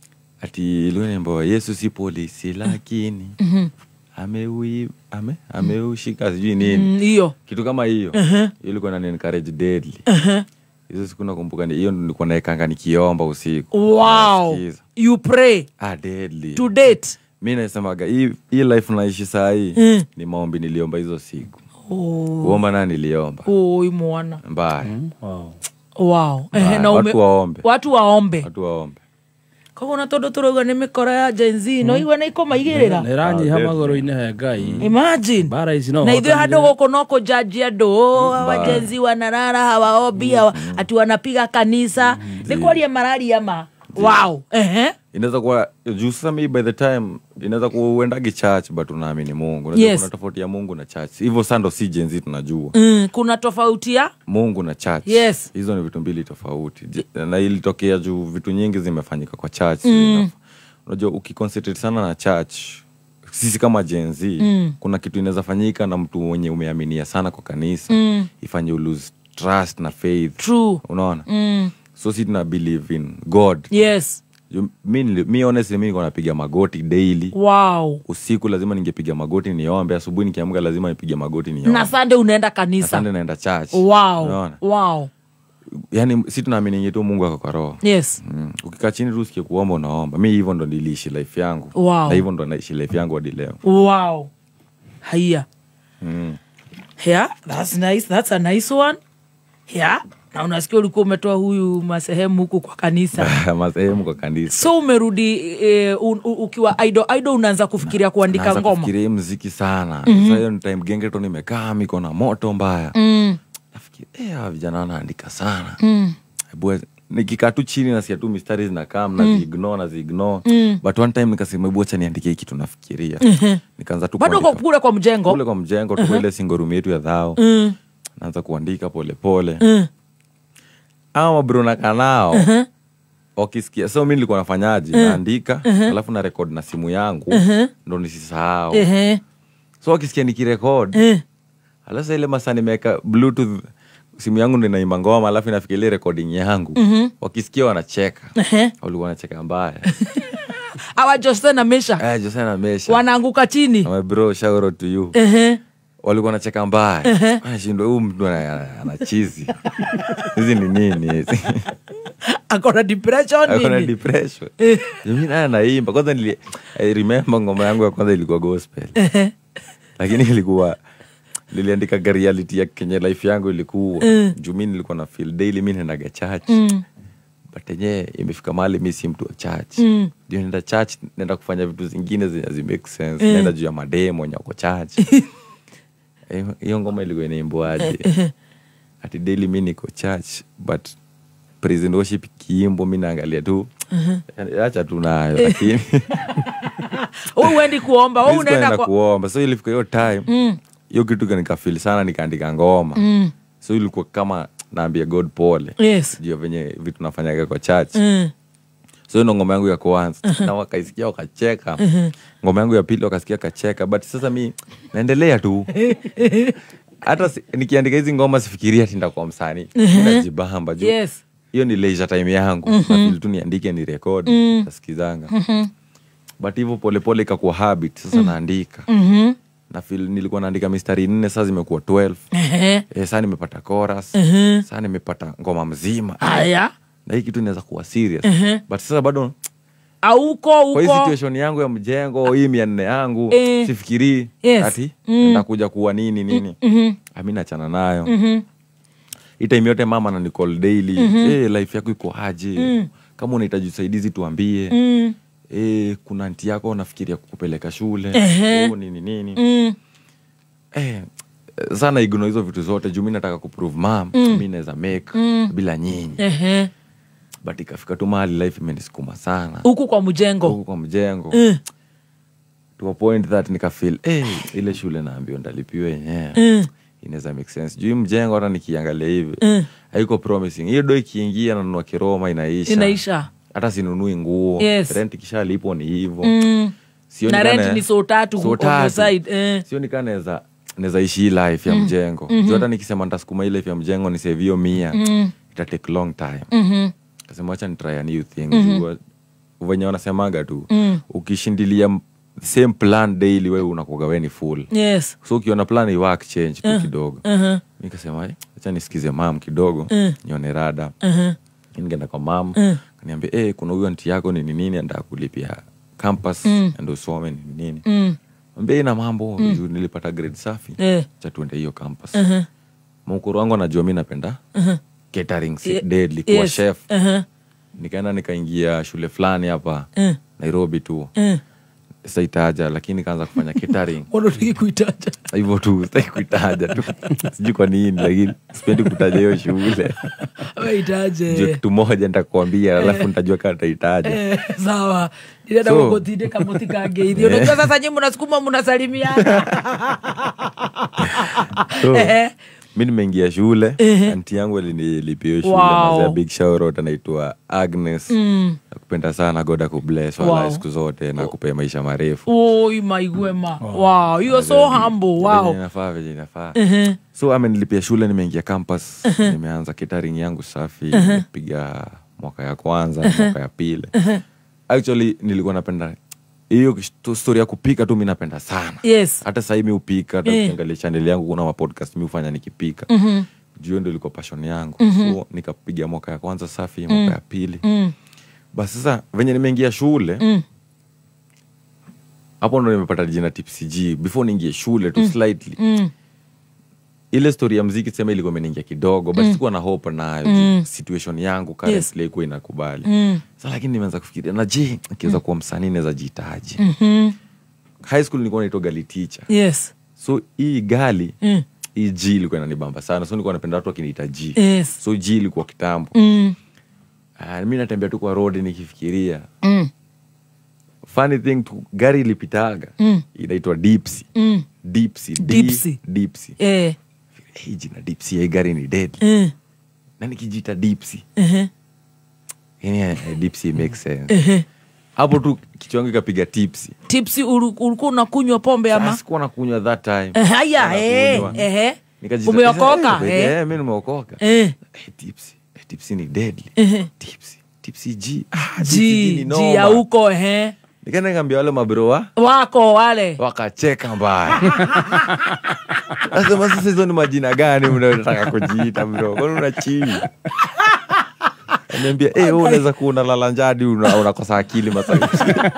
S17: Ati ilikuwa inaimba Yesu si polisi lakini mm-hmm. ameui ame ameushika sijui nini.
S2: Hiyo. Mm,
S17: kitu kama hiyo.
S2: Uh-huh.
S17: Ilikuwa inani encourage deadly.
S2: Uh-huh.
S17: Hizo siku nakumbuka ni hiyo nilikuwa naekanga nikiomba usiku.
S2: Wow. You pray.
S17: Ah, deadly.
S2: To date.
S17: Mimi nasemaga hii hii life naishi saa hii mm. ni maombi niliomba hizo siku.
S2: Oh.
S17: Kuomba na niliomba.
S2: Oh, imuona.
S17: Mbaya.
S2: Mm. Wow. Wow.
S17: Eh, na ume... watu waombe.
S2: Watu waombe.
S17: Watu waombe.
S2: Kwa na todo turoga ni mikora ya Gen Z no iwe na iko maigirira.
S18: Neranyi hamagoro ine Ngai.
S2: Imagine.
S18: Bara ici no.
S2: Na ithe hado goko noko judge ando wa Gen Z wanarara hawaombi ati wanapiga kanisa. Ni kwalia marari ama. Wow. Eh.
S17: Inaweza kuwa juu sasa mimi by the time inaweza kuenda church but unaamini Mungu. Unajua yes. kuna tofauti ya Mungu na church. Hivyo sando si Gen Z tunajua.
S2: Mm, kuna tofauti ya
S17: Mungu na church.
S2: Yes.
S17: Hizo ni vitu mbili tofauti. Na ilitokea juu vitu nyingi zimefanyika kwa church. Mm. Unajua ukiconcentrate sana na church sisi kama Gen Z mm. kuna kitu inaweza fanyika na mtu mwenye umeaminia sana kwa kanisa mm. ifanye you lose trust na faith.
S2: True.
S17: Unaona?
S2: Mm.
S17: So si tuna believe in God.
S2: Yes.
S17: Mi mi honestly mimi niko napiga magoti daily.
S2: Wow.
S17: Usiku lazima ningepiga magoti niombe, asubuhi nikiamka lazima nipige magoti niombe.
S2: Na Sunday unaenda kanisa.
S17: Na Sunday naenda church.
S2: Wow. Unaona? Wow.
S17: Yaani si tunaamini tu Mungu ako kwa roho.
S2: Yes.
S17: Mm. Ukikaa chini tu usikie kuomba unaomba. Mimi hivyo ndo niliishi life yangu.
S2: Wow.
S17: Na hivyo ndo naishi life yangu hadi leo.
S2: Wow. Haya.
S17: Mm.
S2: Yeah, that's nice. That's a nice one. Yeah. Na unasikia ulikuwa umetoa huyu masehemu huku kwa kanisa.
S17: Masehemu kwa kanisa.
S2: So umerudi e, un, u, ukiwa idol idol unaanza kufikiria kuandika ngoma.
S17: Naanza kufikiria muziki sana.
S2: Mm-hmm.
S17: Sasa hiyo time Gengeton nimekaa miko na moto mbaya.
S2: Mm.
S17: Nafikiria eh hawa vijana wanaandika sana.
S2: Mm.
S17: Hebu nikikaa tu chini na siya tu mistari zinakaa na
S2: Mm.
S17: ziignore na ziignore.
S2: Mm.
S17: But one time nikasema hebu acha niandike hiki tunafikiria.
S2: Mhm.
S17: Nikaanza tu
S2: Bado kwa kule kwa mjengo.
S17: Kule kwa mjengo tu
S2: Uh-huh.
S17: ile single room yetu ya dhao.
S2: Mm.
S17: Naanza kuandika pole pole.
S2: Mm.
S17: Ama bro na kanao.
S2: Uh-huh.
S17: Wakisikia. So mimi nilikuwa nafanyaje?
S2: Uh-huh.
S17: Naandika,
S2: Uh-huh.
S17: alafu na record na simu yangu.
S2: Uh-huh.
S17: Ndio nisisahau.
S2: Uh-huh.
S17: So wakisikia nikirecord.
S2: Uh-huh.
S17: Alafu ile masaa nimeweka bluetooth simu yangu ndio inaimba ngoma alafu inafikia ile recording yangu.
S2: Mhm.
S17: Wakisikia wanacheka.
S2: Uh-huh.
S17: Walikuwa wanacheka mbaya.
S2: Awa Jose na Mesha.
S17: Eh, Jose na Mesha.
S2: Wanaanguka chini.
S17: My bro, shout out to you.
S2: Eh.
S17: Walikuwa wanacheka mbaya.
S2: Uh-huh.
S17: Anashindwa huyu mtu ana chizi. Hizi ni nini hizi?
S2: Akona depression nini?
S17: Akona depression. Mimi naye naimba. Kwanza nili I remember ngoma yangu ya kwanza ilikuwa gospel.
S2: Uh-huh.
S17: Lakini ilikuwa niliandika reality ya Kenya life yangu ilikuwa.
S2: Mm.
S17: Juu mimi nilikuwa na feel daily mimi naenda church.
S2: Mm.
S17: But yenyewe imefika mahali mimi si mtu wa church.
S2: Mm.
S17: Ndio nenda church, nenda kufanya vitu zingine zenye zi make sense.
S2: Mm.
S17: Nenda juu ya mademo nyako church. Hiyo ngoma ilikuwa inaimbwaje? Ati daily mimi niko church but praise and worship kiimbo mimi naangalia tu.
S2: Uh-huh.
S17: Acha tu nayo lakini
S2: wewe uendi kuomba, wewe unaenda
S17: kwa kuomba. So ilifika hiyo time.
S2: Mm.
S17: Hiyo kitu kanikafeel sana nikaandika ngoma.
S2: Mm.
S17: So ilikuwa kama naambia God pole.
S2: Yes.
S17: Juu venye vitu nafanyaga kwa church.
S2: Mm.
S17: So ino ngoma yangu ya kwanza.
S2: Uh-huh.
S17: Na wakaisikia wakacheka.
S2: Uh-huh.
S17: Ngoma yangu ya pili wakasikia kacheka. But sasa mi naendelea tu. Hata si, nikiandika hizi ngoma sifikiria ati nitakuwa msanii.
S2: Uh-huh.
S17: Najibamba juu.
S2: Yes.
S17: Hiyo ni leisure time yangu.
S2: Uh-huh.
S17: Na feel tu niandike ni record.
S2: Mm.
S17: Nasikizanga.
S2: Uh-huh.
S17: But hivyo pole pole ikakuwa habit. Sasa
S2: Mm.
S17: naandika.
S2: Mhm.
S17: Na feel nilikuwa naandika mistari nne sasa zimekuwa twelve.
S2: Uh-huh.
S17: Eh, sasa nimepata chorus.
S2: Uh-huh.
S17: Sasa nimepata ngoma mzima.
S2: Aya.
S17: Na hii kitu inaweza kuwa serious.
S2: Uh-huh.
S17: But sasa bado
S2: auko uko
S17: kwa hii situation yangu ya mjengo hii mia nne yangu
S2: Eh.
S17: sifikiri
S2: Yes.
S17: ati
S2: Mm.
S17: ndakuja kuwa nini nini.
S2: Mhm.
S17: Mimi naachana nayo.
S2: Mhm.
S17: Hii time yote mama na Nicole daily.
S2: Mhm.
S17: Eh, life yako iko aje?
S2: Mm.
S17: Kama unahitaji usaidizi tuambie.
S2: Mm.
S17: Eh, kuna anti yako nafikiria kukupeleka shule.
S2: Ehe.
S17: Oh, nini nini.
S2: Mm.
S17: Eh, sana ignore hizo vitu zote juu mimi nataka kuprove mom
S2: Mm.
S17: mimi naweza make
S2: Mm.
S17: bila nyinyi.
S2: Ehe.
S17: But ikafika tu mahali life imenisukuma sana.
S2: Huku kwa mjengo.
S17: Huku kwa mjengo.
S2: Mm.
S17: To a point that nika feel eh ile shule naambiwa ndalipiwe yenyewe.
S2: Mm.
S17: Inaweza make sense. Juu mjengo hata nikiangalia hivi
S2: Mm.
S17: haiko promising. Hiyo do ikiingia na nunua kiroma inaisha.
S2: Inaisha.
S17: Hata sinunui nguo.
S2: Yes.
S17: Rent kishalipo ni hivyo.
S2: Mm.
S17: Sio
S2: na
S17: nikane-
S2: rent ni so tatu
S17: so
S2: on
S17: tatu.
S2: your side. Eh.
S17: Sio nikanaweza naweza ishi hii life ya
S2: Mm.
S17: mjengo.
S2: Mhm.
S17: Juu hata nikisema nitasukuma ile life ya mjengo ni save hiyo mia.
S2: Mm.
S17: Ita take long time.
S2: Mhm.
S17: Kasema acha ni try a new thing.
S2: Mhm.
S17: Juu venye wanasemaga tu.
S2: Mm.
S17: Ukishindilia m- same plan daily wewe unakuwa wewe ni full.
S2: Yes.
S17: So ukiona plan i work change tu
S2: Uh,
S17: kidogo.
S2: uh-huh.
S17: Mimi kasema eh acha nisikize mam kidogo.
S2: Uh.
S17: Nione rada.
S2: Uh-huh.
S17: Ningeenda kwa mam.
S2: Uh.
S17: Kaniambia eh kuna huyu anti yako ni nini anataka kulipia campus
S2: Mm.
S17: ndio usome ni nini.
S2: Mm.
S17: Mwambie ina mambo
S2: Mm.
S17: juu nilipata grade safi.
S2: Eh.
S17: Acha tuende hiyo campus.
S2: Uh-huh.
S17: Mkuru wangu anajua mimi napenda
S2: Uh-huh.
S17: catering
S2: Ye-
S17: deadly kuwa
S2: yes.
S17: chef.
S2: Uh-huh.
S17: Nikaenda nikaingia shule fulani hapa
S2: Uh.
S17: Nairobi tu.
S2: Uh.
S17: Sasa itaja lakini kaanza kufanya catering.
S2: Mbona utaki kuitaja?
S17: Hivyo tu sitaki kuitaja tu. Sijui kwa nini lakini sipendi kutaja hiyo shule.
S2: Waitaje?
S17: Ndio kitu moja nitakwambia alafu nitajua kama nitaitaja.
S2: Eh, sawa. Ndirenda
S17: So-
S2: gugutinde kamuti kangeithio. Unajua sasa nyinyi mnasukuma mnasalimiana.
S17: So,
S2: Eh.
S17: mimi nimeingia shule,
S2: Ehe.
S17: anti yangu alinilipia hiyo shule,
S2: Wow.
S17: mazee big shout out anaitwa Agnes.
S2: Mm.
S17: Nakupenda sana, God akubless
S2: Wow.
S17: wala siku zote na akupe maisha marefu.
S2: Oi maigwema. Wow, you are so humble. Wow.
S17: Venye inafaa, venye inafaa.
S2: Ehe.
S17: So amenilipia shule, nimeingia campus, nimeanza catering yangu safi,
S2: Ehe.
S17: nimepiga mwaka ya kwanza,
S2: Ehe.
S17: mwaka ya pili.
S2: Ehe.
S17: Actually nilikuwa napenda hiyo sto- story ya kupika tu, mimi napenda sana.
S2: Yes.
S17: Hata sasa mimi upika, hata
S2: Eh.
S17: ukiangalia channel yangu kuna ma podcast mimi hufanya nikipika.
S2: Mhm.
S17: Juu ndio ilikuwa passion yangu.
S2: Mhm.
S17: So nikapiga mwaka ya kwanza safi,
S2: Mm.
S17: mwaka ya pili.
S2: Mm.
S17: Basi sasa venye nimeingia shule,
S2: Mm.
S17: hapo ndo nimepata jina T P C G. Before niingie shule tu
S2: Mm.
S17: slightly.
S2: Mm.
S17: ile story ya muziki sema ilikuwa imeniingia kidogo but
S2: Mm.
S17: sikuwa na hope nayo
S2: Mm.
S17: situation yangu currently iko inakubali.
S2: Mm.
S17: Sasa lakini nimeanza kufikiria na je nikiweza kuwa msanii naweza jitaji.
S2: Mhm.
S17: High school nilikuwa naitwa gali teacher.
S2: Yes.
S17: So hii gali
S2: Mm.
S17: hii G ilikuwa inanibamba sana. So nilikuwa napenda watu wakiniita G.
S2: Yes.
S17: So G ilikuwa kitambo.
S2: Mm.
S17: Ah, mimi natembea tu kwa road nikifikiria.
S2: Mm.
S17: Funny thing tu gari ilipitaga.
S2: Mm.
S17: Inaitwa Dipsy.
S2: Mm.
S17: Dipsy.
S2: Dipsy.
S17: Dipsy.
S2: Eh.
S17: Hii jina Dipsy hii gari ni dead.
S2: Mm.
S17: Na nikijita Dipsy.
S2: Mhm.
S17: Yani Dipsy makes sense.
S2: Mhm.
S17: Hapo tu kichwa changu ikapiga tipsy.
S2: Tipsy ulikuwa unakunywa pombe ama?
S17: Sasa sikuwa nakunywa that time.
S2: Eh, haya eh eh.
S17: Nikajita.
S2: Umeokoka
S17: eh?
S2: eh?
S17: Eh, mimi nimeokoka.
S2: Eh.
S17: Tipsy. Eh, Tipsy ni deadly.
S2: Eh.
S17: Tipsy. Tipsy G. Ah,
S2: G, G ya huko eh.
S17: Nikaenda ngambia wale mabro wa
S2: wako wale.
S17: Wakacheka mbaya. Sasa sasa hizo ni majina gani mnataka kujiita bro? Kwani una chini? Ananiambia eh, wewe unaweza kuwa unalala njadi unakosa akili masaa.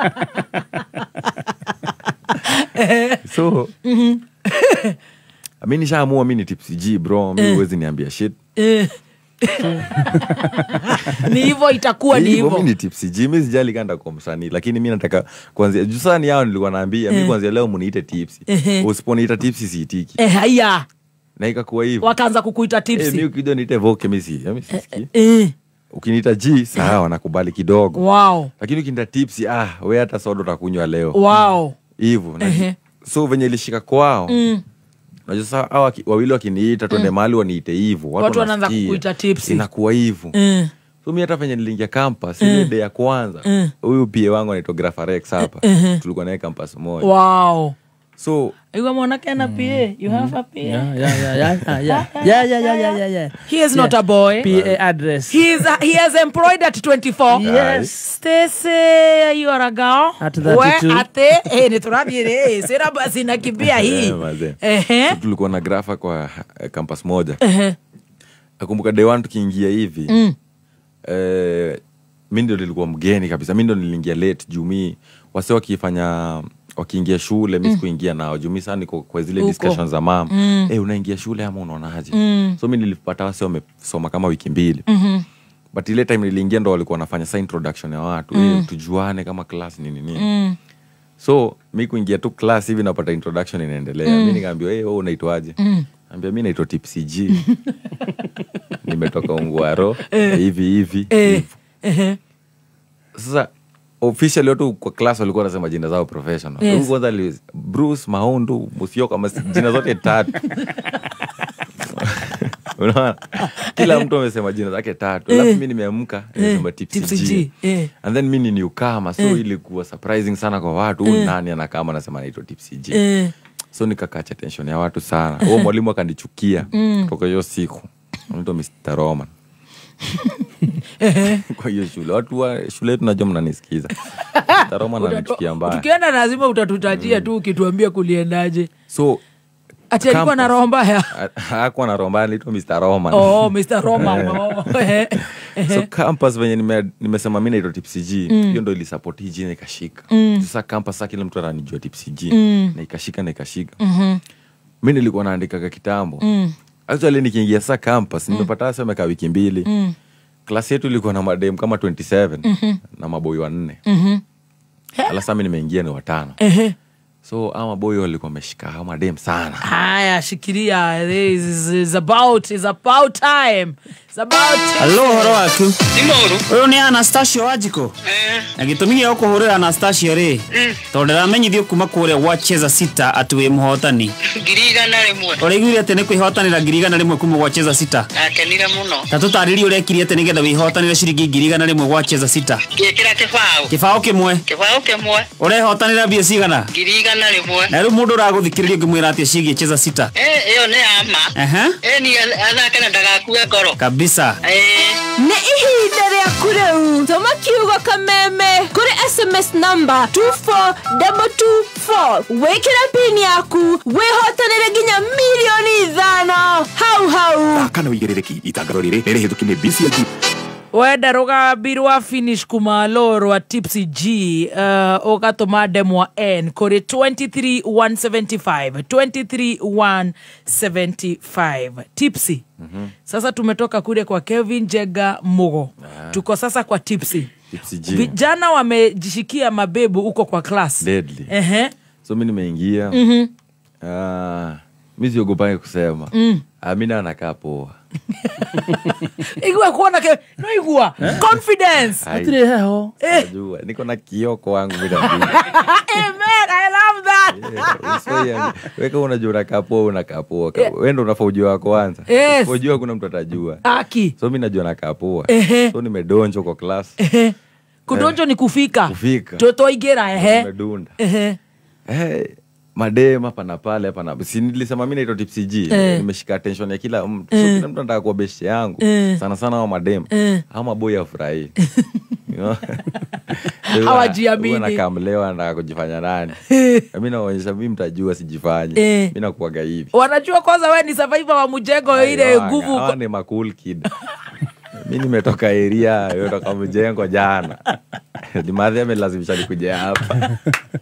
S17: So, mhm. Mimi nishaamua mimi ni Tipsy G bro, mimi huwezi niambia shit.
S2: Eh. Ni hivyo itakuwa ni hivyo.
S17: Mimi ni Tipsy G, mimi sijali kanda kwa msanii, lakini mimi nataka kuanzia juu sana yao nilikuwa naambia mimi kuanzia leo mniite Tipsy. Usiponiita Tipsy siitiki.
S2: Eh, haya.
S17: Na ikakuwa hivyo.
S2: Wakaanza kukuita Tipsy.
S17: Eh, mimi ukija niite Voke mimi si, mimi sisikii. Eh. Ukiniita G sawa nakubali kidogo.
S2: Wow.
S17: Lakini ukiniita Tipsy ah, wewe hata soda utakunywa leo.
S2: Wow.
S17: Hivyo. Uh-huh. So venye ilishika kwao. Mm. Unajua sasa hao wawili wakiniita twende mm. mahali waniite hivyo.
S2: Watu wanaanza kukuita Tipsy.
S17: Inakuwa hivyo. Mm. So mimi hata venye niliingia campus ile day ya kwanza. Huyu mm. pia wangu anaitwa Grafarex hapa. Uh-huh. Tulikuwa naye campus moja.
S2: Wow.
S17: So
S2: Iwa mwanake ana P A. You have a P A?
S18: Yeah, yeah, yeah, yeah, yeah. Yeah, yeah, yeah, yeah, yeah, yeah.
S2: He is
S18: yeah.
S2: not a boy.
S18: P A address.
S2: He is. A, he has employed at twenty-four.
S18: Yes.
S2: Stacy, you are a girl.
S18: At thirty-two.
S2: Where ate? Eh, ni turabire. Eh, sera basi nakimbia hii.
S17: Eh. Tulikuwa na grafa kwa campus moja. Eh. Nakumbuka day one tukiingia hivi. Mm. Eh, mimi ndio nilikuwa mgeni kabisa. Mimi ndio niliingia late juu mimi wase wakifanya wakiingia shule mimi sikuingia nao juu mimi sana niko kwa zile discussions za mama. Mm. Eh, unaingia shule ama unaonaje? Mm. So mimi nilipata wase wamesoma kama wiki mbili. Mhm. But ile time niliingia ndo walikuwa wanafanya sa introduction ya watu. Mm. Eh, tujuane kama class nini nini. Mm. So mimi kuingia tu class hivi napata introduction inaendelea. Mm. Mimi nikamwambia eh, wewe unaitwaje? Mm. Anambia mimi naitwa Tipsy G. Nimetoka Ungwaro hivi hivi. Eh. Eh. Sasa officially watu kwa class walikuwa wanasema jina zao professional. Yes. Huko kwanza Bruce Mahundu, Musyoka, kama jina zote tatu. Unaona? Kila mtu amesema jina zake tatu. Alafu mimi nimeamka nimesema Tipsy G. And then mimi ni newcomer, so ilikuwa surprising sana kwa watu. Huyu nani anakaa anasema anaitwa Tipsy G. So nikakacha tension ya watu sana. Huo mwalimu akanichukia kutoka hiyo siku. Anaitwa mister Roman. Kwa hiyo shule watu wa shule tunajua mnanisikiza. mister Roman ananichukia mbaya.
S2: Tukienda lazima utatutajia tu ukituambia kuliendaje.
S17: So
S2: ati alikuwa na roho mbaya.
S17: Hakuwa na roho mbaya, anaitwa mister Roman.
S2: Oh, mister Roman. Oh.
S17: So campus venye nime nimesema mimi naitwa Tipsy G, hiyo ndio ilisupport hii jina ikashika. Sasa campus sasa kila mtu ananijua Tipsy G na ikashika na ikashika. Mhm. Mimi nilikuwa naandika kwa kitambo. Actually nikiingia sasa campus nimepata sasa meka wiki mbili. Class yetu ilikuwa na madem kama twenty-seven na maboy wanne. Mhm. Alafu mimi nimeingia ni watano. Eh. So ama boy walikuwa wameshika kama dem sana.
S2: Haya shikilia, this is about is about time. It's about time.
S4: Hello horo waku. Ndimoru. Oyo ni Anastasia Wajiko. Eh. Na gitumi yako hore Anastasia re. Mm. Tondera menyithio kuma kure wacheza sita atuwe muhotani.
S8: Ngiriga na rimwe.
S4: Oregire tene kwihotanira ngiriga na rimwe kuma wacheza sita.
S8: Akenira muno.
S4: Tatu tariri urekiri tene getha wihotanira ciringi ngiriga na rimwe wacheza sita.
S8: Gekira kibao.
S4: Kibao kimwe.
S8: Kibao kimwe.
S4: Urehotanira bia cigana?
S8: Ngiriga na rimwe.
S4: Na ru mundu raguthikiririo ngimwira ati cigi cheza sita.
S8: Eh, iyo ni ama.
S4: Aha.
S8: Eh, ni athaka na ndagakuwe ngoro.
S4: Kabisa.
S8: Eh.
S21: Ni ihinda ria kureu. Toma kiugo kameme kuri S M S number two four two two four. Wekera pin yaku wehotanire ginya milioni ithano. Hau hau.
S10: Kana wigerereki itangaro rire rere hitukine B C G.
S2: wenda rugambirwa finish kumalorwa Tipsy G uh, ogatuma demwa N kuri twenty-three one seventy-five twenty-three one seventy-five Tipsy. Mm-hmm. Sasa tumetoka kule kwa Kevin Jega Mugo. Ah. Tuko sasa kwa Tipsy.
S11: Tipsy G.
S2: Vijana wamejishikia mabebu huko kwa class.
S11: Deadly.
S2: Ehe.
S11: So mimi nimeingia.
S2: Mhm.
S11: Ah, mimi siogopai kusema.
S2: Mm.
S11: Amina anakaa poa.
S2: Igwa kuona ke no igwa confidence.
S11: Atire
S2: heo. Eh.
S11: Najua niko na kioko wangu bila bibi.
S2: Amen, I love that.
S11: So yeah, wewe unajua unakaa poa unakaa poa. Wewe ndio unafaa ujue wako kwanza.
S2: Yes.
S11: Unajua kuna mtu atajua.
S2: Aki.
S11: So mimi najua nakaa poa.
S2: Ehe.
S11: So nimedonjo kwa class.
S2: Ehe. Kudonjo ni kufika.
S11: Kufika.
S2: Toto igera ehe.
S11: Nimedunda.
S2: Ehe.
S11: Eh, madem hapa na pale hapa na si nilisema mimi naitwa Tipsy G.
S2: Eh.
S11: Nimeshika attention ya kila mtu. So
S2: Eh.
S11: kila mtu anataka kuwa best yangu.
S2: Eh.
S11: Sana sana wa madem.
S2: Eh.
S11: Au maboy afurahi. You know?
S2: Hawajiamini.
S11: Huwa nakamlewa na kujifanya nani. Mimi naonyesha mimi mtajua sijifanye.
S2: Eh.
S11: Mimi nakuaga hivi.
S2: Wanajua kwanza wewe ni survivor wa Mujengo ile nguvu.
S11: Hawa ni ma cool kid. Mimi nimetoka area, nimetoka Mujengo jana. Ni madhi amelazimisha nikuje hapa.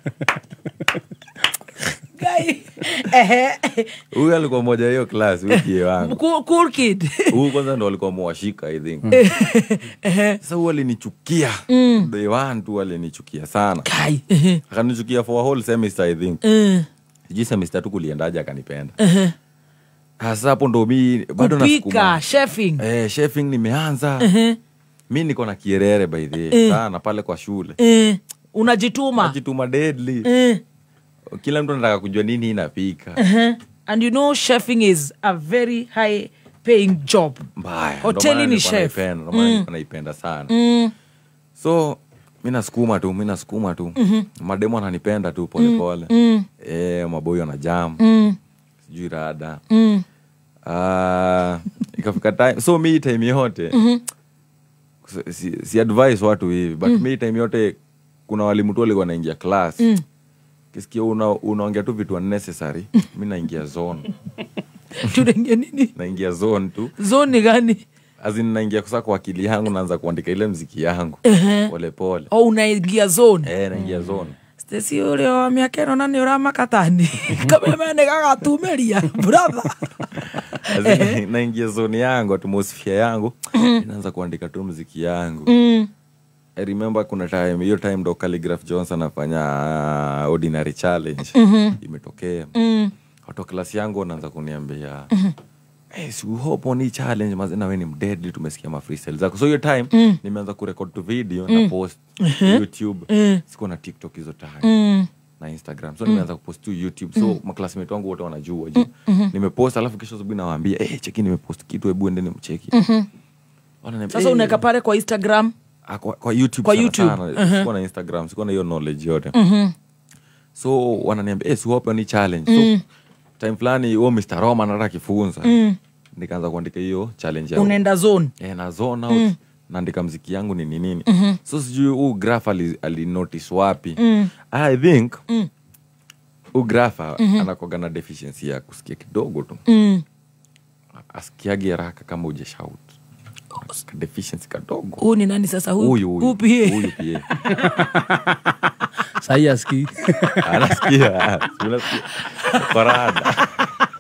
S2: Guy. Ehe.
S11: Huyu alikuwa mmoja hiyo class wiki wangu.
S2: Cool, cool kid.
S11: Huyu kwanza ndo alikuwa mwashika I think.
S2: Ehe.
S11: Sasa huyu alinichukia.
S2: Mm.
S11: They want tu alinichukia sana.
S2: Kai. Ehe.
S11: Akanichukia for a whole semester I think.
S2: Eh.
S11: Sijui semester tu kuliendaje akanipenda.
S2: Ehe.
S11: Sasa hapo ndo mimi bado nasukuma.
S2: Kupika, chefing.
S11: Eh, chefing nimeanza.
S2: Ehe.
S11: Mimi niko na kierere by the way.
S2: Eh.
S11: Sana pale kwa shule.
S2: Eh. Unajituma.
S11: Unajituma deadly.
S2: Eh.
S11: Kila mtu anataka kujua nini inapika.
S2: Uh-huh. And you know chefing is a very high paying job.
S11: Mbaya.
S2: Hoteli ni chef.
S11: Ndio maana naipenda sana.
S2: Mm.
S11: So mimi nasukuma tu, mimi nasukuma tu.
S2: Mhm.
S11: Mademo ananipenda tu pole pole.
S2: Mm.
S11: Eh, maboyo na jam.
S2: Mm.
S11: Sijui rada.
S2: Mm.
S11: Ah, ikafika time. So me time yote.
S2: Mhm.
S11: Si, si advise watu hivi, but
S2: Mm.
S11: me time yote kuna walimu tu walikuwa wanaingia class.
S2: Mm.
S11: Kisikia una unaongea tu vitu unnecessary, mimi naingia zone.
S2: Tunaingia nini?
S11: Naingia zone tu.
S2: Zone ni gani?
S11: Azin naingia kusa kwa akili yangu naanza kuandika ile muziki yangu.
S2: Ehe.
S11: Pole pole.
S2: Oh, unaingia zone.
S11: Eh, naingia zone.
S2: Stesi ule wa miaka ino nani urama tani. Kama mene gaga tumeria, brother.
S11: Azin naingia zone yangu, atmosphere yangu, naanza kuandika tu muziki yangu.
S2: Mm.
S11: I remember kuna time, hiyo time ndo Calligraph Johnson anafanya uh, Ordinary Challenge.
S2: Mhm.
S11: Imetokea.
S2: Mm.
S11: Watu class yangu wanaanza kuniambia,
S2: Mhm.
S11: "Eh, si hope on hii challenge mazina wewe ni mdeadly, tumesikia ma freestyle zako." So hiyo time
S2: Mm.
S11: nimeanza kurecord tu video
S2: Mm.
S11: na post
S2: Mhm.
S11: YouTube.
S2: Mm.
S11: Siko na TikTok hizo time.
S2: Mm.
S11: Na Instagram. So
S2: Mm.
S11: nimeanza kupost tu YouTube. So
S2: Mm.
S11: ma classmates wangu wote wanajua je.
S2: Mhm.
S11: Nimepost alafu kesho asubuhi nawaambia, "Eh, cheki nimepost kitu, hebu endeni mcheki."
S2: Mhm.
S11: Wananiambia,
S2: Sasa
S11: "Eh,
S2: unaweka pale kwa Instagram.
S11: Ah, kwa, kwa YouTube
S2: Kwa
S11: sana
S2: YouTube.
S11: sana.
S2: Uh-huh.
S11: Sikuwa na Instagram, sikuwa na hiyo knowledge yote.
S2: Mhm.
S11: So wananiambia, "Eh, si hope ni challenge."
S2: Mm.
S11: So time fulani huo mister Roma anataka kifunza.
S2: Mm.
S11: Nikaanza kuandika hiyo challenge yangu.
S2: Unaenda zone.
S11: Eh, na zone out.
S2: Mm.
S11: Naandika muziki yangu ni nini nini.
S2: Mhm.
S11: So sijui huu graph ali, ali notice wapi.
S2: Mm.
S11: I think
S2: Mm.
S11: huu graph
S2: Mhm.
S11: anakuwa na deficiency ya kusikia kidogo tu.
S2: Mm.
S11: Asikiage haraka kama uje shout. Ka deficiency kadogo.
S2: Huyu ni nani sasa huyu?
S11: Huyu huyu.
S2: Huyu pia.
S11: Huyu pia.
S18: Sahi aski.
S11: Anasikia. Unasikia. Parada.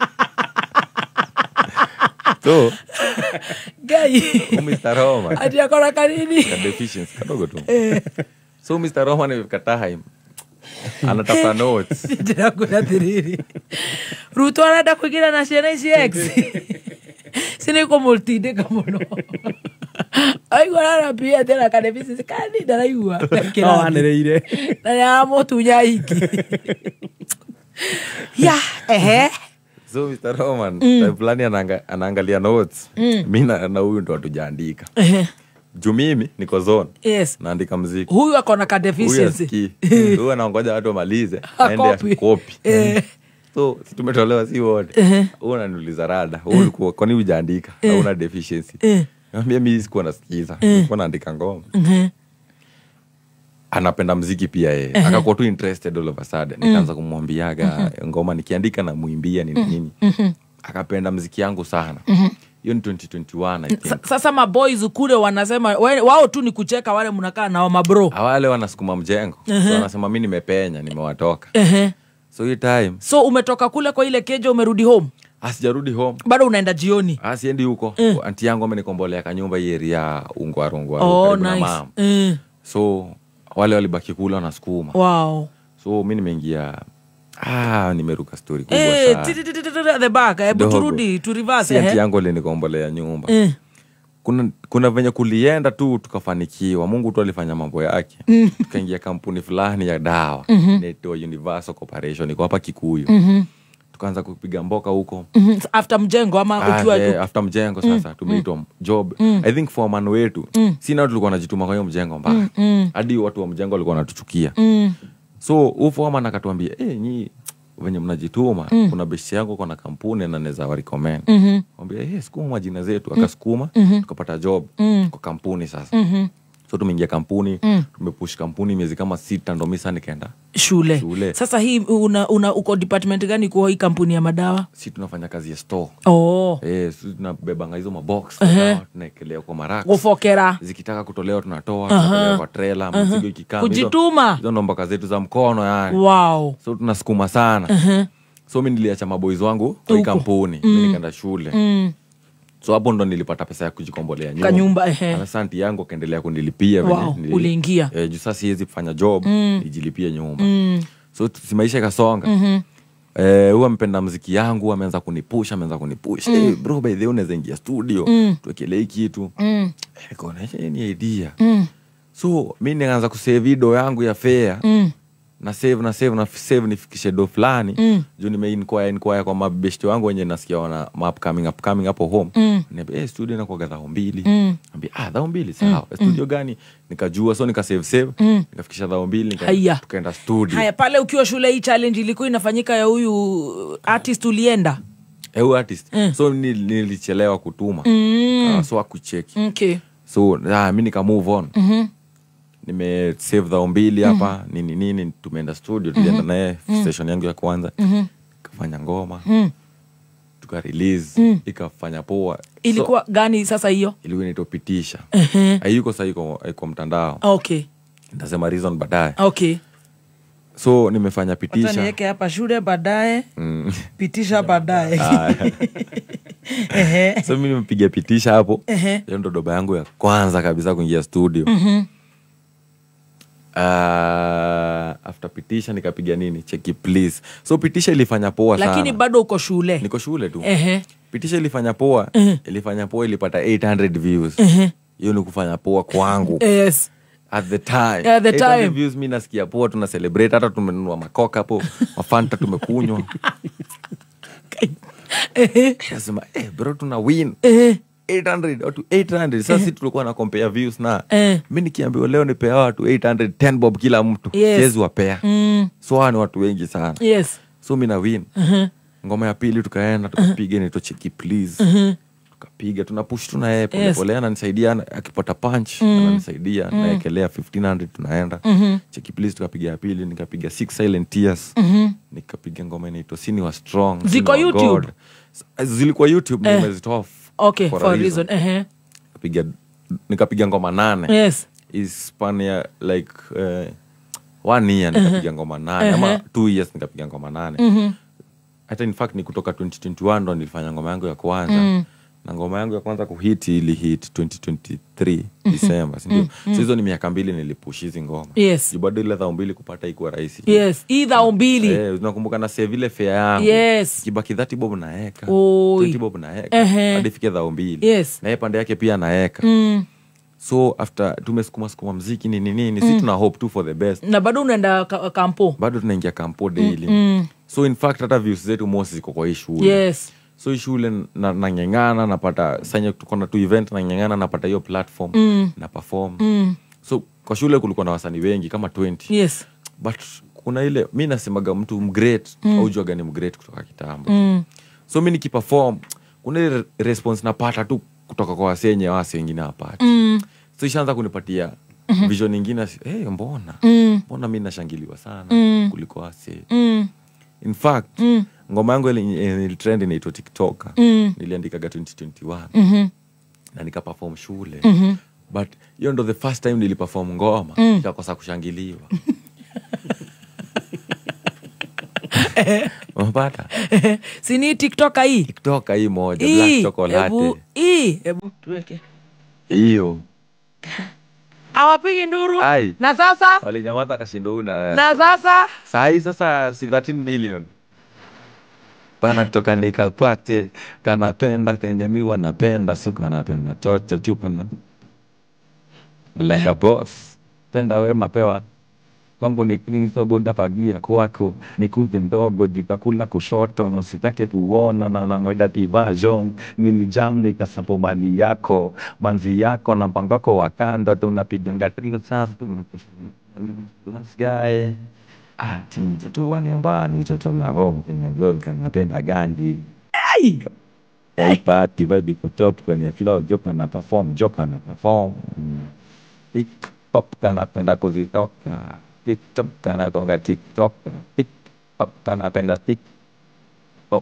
S11: So,
S2: Guy.
S11: mister Roma.
S2: Ati akona kanini?
S11: Ka deficiency kadogo tu.
S2: Eh.
S11: So mister Roma ni time. Anatafuta notes.
S2: Tena kuna tiriri. Ruto anada kuingia na C N C X. Sina yuko multide kama no. Ai gora pia tena kana bisi kani daraigua.
S18: No anereire.
S2: Na ya motu nya hiki. Ya, ehe.
S11: So mister Roman,
S2: Mm.
S11: time fulani ananga, anaangalia notes.
S2: Mm.
S11: Mimi na na huyu ndo hatujaandika.
S2: Ehe.
S11: Juu mimi niko zone.
S2: Yes.
S11: Naandika muziki.
S2: Huyu akona ka
S11: Huyu
S2: deficiency.
S11: asikii. Huyu anaongoja watu wamalize, aende
S2: Copy.
S11: akopi.
S2: Eh.
S11: So si tumetolewa si wote.
S2: Ehe.
S29: Huyu ananiuliza rada. Huyu ulikuwa kwani hujaandika? Hauna deficiency. Naambia mimi sikuwa nasikiza. Nilikuwa naandika ngoma. Anapenda muziki pia yeye. Akakuwa tu interested all of a sudden. Nikaanza kumwambiaga ngoma nikiandika na muimbia nini nini. Akapenda muziki yangu sana.
S11: hiyo ni twenty twenty-one I think.
S2: Sasa maboys kule wanasema we- wao tu ni kucheka, wale mnakaa nao mabro.
S11: Wale wanasukuma mjengo.
S2: Uh-huh.
S11: So wanasema mimi nimepenya, nimewatoka.
S2: Uh-huh.
S11: So hiyo time.
S2: So umetoka kule kwa ile keja umerudi home?
S11: Asijarudi home.
S2: Bado unaenda jioni?
S11: Asiendi huko.
S2: Mm.
S11: Anti yangu amenikombolea kanyumba hii area Ungwaru Ungwaru.
S2: Oh,
S11: karibu na
S2: nice.
S11: mama.
S2: Mm.
S11: So wale walibaki kula wanasukuma.
S2: Wow.
S11: So mimi nimeingia ah nimeruka story kubwa
S2: Eh,
S11: sana.
S2: ti- ti- ti- ti- ti- the back. Hebu
S11: Dogo.
S2: turudi, tu reverse.
S11: Si anti
S2: eh.
S11: yangu alinikombolea nyumba.
S2: Mm.
S11: Kuna kuna venye kulienda tu tukafanikiwa. Mungu tu alifanya mambo yake.
S2: Mm.
S11: Tukaingia kampuni fulani ya dawa.
S2: Mhm.
S11: Inaitwa Universal Corporation iko hapa Kikuyu.
S2: Mhm.
S11: Tukaanza kupiga mboka huko.
S2: Mhm. After mjengo ama
S11: Ah,
S2: ukiwa
S11: eh,
S2: tu?
S11: after mjengo
S2: Mm,
S11: sasa tumeitwa job.
S2: Mm.
S11: I think foreman wetu
S2: Mm.
S11: sina tulikuwa najituma kwa hiyo mjengo mbaya.
S2: Mm, mm.
S11: Hadi watu wa mjengo walikuwa wanatuchukia.
S2: Mm.
S11: So huyo foreman akatuambia, "Eh, nyi venye mnajituma,
S2: Mm.
S11: kuna besti yangu kwa na kampuni na naweza wa recommend."
S2: Mhm.
S11: Mwambia, "Eh, sukuma majina zetu." Akasukuma,
S2: Mhm.
S11: tukapata job
S2: Mm.
S11: kwa kampuni sasa.
S2: Mhm.
S11: So tumeingia kampuni,
S2: Mm.
S11: tumepush kampuni miezi kama sita ndo mimi sasa nikaenda
S2: Shule.
S11: shule.
S2: Sasa hii una, una uko department gani kwa hii kampuni ya madawa?
S11: Si tunafanya kazi ya store.
S2: Oh.
S11: Eh, sisi tunabebanga hizo mabox,
S2: Uh-huh.
S11: uh tunaekelea kwa maraka.
S2: Gufokera.
S11: Zikitaka kutolewa tunatoa,
S2: Uh-huh.
S11: tunapeleka kwa trailer,
S2: Uh-huh.
S11: mzigo ikikaa.
S2: Kujituma.
S11: Hizo ndo mboka zetu za mkono yani.
S2: Wow.
S11: So tunasukuma sana.
S2: Uh-huh.
S11: So mimi niliacha maboys wangu kwa hii
S2: Huko.
S11: kampuni,
S2: Mm.
S11: mimi nikaenda shule.
S2: Mm.
S11: So hapo ndo nilipata pesa ya kujikombolea nyumba.
S2: Kanyumba, ehe.
S11: Asante yangu kaendelea kunilipia venye
S2: Wow,
S11: nili-
S2: uliingia.
S11: Eh, juu sasa siwezi kufanya job,
S2: Mm.
S11: nijilipie nyumba.
S2: Mm.
S11: So si maisha ikasonga.
S2: Mhm.
S11: Eh, huwa mpenda muziki yangu, ameanza kunipusha, ameanza kunipusha.
S2: Mm.
S11: Eh, bro by the way unaweza ingia studio,
S2: Mm.
S11: tuwekelee kitu.
S2: Mm.
S11: Eh, nikaona hii ni idea.
S2: Mm.
S11: So mimi nikaanza kusave video yangu ya fare.
S2: Mm.
S11: Na save na save na save nifikishe do fulani.
S2: Mm.
S11: Juu nime inquire inquire kwa mabeshte wangu wenye nasikia wana upcoming upcoming hapo home.
S2: Mm.
S11: Niambia eh, studio inakuwa dhao mbili.
S2: Mm.
S11: Niambia ah dhao mbili sawa. Studio gani? Nikajua so nika save save.
S2: Mm.
S11: Nikafikisha dhao mbili nika
S2: Haya.
S11: tukaenda studio.
S2: Haya, pale ukiwa shule hii challenge ilikuwa inafanyika ya huyu artist ulienda?
S11: Eh, huyu artist. So nil, nilichelewa kutuma.
S2: Mm.
S11: Uh, so akucheki.
S2: Okay.
S11: So ah mimi nika move on.
S2: Mhm.
S11: Nime save dhao mbili hapa nini nini tumeenda studio tulienda
S2: Mhm.
S11: naye
S2: Mm.
S11: session yangu ya kwanza.
S2: Mhm.
S11: Kafanya ngoma.
S2: Mm.
S11: Tuka release
S2: Mm.
S11: ikafanya poa.
S2: Ilikuwa gani sasa hiyo?
S11: Ilikuwa inaitopitisha.
S2: Ehe.
S11: Haiko sasa iko iko mtandao.
S2: Okay.
S11: Nitasema reason baadaye.
S2: Okay.
S11: So nimefanya
S2: Wacha
S11: pitisha.
S2: niweke hapa shule baadaye.
S11: Mm.
S2: Pitisha baadaye.
S11: Haya.
S2: Ehe.
S11: So mimi nimepiga pitisha hapo.
S2: Ehe.
S11: Hiyo ndo doba yangu ya kwanza kabisa kuingia studio.
S2: Mhm.
S11: Uh, after pitisha nikapiga nini? Cheki please. So pitisha ilifanya poa sana.
S2: Lakini bado uko shule.
S11: Niko shule tu.
S2: Ehe.
S11: Pitisha ilifanya poa.
S2: Mhm.
S11: Ilifanya poa ilipata eight hundred views.
S2: Ehe.
S11: Hiyo ni kufanya poa kwangu.
S2: Yes.
S11: At the time.
S2: At the
S11: eight hundred
S2: time.
S11: views mimi nasikia poa, tuna celebrate, hata tumenunua makoka hapo, mafanta tumekunywa. Nasema eh bro tuna win.
S2: Eh.
S11: eight hundred watu eight hundred sasa sisi tulikuwa na compare views na
S2: Eh.
S11: mimi nikiambiwa leo nipea watu eight hundred ten bob kila mtu.
S2: Yes.
S11: Siwezi wapea.
S2: Mm.
S11: So hao ni watu wengi sana.
S2: Yes.
S11: So mimi na win.
S2: Mhm.
S11: Ngoma ya pili tukaenda tukapiga ni to cheki please.
S2: Mhm.
S11: Tukapiga tunapush tuna yeye pole
S2: Yes.
S11: pole ananisaidia ana- akipata punch
S2: Mm.
S11: ananisaidia
S2: Mm.
S11: naekelea fifteen hundred tunaenda.
S2: Mhm.
S11: Cheki please tukapiga ya pili nikapiga six silent tears.
S2: Mhm.
S11: Nikapiga ngoma inaitwa Sini wa Strong.
S2: Ziko
S11: Sini wa
S2: YouTube?
S11: God. S- Zilikuwa YouTube
S2: Eh.
S11: nimezitoa f-
S2: Okay,
S11: for
S2: for
S11: a
S2: a reason. Ehe.
S11: Nikapiga nikapiga ngoma nane.
S2: Yes.
S11: Is span ya like uh, one year nikapiga ngoma nane ama
S2: Uh-huh.
S11: two years nikapiga ngoma nane.
S2: Mhm.
S11: Hata in fact ni kutoka twenty twenty-one ndo nilifanya ngoma yangu ya kwanza.
S2: Mm.
S11: Na ngoma yangu ya kwanza kuhiti ili hit twenty twenty-three
S2: Mhm.
S11: December, si ndio?
S2: Mm, mm.
S11: So hizo ni miaka mbili nilipush hizi ngoma.
S2: Yes.
S11: Juu bado ile dhao mbili kupata ikuwa rahisi.
S2: Yes. Idha mbili.
S11: Eh, unakumbuka na save ile fare yangu.
S2: Yes.
S11: Kibaki thirty bob naeka.
S2: Oi.
S11: twenty bob naeka.
S2: Ehe.
S11: Hadi fike dhao mbili.
S2: Yes.
S11: Na yeye pande yake pia naeka.
S2: Mm.
S11: So after tumesukuma sukuma mziki nini nini,
S2: Mm.
S11: si tuna hope tu for the best.
S2: Na bado unaenda ka- kampo.
S11: Bado tunaingia kampo daily.
S2: Mm.
S11: So in fact hata views zetu most ziko kwa hii shule.
S2: Yes.
S11: So hii shule na nang'eng'ana napata sanya tuko na tu event nang'eng'ana napata hiyo platform
S2: Mm.
S11: na perform.
S2: Mm.
S11: So kwa shule kulikuwa na wasanii wengi kama twenty.
S2: Yes.
S11: But kuna ile mi nasemaga mtu mgreat
S2: Mm.
S11: au juaga ni mgreat kutoka kitambo.
S2: Mm.
S11: So mi nikiperform kuna ile response napata tu kutoka kwa wasenye wase wengine hapati.
S2: Mm.
S11: So ishaanza kunipatia
S2: Mhm.
S11: vision nyingine, hey, mbona
S2: Mm.
S11: mbona mi nashangiliwa sana
S2: Mm.
S11: kuliko wase.
S2: Mm.
S11: In fact
S2: Mm.
S11: ngoma yangu ile ile trend inaitwa TikTok.
S2: Mm.
S11: Niliandika ga twenty twenty-one.
S2: Mhm.
S11: Na nika perform shule.
S2: Mhm.
S11: But hiyo ndo the first time niliperform ngoma,
S2: Mm.
S11: nikakosa kushangiliwa. Unapata?
S2: Sini TikTok hii.
S11: TikTok hii moja,
S2: Hii,
S11: black chocolate.
S2: Ebu, hii, ebu tuweke.
S11: Hiyo.
S2: Hawapigi nduru.
S11: Ai.
S2: Na sasa?
S11: Walinyamaza kashindo una.
S2: Na sasa?
S11: Saa hii sasa si thirteen million. Pana kutoka nikapate kanapenda kenye mi wanapenda siku anapenda chote chupa na like a boss. Tenda we mapewa kwangu ni kristo boda pagia kwako nikuje ndogo jikakula kushoto nositake kuona na nangoida tivajo nilijam nikasapo mali yako manzi yako na mpangako wa kando tunapiganga trio sasa last guy ah mtoto wa nyumbani mtoto na roho napenda gandi ai ai party baby kutop kwenye flow joka na perform joka na perform pop kana penda kuzitoka TikTok kana gonga TikTok TikTok kana penda TikTok.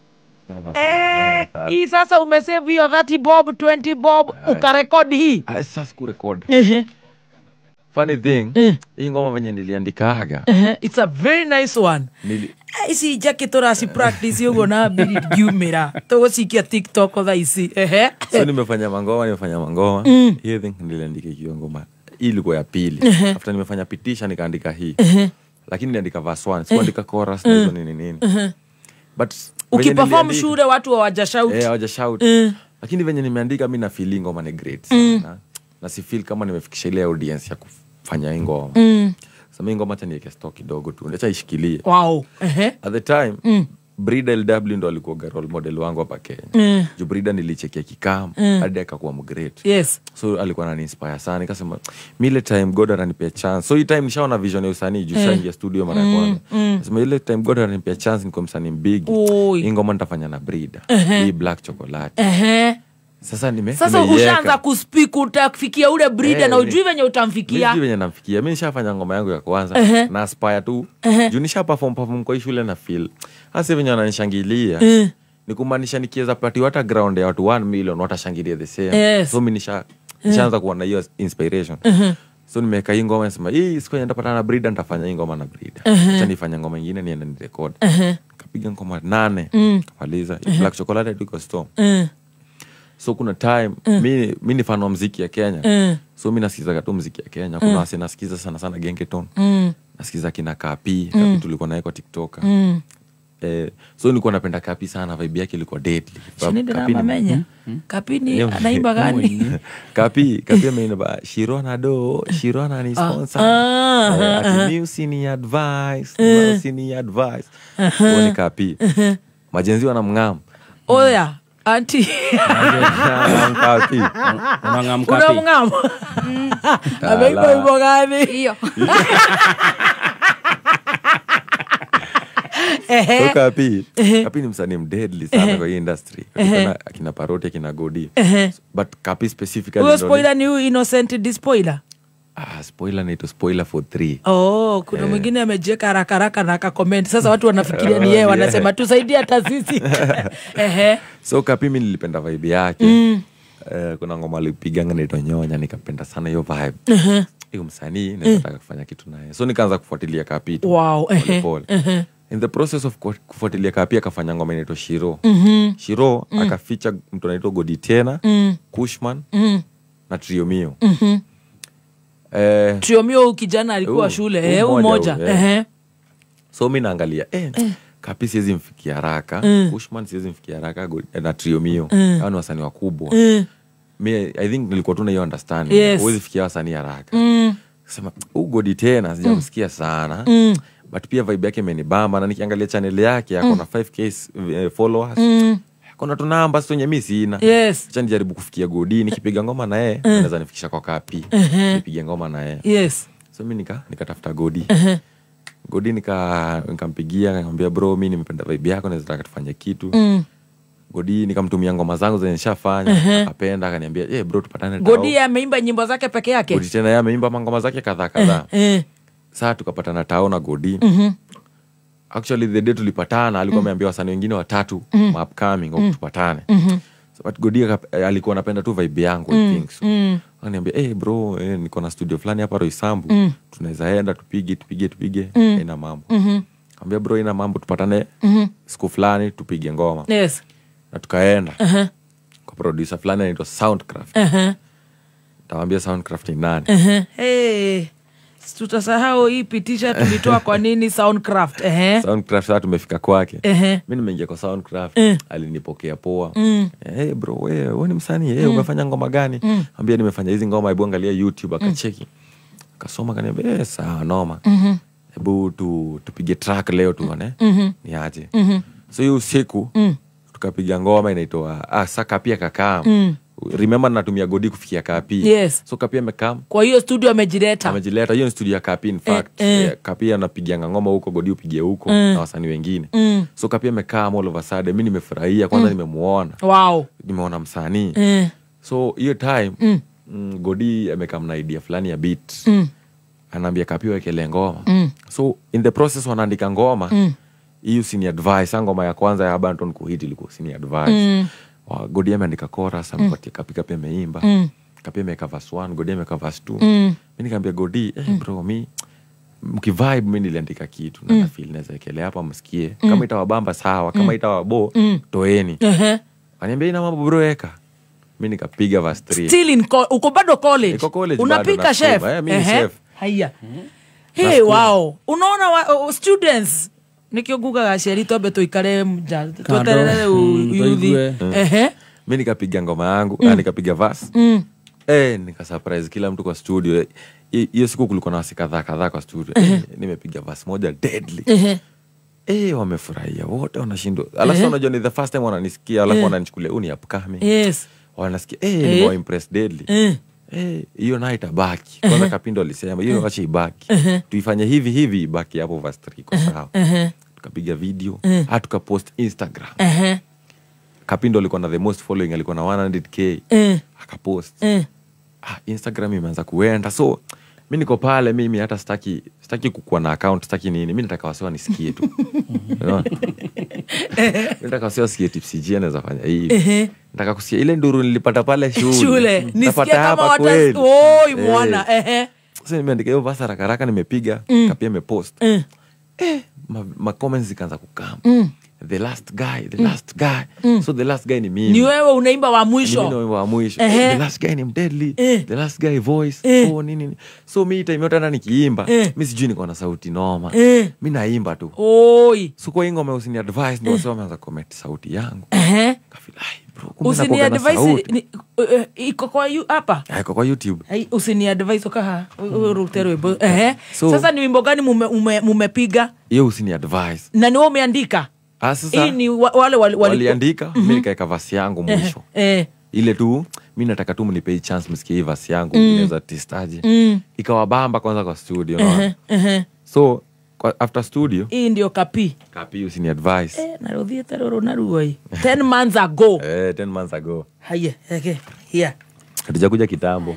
S2: Eh, hii sasa umesave hiyo thirty bob, twenty bob, ukarekodi hii.
S11: Ah, sasa kurekodi.
S2: Ehe.
S11: Funny thing, hii ngoma venye niliandikaga.
S2: Ehe, it's a very nice one.
S11: Nili
S2: Isi jake tora si practice yugo na bili jumira. Togo sikia TikTok oda isi. Ehe.
S11: So nimefanya mangoma, nimefanya mangoma.
S2: Mm.
S11: Hii thing niliandika hiyo ngoma. Hii ilikuwa ya pili.
S2: Uh-huh.
S11: After nimefanya petition nikaandika hii.
S2: Uh-huh.
S11: Lakini niliandika verse one, sikuandika chorus na hizo nini nini.
S2: Uh-huh.
S11: But
S2: ukiperform shule watu hawaja shout.
S11: Eh, hawaja shout.
S2: Uh.
S11: Lakini venye nimeandika mimi na feeling ngoma ni great
S2: Mm.
S11: sana. Na si feel kama nimefikisha ile audience ya kufanya hii ngoma.
S2: Mm.
S11: Sasa mimi ngoma acha niweke stock kidogo tu. Acha ishikilie.
S2: Wow. Uh-huh.
S11: At the time,
S2: mm.
S11: Brida L W ndo alikuwa role model wangu hapa Kenya.
S2: Mm.
S11: Juu Brida nilichekia kikam
S2: Mm.
S11: hadi akakuwa mgreat.
S2: Yes.
S11: So alikuwa anani-inspire sana. Nikasema mimi ile time God ananipea chance. So hii time nishaona vision ya usanii juu sasa ya studio mara ya kwanza. Nasema ile time God ananipea chance niko msanii big. Hii ngoma nitafanya na Brida.
S2: Uh-huh.
S11: Hii black chocolate.
S2: Ehe.
S11: Sasa nime
S2: Sasa ushaanza kuspeak utafikia ule Brida
S11: Eh,
S2: na
S11: ni-
S2: ujui venye utamfikia.
S11: Mimi venye namfikia. Mimi nishafanya ngoma yangu ya kwanza
S2: Uh-huh.
S11: na aspire tu.
S2: Uh-huh.
S11: Juu nisha perform perform kwa hii shule na feel. Hasa venye wananishangilia.
S2: Uh.
S11: Ni kumaanisha nikiweza pati hata ground ya watu one million watashangilia the same.
S2: Yes.
S11: So mimi nisha nishaanza kuwa na hiyo inspiration.
S2: Uh-huh.
S11: So nimeweka hii ngoma nasema hii siku yenye nitapata na Brida nitafanya hii ngoma na Brida.
S2: Uh-huh.
S11: Acha nifanye ngoma nyingine niende ni record.
S2: Uh-huh.
S11: Kapiga ngoma nane.
S2: Mm.
S11: Kamaliza.
S2: Uh-huh.
S11: Black chocolate tuko store.
S2: Uh.
S11: So kuna time
S2: Mm.
S11: mimi mimi ni fan wa muziki ya Kenya.
S2: Mm.
S11: So mimi nasikiza tu muziki ya Kenya. Kuna
S2: Mm.
S11: wase nasikiza sana sana Gengeton.
S2: Mm.
S11: Nasikiza kina Kapi,
S2: Mm.
S11: Kapi tulikuwa naye kwa TikTok.
S2: Mm.
S11: Eh, so nilikuwa napenda Kapi sana, vibe yake ilikuwa deadly.
S2: Shininde na
S11: Kapi ni-
S2: mamenya. Kapini
S11: Yeah.
S2: anaimba gani?
S11: Kapi, Kapi ameimba Shirona do, Shirona ni sponsor.
S2: Ah,
S11: Eh,
S2: ah,
S11: ati
S2: ah.
S11: music ni advice,
S2: Eh.
S11: music ni advice.
S2: Aha.
S11: Kwa ni Kapi.
S2: Aha.
S11: Majenzi wanamngam.
S2: Oya, anti.
S11: Kapi.
S18: Unangam
S2: Una
S18: Kapi.
S2: mngam. Ameimba
S11: Ala.
S2: wimbo gani?
S12: Hiyo.
S11: So Kapi,
S2: Ehe.
S11: Kapi ni msanii mdeadly sana
S2: Ehe.
S11: kwa hii industry.
S2: Ehe.
S11: Kuna akina Paroti, akina Godi.
S2: Ehe.
S11: But Kapi specifically
S2: Huyo
S11: ndo ni-
S2: spoiler ni huyu innocent dispoiler.
S11: Ah, spoiler ni to spoiler for three.
S2: Oh, kuna mwingine amejieka haraka haraka na akakomenti. Sasa watu wanafikiria ni yeye, wanasema tusaidie hata sisi. Ehe.
S11: So Kapi mimi nilipenda vibe yake.
S2: Mm.
S11: Eh, kuna ngoma alipiganga inaitwa Nyonya, nikapenda sana hiyo vibe.
S2: Ehe.
S11: Hiyo msanii nataka kufanya kitu naye. So nikaanza kufuatilia Kapi. tu,
S2: Wow,
S11: pole
S2: ehe,
S11: pole.
S2: ehe.
S11: In the process of ku- kufuatilia Kapi akafanya ngoma inaitwa Shiro.
S2: Mhm.
S11: Shiro
S2: Mm.
S11: akaficha mtu anaitwa Godi Tena,
S2: Mm.
S11: Kushman
S2: Mm.
S11: na Triomio.
S2: Mhm.
S11: Eh,
S2: Triomio huyu kijana alikuwa
S11: Huyu-
S2: shule,
S11: huyu
S2: eh, huyu
S11: mmoja
S2: moja.
S11: huyu, eh.
S2: Ehe.
S11: so mi naangalia eh, Kapi siwezi mfikia haraka,
S2: Mm.
S11: Kushman siwezi mfikia haraka, Go- eh, na Triomio
S2: Mm.
S11: hao ni wasanii wakubwa.
S2: Mm.
S11: Mi I think nilikuwa tu na hiyo understanding.
S2: Yes.
S11: Huwezi fikia wasanii haraka.
S2: Mm.
S11: Sema huu Godi Tena sijamsikia sana.
S2: Mm.
S11: But pia vibe yake imenibamba na nikiangalia channel yake ako na five k eh, followers.
S2: Mm.
S11: Kuna tu namba sio mimi sina.
S2: Yes.
S11: Acha nijaribu kufikia Godi, nikipiga ngoma na yeye
S2: Mm.
S11: naweza nifikisha kwa Kapi.
S2: Ehe.
S11: Nipige ngoma na yeye.
S2: Yes.
S11: So mimi nika nikatafuta Godi.
S2: Ehe.
S11: Godi nika nikampigia nikamwambia bro, mimi nimependa vibe yako naweza taka tufanye kitu.
S2: Mm.
S11: Godi nikamtumia ngoma zangu zenye nishafanya,
S2: Ehe.
S11: akapenda akaniambia, "Eh bro tupatane tao."
S2: Godi ameimba nyimbo zake peke yake.
S11: Godi Tena yeye ameimba ngoma zake kadhaa kadhaa.
S2: Eh.
S11: Sasa tukapatana tao na Godi.
S2: Mhm.
S11: actually the day tulipatana alikuwa ameambia wasanii wengine watatu
S2: Mm.
S11: upcoming
S2: Mm.
S11: tupatane.
S2: Mhm.
S11: So but Godi aka- alikuwa anapenda tu vibe yangu I
S2: Mm.
S11: think so.
S2: Mm.
S11: Ananiambia eh bro eh, niko na studio fulani hapa Roysambu.
S2: Mm.
S11: Tunaweza enda tupige tupige tupige
S2: Mm.
S11: ina mambo.
S2: Mhm.
S11: Ambia bro ina mambo tupatane
S2: Mhm.
S11: siku fulani tupige ngoma.
S2: Yes.
S11: Na tukaenda.
S2: Uh-huh.
S11: Kwa producer fulani anaitwa Soundcraft.
S2: Uh-huh.
S11: Tawambia Soundcraft ni nani?
S2: Uh-huh. Hey. Tutasahau hii pitisha tulitoa kwa nini Soundcraft. Eh.
S11: Soundcraft sasa tumefika kwake.
S2: Ehe.
S11: Mimi nimeingia kwa Soundcraft,
S2: Eh.
S11: alinipokea poa.
S2: Mm.
S11: Eh bro, wewe wewe ni msanii, eh
S2: Mm.
S11: umefanya ngoma gani?
S2: Mm.
S11: Ambia nimefanya hizi ngoma, hebu angalia YouTube akacheki. Akasoma kaniambia, eh sawa noma.
S2: Mhm.
S11: Hebu tu tupige track leo tuone.
S2: Mhm.
S11: Ni aje.
S2: Mhm.
S11: So hiyo usiku
S2: Mm.
S11: tukapiga ngoma inaitwa ah saka pia kakaa.
S2: Mm.
S11: Remember natumia Godi kufikia Kapi.
S2: Yes.
S11: So Kapi amekaa
S2: Kwa hiyo studio amejileta.
S11: amejileta hiyo ni studio ya Kapi in fact.
S2: Eh, eh.
S11: Eh, Kapi anapigianga ngoma huko, Godi upigie huko
S2: Mm.
S11: na wasanii wengine.
S2: Mm.
S11: So Kapi amekaa all of a sudden, mimi nimefurahia kwanza,
S2: Mm.
S11: nimemuona.
S2: Wow.
S11: Nimeona msanii.
S2: Eh.
S11: So hiyo time
S2: Mm.
S11: mm, Godi amekaa na idea fulani ya beat.
S2: Mm.
S11: Anaambia Kapi wekele ngoma.
S2: Mm.
S11: So in the process wanaandika ngoma.
S2: Mm.
S11: Hiyo usini advice, ngoma ya kwanza ya Abanton kuhit ilikuwa usini advice.
S2: Mm.
S11: Wa Godi ameandika chorus, amepatia Kapi, Kapi ameimba.
S2: Mm.
S11: Kapi ameweka verse one, Godi ameweka verse two.
S2: Mm.
S11: Mimi nikamwambia Godi, eh bro mi mkivibe mimi niliandika kitu na
S2: Mm.
S11: na feel naweza ekelea hapa msikie.
S2: Mm.
S11: Kama itawabamba sawa, kama
S2: Mm.
S11: itawabo
S2: Mm.
S11: toeni.
S2: Ehe.
S11: Aniambia ina mambo bro eka. Mimi nikapiga verse three.
S2: Still in co- uko bado college.
S11: Niko college
S2: Unapika
S11: bado,
S2: chef.
S11: nasukuma. Eh, mimi ni
S2: Ehe.
S11: chef.
S2: Haya. Hey,
S11: Nasukuma.
S2: wow. Unaona wa, uh, students nikio guga gaceri tobe tuikare mja tweterere
S18: Mm,
S2: yuthi.
S18: tuigue.
S2: Ehe.
S11: Mimi nikapiga ngoma yangu,
S2: Mm.
S11: na nikapiga verse.
S2: Mm.
S11: Eh, nika surprise kila mtu kwa studio. Hi- Hiyo siku kulikuwa na wasi kadhaa kadhaa kwa studio. Eh, nimepiga verse moja deadly.
S2: Ehe.
S11: Eh, wamefurahia wote, wanashindwa. Alafu
S2: Ehe.
S11: unajua ni the first time wananisikia, alafu
S2: Eh.
S11: wananichukulia huu ni upcoming.
S2: Yes.
S11: Wanasikia eh,
S2: Eh.
S11: nimewa impress deadly.
S2: Eh.
S11: Eh, hiyo nayo itabaki. Kwanza
S2: Ehe.
S11: Kapindo alisema hiyo
S2: Eh.
S11: acha ibaki.
S2: Ehe.
S11: Tuifanye hivi hivi ibaki hapo verse three kwa sawa.
S2: Ehe.
S11: Tukapiga video,
S2: Eh.
S11: hata tukapost Instagram.
S2: Ehe.
S11: Kapindo alikuwa na the most following, alikuwa na one hundred k.
S2: Eh.
S11: Akapost.
S2: Eh.
S11: Ah, Instagram imeanza kuenda. So mimi niko pale, mimi hata sitaki sitaki kukuwa na account, sitaki nini. Mimi nataka wasiwa nisikie tu. Unaona? Mimi nataka wasiwa sikie Tipsy G anaweza fanya hivi.
S2: Ehe.
S11: Nataka kusikia ile nduru nilipata pale shule.
S2: Shule. Nisikie
S11: Napata
S2: kama
S11: hapa
S2: wata
S11: kweli.
S2: oi
S11: Eh.
S2: mwana. Ehe.
S11: Sasa nimeandika hiyo verse haraka haraka, nimepiga
S2: Mm.
S11: Kapia amepost.
S2: Eh.
S11: Eh, ma, ma comments zikaanza kukama.
S2: Mm.
S11: The last guy, the
S2: Mm.
S11: last guy.
S2: Mm.
S11: So the last guy ni mimi.
S2: Ni wewe unaimba wa mwisho.
S11: Ni mimi wa mwisho.
S2: Ehe.
S11: Eh, the last guy ni mdeadly.
S2: Eh.
S11: The last guy voice.
S2: Eh.
S11: Oh nini nini. So mi time yote hata nikiimba,
S2: Eh.
S11: mi sijui niko na sauti noma.
S2: Eh.
S11: Mi naimba tu.
S2: Oi.
S11: So kwa hiyo ngoma usini advice ndio wasema wameanza comment sauti yangu.
S2: Ehe.
S11: Kumbe
S2: Usini
S11: nakuwaga na
S2: advise
S11: sauti.
S2: ni- uh, uh, iko kwa yu hapa.
S11: Ah, iko kwa YouTube.
S2: Hai, usini advise ukaha urute rwimbo. Ehe.
S11: So-
S2: Sasa ni wimbo gani mume- mume- mumepiga
S11: Hiyo usini advice.
S2: na ni wewe umeandika?
S11: Ah, sasa
S2: Hii ni wa- wale wali- wali-
S11: waliandika,
S2: Mhm.
S11: mimi nikaeka verse yangu mwisho.
S2: Eh.
S11: Ile tu mi nataka tu mnipe hii chance msikie hii verse yangu
S2: Mm.
S11: inaweza testaje.
S2: Mm.
S11: Ikawabamba kwanza kwa studio unaona.
S2: Ehe. Ehe.
S11: So kwa, after studio
S2: Hii ndio kapi.
S11: Kapi usini advice.
S2: Eh, narudhiete roro naruoi. ten months ago.
S11: Eh, ten months ago.
S2: Haya, okay. Here.
S11: Hatujakuja kitambo.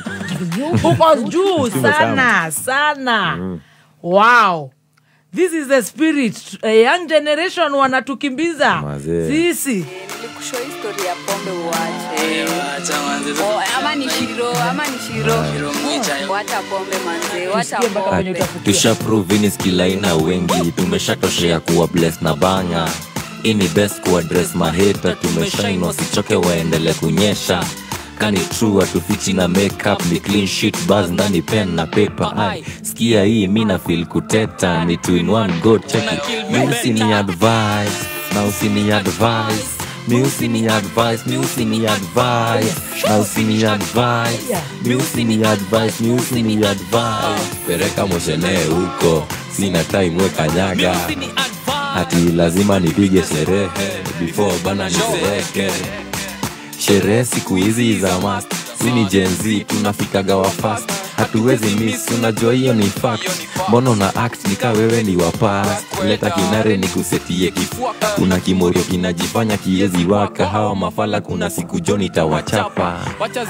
S2: Uko juu
S11: Msimu
S2: sana sana.
S11: Mm.
S2: Wow. This is the spirit. A young generation wanatukimbiza.
S11: Mazee.
S2: Sisi.
S12: Nilikushow history ya pombe uache. Oh, ama ni shiro, ama ni shiro. Wacha pombe manze, wacha pombe.
S17: Tusha provini skilaina wengi, tumeshatoshea kuwa bless na banga. Ini best kuwa dress maheta, tumeshain wasichoke waendele kunyesha. Kani true atufichi na makeup, ni clean sheet buzz ndani pen na paper. Ai, skia hii mina feel kuteta, ni two in one go check it. Mi usini advice, na usini advice. Mi usini advice, mi usini advice. Na usini advice, mi usini advice, mi usini advice. Pereka moshene huko, sina time weka nyaga. Hati lazima nipige sherehe, before bana nizeeke. Sherehe siku hizi za must, sini Gen Z tunafikaga wa fast. Hatuwezi miss, unajua hiyo ni fact. Mbono na act nika wewe ni wa past. Leta kinare ni kusetie kifua. Kuna kimorio kinajifanya kiezi waka. Hawa mafala kuna siku joni tawachapa.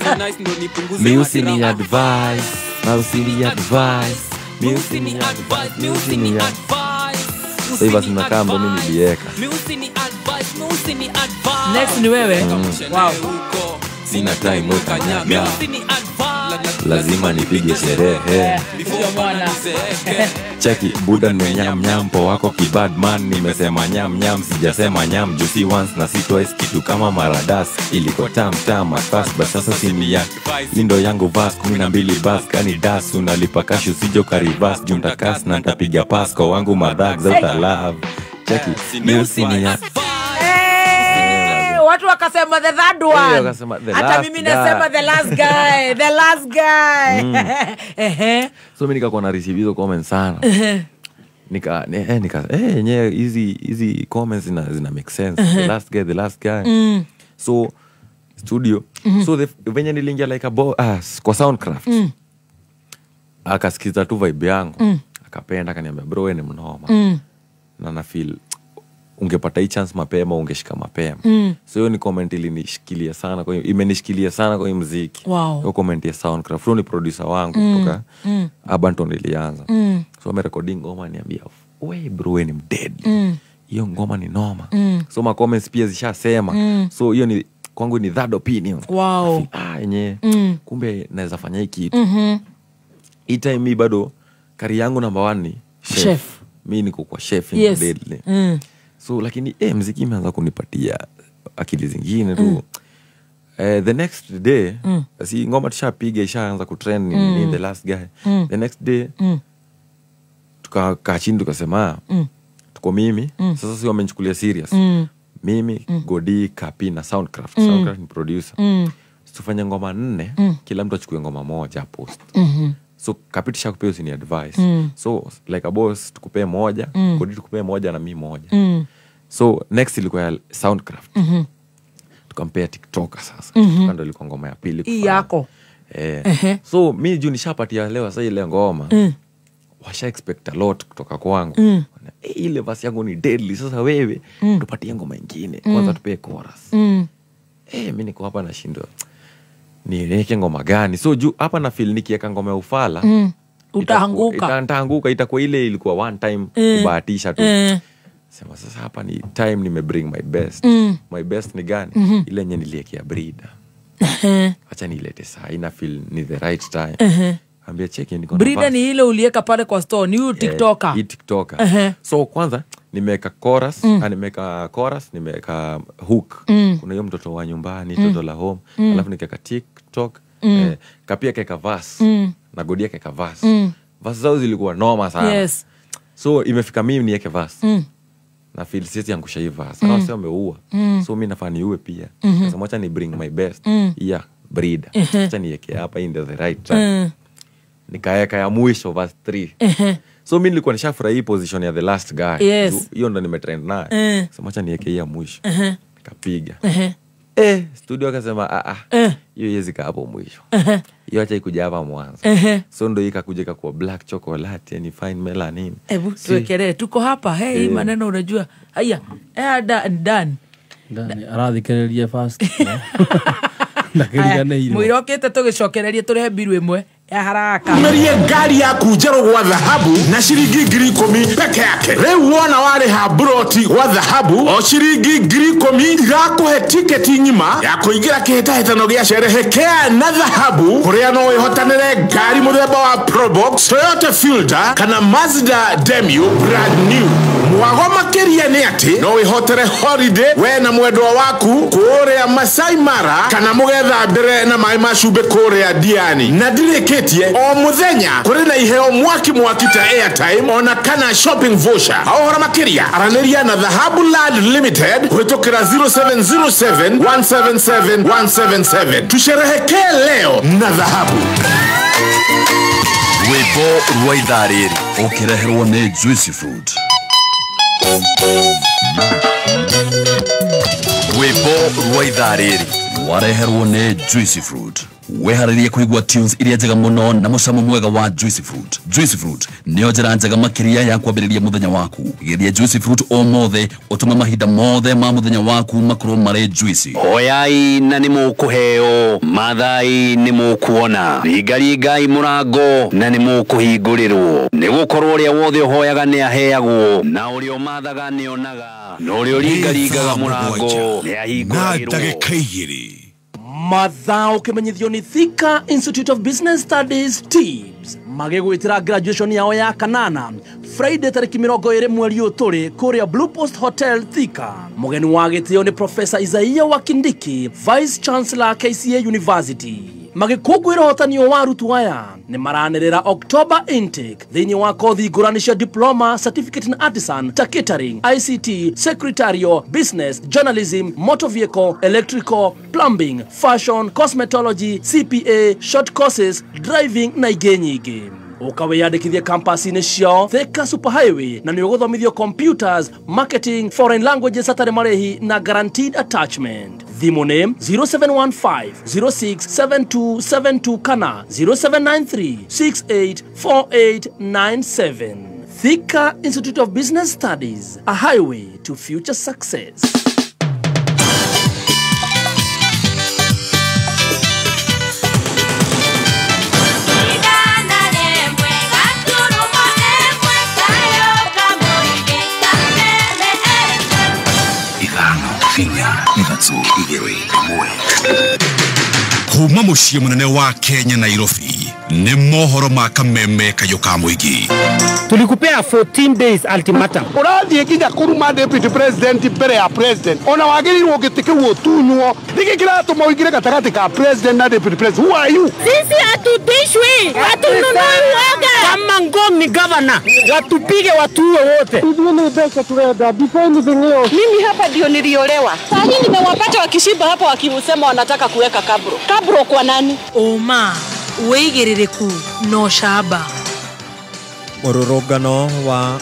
S17: Mi usini advice, na usini advice. Mi usini advice, mi usini advice. Sasa hivi basi nakaa ndo mimi nilieka.
S2: Next ni wewe. Wow.
S17: Sina time ukanyaga. Lazima nipige sherehe. Cheki buda nimenyam nyam po wako kibad man nimesema nyam nyam sijasema nyam juicy once na si twice kitu kama maradas iliko tam tam at first but sasa simia lindo yangu vas kumi na mbili bas kani das unalipa kashu sijo karibas junta kas na nitapiga pass kwa wangu madhag za utalove. Cheki niusinia
S2: watu wakasema the third one. Hata mimi nasema the last guy, the last guy. Ehe.
S17: So mimi nikakuwa na receive hizo comments sana. Nika eh nika eh yenyewe hizi hizi comments zina zina make sense. The last guy, the last guy. Mm. So studio. Mm-hmm. So the venye nilingia like a boss ah, kwa Soundcraft. Mm. Akasikiza tu vibe yangu. Mm. Akapenda akaniambia bro wewe ni mnoma. Mm. Na na feel ungepata hii chance mapema ungeshika mapema. Mm. So hiyo ni comment ilinishikilia sana kwa hiyo imenishikilia sana kwa hiyo muziki.
S2: Wow.
S17: Hiyo comment ya Soundcraft ni producer wangu mm. kutoka mm. Abanton ilianza. Mm. So ame recording ngoma niambia we bro we ni mdead. Mm. Hiyo ngoma ni noma. Mm. So ma comments pia zishasema. Mm. So hiyo ni kwangu ni that opinion.
S2: Wow.
S17: Afi, ah yenyewe
S2: mm.
S17: kumbe naweza fanya hiki kitu.
S2: Mhm.
S17: Hii time mimi bado kari yangu number one ni chef. chef. Mimi niko kwa chef in
S2: yes.
S17: deadly.
S2: Mm.
S17: So lakini eh muziki imeanza kunipatia akili zingine tu. Mm. Uh, the next day mm. si ngoma tushapiga ishaanza kutrend mm. in, in the last guy. Mm. The next day mm. tukakaa chini tukasema mm. tuko mimi mm. sasa si wamenichukulia serious. Mm. Mimi mm. Godi Kapi na Soundcraft. Mm. Soundcraft ni producer. Mm. Tufanye ngoma nne mm. kila mtu achukue ngoma moja post. Mhm. So Kapi tushakupea usini advice. Mm. So like a boss tukupee moja, mm. Godi tukupee moja na mimi moja. Mm. So next ilikuwa ya Soundcraft. Mhm. Tukampea TikToker sasa. Mm-hmm. Ndio ilikuwa ngoma ya pili
S2: kufanya. Yako.
S17: Eh. Uh-huh. So mimi juu nishapatia leo sasa ile ngoma. Mm. Washa expect a lot kutoka kwangu. Mm. Eh, ile verse yangu ni deadly sasa wewe mm. tupatie ngoma nyingine. Mm. Kwanza tupe chorus. Mm. Eh, mimi niko hapa nashindwa. Niweke ngoma gani? So juu hapa na feel nikiweka ngoma ya ufala. Mm.
S2: Utaanguka.
S17: Itaanguka itakuwa ile ilikuwa one time mm. kubahatisha tu. Mm. Sema sasa hapa ni time nime bring my best. Mm. My best ni gani? Mm-hmm. Ile yenye niliekea Brida. Uh-huh. Acha nilete saa ina feel ni the right time. Uh-huh. Ambia check niko na
S2: Brida ni ile ulieka pale kwa store, ni TikToker.
S17: Yeah, TikToker. Uh-huh. So kwanza nimeweka chorus, mm. ah, nimeweka chorus, nimeweka hook. Mm. Kuna hiyo mtoto wa nyumbani, mm. toto la home, mm. alafu nikaweka TikTok, mm. eh, Kapia keka verse, mm. na Godia keka verse. Mm. Verse zao zilikuwa noma sana.
S2: Yes.
S17: So imefika mimi niweke verse. Mm. Na feel sisi yangu hii verse. Mm. Sasa wameua. Mm. So mimi nafanya niue pia. Mm-hmm. Sasa mwacha ni bring my best. Mm. Yeah, Brida. Mm-hmm. Acha niweke hapa in the right time. Mm. Nikaeka ya mwisho verse three. Mm-hmm. So mimi nilikuwa nishafurahi position ya the last guy.
S2: Yes.
S17: Hiyo ndo nimetrend nayo. Mm. Sasa mwacha niweke ya mwisho. Mm-hmm. Nikapiga. Mm-hmm. Eh, studio akasema ah ah. Hiyo yezi ka hapo mwisho. Uh-huh. Hiyo acha ikuja hapa mwanzo. Uh-huh. So ndo ikakuja kwa black chocolate yani fine melanin.
S2: Hebu tuwekelee tuko hapa. Hey, eh. Maneno unajua. Haya. Eh dan dan.
S18: Dan arathikereria fast.
S2: Mwirokete tugicokereria turehe biru imwe ya haraka.
S13: Umerie ngari yaku njerũ gwa dhahabu na ciringi ngiri ikũmi peke yake. Rĩu wona warĩha buroti gwa dhahabu o ciringi ngiri ikũmi igakũhe tiketi ng'ima ya kũingĩra kĩhĩtahĩtano gĩa Sherehekea na dhahabu kũrĩa no wĩhotanĩre ngari mũthemba wa Probox, Toyota Fielder kana Mazda Demio brand new. Mwago makĩria nĩ atĩ no wĩhotere holiday we na mwendwa waku kũrĩa Masai Mara kana mũgetha mbere na maĩ ma cumbĩ kũrĩa Diani. Na ndirĩkĩtie o mũthenya kũrĩ na iheo mwaki mwaki ta airtime ona kana shopping voucher. Ahora makĩria aranĩria na Dhahabu Land Limited kũhĩtũkĩra zero seven zero seven one seven seven one seven seven. Tusherehekee leo na Dhahabu.
S14: Rwĩmbo rwa ithaa rĩrĩ ũkĩreherwo nĩ Juicy Fruit. Rwĩmbo rwa ithaa rĩrĩ wareherwo nĩ Juicy Fruit. weharirie kuigua tunes iria njega muno na mucamo mwega wa Juicy Fruit. Juicy Fruit nio njira njega makiria ya kwambiriria muthenya waku. Geria Juicy Fruit o mothe utume mahinda mothe ma muthenya waku makorwo mari juicy.
S15: Oyai na ni mukuheo, mathai ni mukuona, ringaringai murango na ni mukuhingurirwo. Ni gukorwo uria wothe uhoyaga ni aheagwo, na uria mathaga ni onaga, na uria ringaringaga murango ni ahinguragirwo.
S1: Na ndagika igiri
S18: Mathao kimenyithio ni Thika Institute of Business Studies Tips magegwitira graduation yao ya kanana Friday tariki mirongo iri mweri uturi kuria Blue Post Hotel Thika. Mugeni wa gitio ni Professor Isaiah Wakindiki, Vice Chancellor K C A University. Magikugwira hotanio wa arutu aya ni maranirira October intake thini wa kothi ngurani cia diploma, certificate in artisan, ta catering, I C T, secretarial, business, journalism, motor vehicle, electrical, plumbing, fashion, cosmetology, C P A, short courses, driving na ingĩ nyingĩ. Ukawiyandikithia campus-inĩ ciao Thika Superhighway na nĩũgũthomithio computers, marketing, foreign languages atarĩ marĩhi na guaranteed attachment. Thimu nĩ zero seven one five zero six seven two seven two kana zero seven nine three six eight four eight nine seven. Thika Institute of Business Studies, a highway to future success.
S1: Kuma muciĩ munene wa Kenya Nairobi ni mohoro ma kameme kayo ka muigi.
S20: Tulikupea fourteen days ultimatum. Urathie kinya kuruma deputy president mbere ya president. Ona wagirirwo gitikiwo tunywo. Niki kiratuma uigire gatagati ka president na deputy president. Who are you?
S21: Sisi hatutishwi. Hatununui woga.
S20: Kama Ngong ni governor, watupige watuwe wote.
S21: Tuzione pesa tuenda before anything else. Mimi hapa ndio niliolewa. Sasa nimewapata wakishiba hapa wakisema wanataka kuweka kabro. Kabro kwa nani?
S2: Oma uigiririku no shaba.
S22: Mururungano wa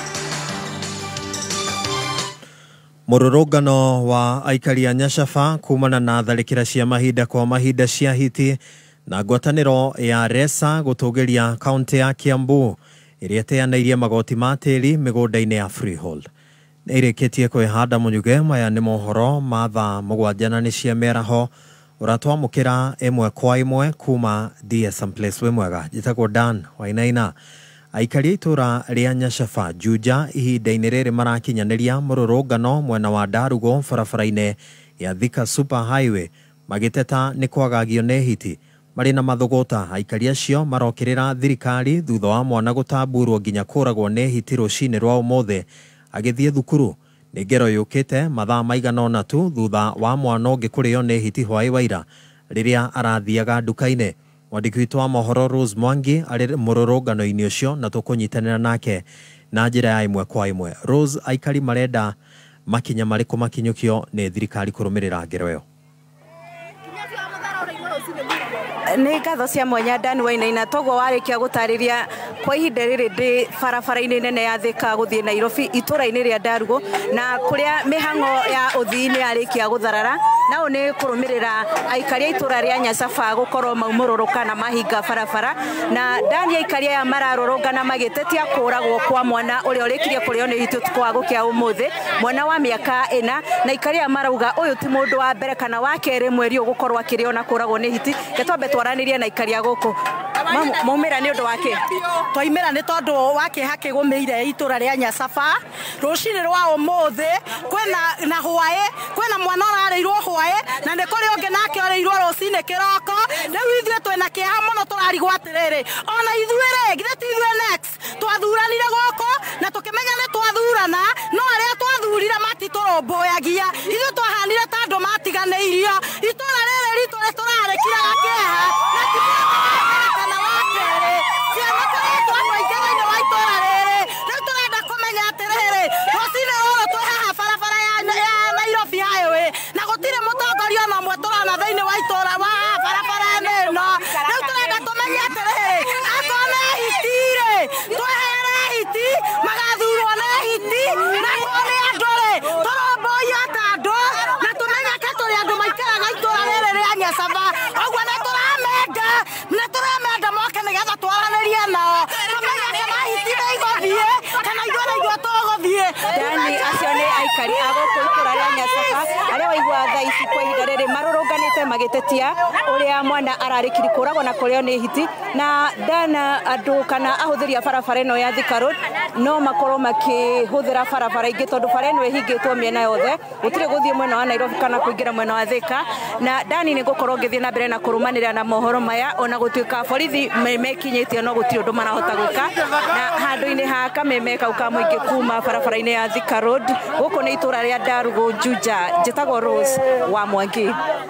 S22: Mururungano wa aikari a Nyacaba kumana na tharikira cia mahinda kwa mahinda cia hiti na ngwataniro ya Resa gutugiria kaunti ya Kiambu iria teanairie magoti ma tiri migunda-ini ya Freehold. Nĩirĩkĩtie kwĩhanda mũnyuge. Maya nĩ mohoro ma thaa mũgwanja na nĩ cia mĩaraho ũratwamũkĩra ĩmwe kwa ĩmwe kuma D S M Place. Wĩ mwega, njĩtagwo Dan Wainaina. Aikari itũra rĩa Nyacaba Juja ihinda-inĩ rĩrĩ marakinyanĩria mũrũrũngano mwena wa Ndarugo barabara-inĩ ya Thika Superhighway magĩteta nĩ kwagagio nĩ hiti. Marĩ na mathugũta aikari acio marokĩrĩra thirikari thutha wa mwana gũtamburwo nginya kũragwo nĩ hiti rũcinĩ rwa ũmũthĩ agĩthiĩ thukuru. Nĩ ngero yũkĩte mathaa maigana ũna tu thutha wa mwana ũngĩ kũrĩo nĩ hiti hwaĩ waira rĩrĩa arathiaga nduka-inĩ. Mwandĩki witũ wa mohoro Rose Mwangi arĩ mũrũrũngano-inĩ ũcio na tũkũnyitanĩra nake na njĩra ya ĩmwe kwa ĩmwe. Rose, aikari marenda makinya marĩkũ makinyũkio nĩ thirikari kũrũmĩrĩra ngero ĩyo?
S21: Nĩ ngatho cia mwanya Dan Wainaina, toguo warĩkia gũtarĩria kwa ihinda rĩrĩ ndĩ barabara-inĩ nene ya Thika gũthiĩ Nairobi itũra-inĩ rĩa Ndarugo na kũrĩa mĩhang'o ya ũthii nĩ yarĩkia gũtharara. Nao nĩ kũrũmĩrĩra aikari a itũra rĩa Nyacaba gũkorwo maumũrũrũka na mahinga barabara, na ndani aikari aya mararũrũngana magĩtetia kũragwo kwa mwana ũrĩa ũrĩkirie kũrĩo nĩ hiti ũtukũ wa gũkĩa ũmũthĩ, mwana wa mĩaka ĩna, na aikari aya marauga ũyũ ti mũndũ wa mbere kana wa kerĩ mweri ũyũ gũkorwo akĩrĩo na kũragwo nĩ hiti. Getwambe twaranĩrie na aikari a gũkũ. Maumĩra nĩ ũndũ wake?
S23: Twaimĩra nĩ tondũ wa kĩeha kĩgũmĩire itũra rĩa Nyacaba rũcinĩ rwa ũmũthĩ. Kwĩna na hwaĩ, kwĩna mwana ũrarĩirwo hwaĩ na nĩ kũrĩ ũngĩ nake ũrĩirwo rũcinĩ kĩroko. Rĩu ithuĩ twĩna kĩeha mũno tũrarigwo atĩrĩrĩ, ona ithuĩ rĩ githĩ ti ithuĩ next twathuranire gũkũ na tũkĩmenya nĩ twathurana, no arĩa twathurire matitũrũmbũyagia. Ithuĩ twahanire ta andũ matiganĩirio. Itũra rĩrĩ ritũ rĩtũrarĩkira gakĩeha na ti kana wa kerĩ. Ciana tũretwo andũ aingĩ thĩinĩ wa itũra rĩrĩ. Rĩu tũrenda kũmenya atĩrĩrĩ, rũcinĩ rũrũ twĩ haha barabara ya Nairobi Highway na gũtirĩ mũtongoria ona ũmwe tũrona thĩinĩ wa itũra wa barabara-inĩ ĩno. Rĩu tũrenda tũmenye atĩrĩrĩ, akorwo nĩ hiti rĩ, twehere hiti, magathurwo nĩ hiti, na akorwo nĩ andũ rĩ, tũrũmbũiyo ta andũ na tũmenyeke tũrĩ andũ maikaraga itũra rĩrĩ rĩa Nyacaba. Ũguo nĩ tũramenda
S21: aikari agoko itura ria Nyasafa aria waigua tha ici kwa ihinda riri marurunganite magitetia uria mwana ararikiri kuragwo na kurio ni hiti na dana andu kana ahuthiria barabara ino ya Thika Road no makorwo makihuthira barabara ingi tondu bara ino ihingitwo miena yothe gutire guthie mwena wa Nairobi kana kuingira mwena wa Thika na dani ni gukorwo ngithie na mbere na kurumanira na mohoro maya ona gutuika borithi mekinyitie no gutire undu marahota gwika na handu-ini ha kameme kau ka muingi kuma barabara-ini ya Thika Road guku ni itura ria Ndarugu Juja njitagwo Rose wa Mwangi.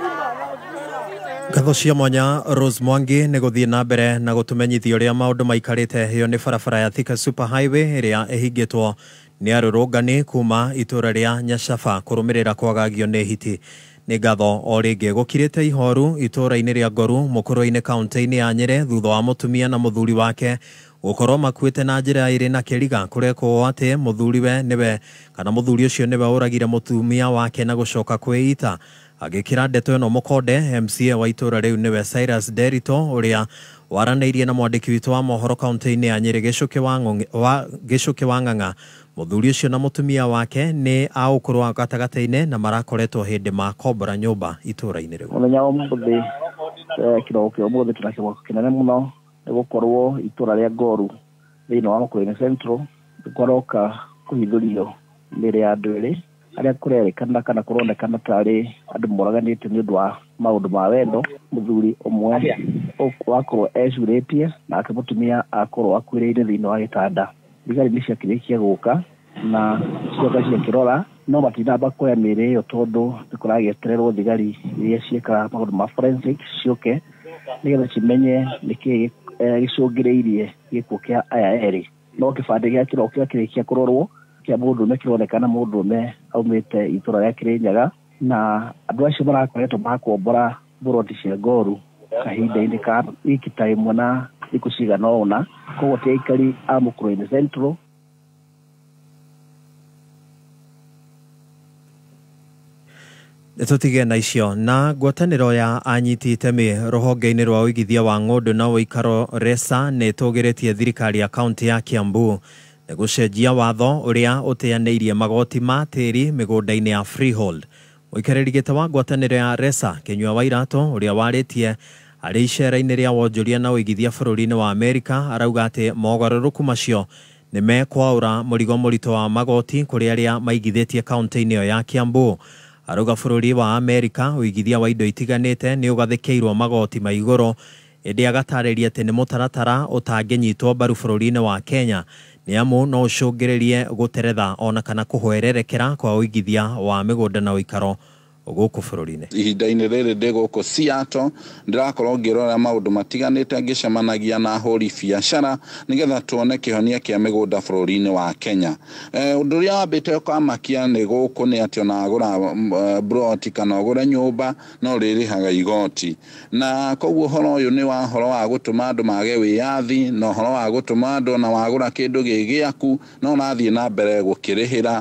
S22: Ngatho cia mwanya Rose Mwangi nĩ gũthiĩ na mbere na gũtũmenyithia ũrĩa maũndũ maikarĩte hiyo nĩ barabara ya Thika Super Highway ĩrĩa ĩhingĩtwo nĩ arũrũngani kuma itura rĩa Nyacafa kũrũmĩrĩra kwagagio nĩ hiti. Nĩ ngatho o rĩngĩ gũkirĩte ihoru itura-inĩ rĩa Ngoru mũkũrũ-inĩ kaunti-inĩ ya Nyeri thutha wa mũtumia na mũthuri wake gukorwo makuite na njira iri na kiriga kurekwo ati muthuriwe niwe kana muthuri ucio niwe uragire mutumia wake na gucoka kwiita agikira ndeto ino mukonde M C A wa itura riu niwe Cyrus Derito uria waraneirie na mwandiki witu wa mohoro kaunti-ini ya Nyeri Gicuki wa Gicuki wa Ng'ang'a. Muthuri ucio na mutumia wake ni aukurwa gatagata-ini na marakoretwo hindi makombora nyumba itura-ini riu.
S6: Muthenya wa muthi kiroko kio muthi turakibwa kinene muno gukorwo itura ria Ngoru thini wa Makueni Central gukoroka kuhithurio mbere ya andu eri aria kurerekana kana kuronekana tari andu moraganite ni undu wa maundu ma wendo. Muthuri umwe wakorwo ecuritie na akimutumia akorwo akwiriire thini wa gitanda. Thigari ni ciakirikia guka na cioka ciakirora no matinamba kuoya mĩĩrĩ ĩyo tondu nikuragietererwo thigari iria ciekaga maundu ma forensic cioke nigetha cimenye niki gicungireirie gikuo kia aya eri. No kibande gia kiroko kia kirikia kurorwo kia mundu me kironekana mundu me aumite itura ria Kirinyaga na andu acio marakoretwo makombora buroti cia Ngoru kahinda-ini ka wiki ta imwe na thiku cigana ũna koguo ti aikari a Makueni Central.
S22: Tutige na icio na ngwatanĩro ya anyiti itemi rũhonge-inĩ rwa ũigithia wa ng'ũndũ na ũikaro RESA nĩ tũgĩrĩtie thirikari ya kaunti ya Kiambu nĩ gũcenjia watho ũrĩa ũteanĩirie magoti ma tĩri mĩgũnda-inĩ ya freehold. Mũikarĩri gĩtĩ wa ngwatanĩro ya RESA Kinyua Wairatu ũrĩa warĩtie arĩ icera-inĩ rĩa wonjoria na ũigithia bũrũri-inĩ wa Amerika arauga atĩ mogarũrũku macio nĩ mekwaũra mũrigo mũritũ wa magoti kũrĩ arĩa maigithĩtie kaunti-inĩ ĩyo ya Kiambu. Arauga bũrũri wa Amerika ũigithia wa indo itiganĩte nĩ ũgathĩkĩirwo magoti ma igũrũ ĩndĩ agatarĩria atĩ nĩ mũtaratara ũtangĩnyitwo mbaru bũrũri-inĩ wa Kenya nĩ amu no ũcũngĩrĩrie gũteretha ona kana kũhwererekera kwa ũigithia wa mĩgũnda na ũikaro gũkũ bũrũri-inĩ.
S7: Ihinda-inĩ rĩrĩ ndĩ gũkũ Seattle ndĩrakorwo ngĩrora maũndũ matiganĩte ngĩcemanagia na ahũri biacara nĩgetha tuone kĩhonia kĩa mĩgũnda bũrũri-inĩ wa Kenya. Ũndũ ũrĩa wambĩte ũkamakia nĩ gũkũ nĩ atĩ ona agũra broti kana ũgũre nyũmba no rĩrĩhaga igoti, na koguo ũhoro ũyũ nĩ wa ũhoro wa gũtũma andũ mage wĩyathi na ũhoro wa gũtũma andũ ona wagũra kĩndũ gĩ gĩaku no ũrathiĩ na mbere gũkĩrĩhĩra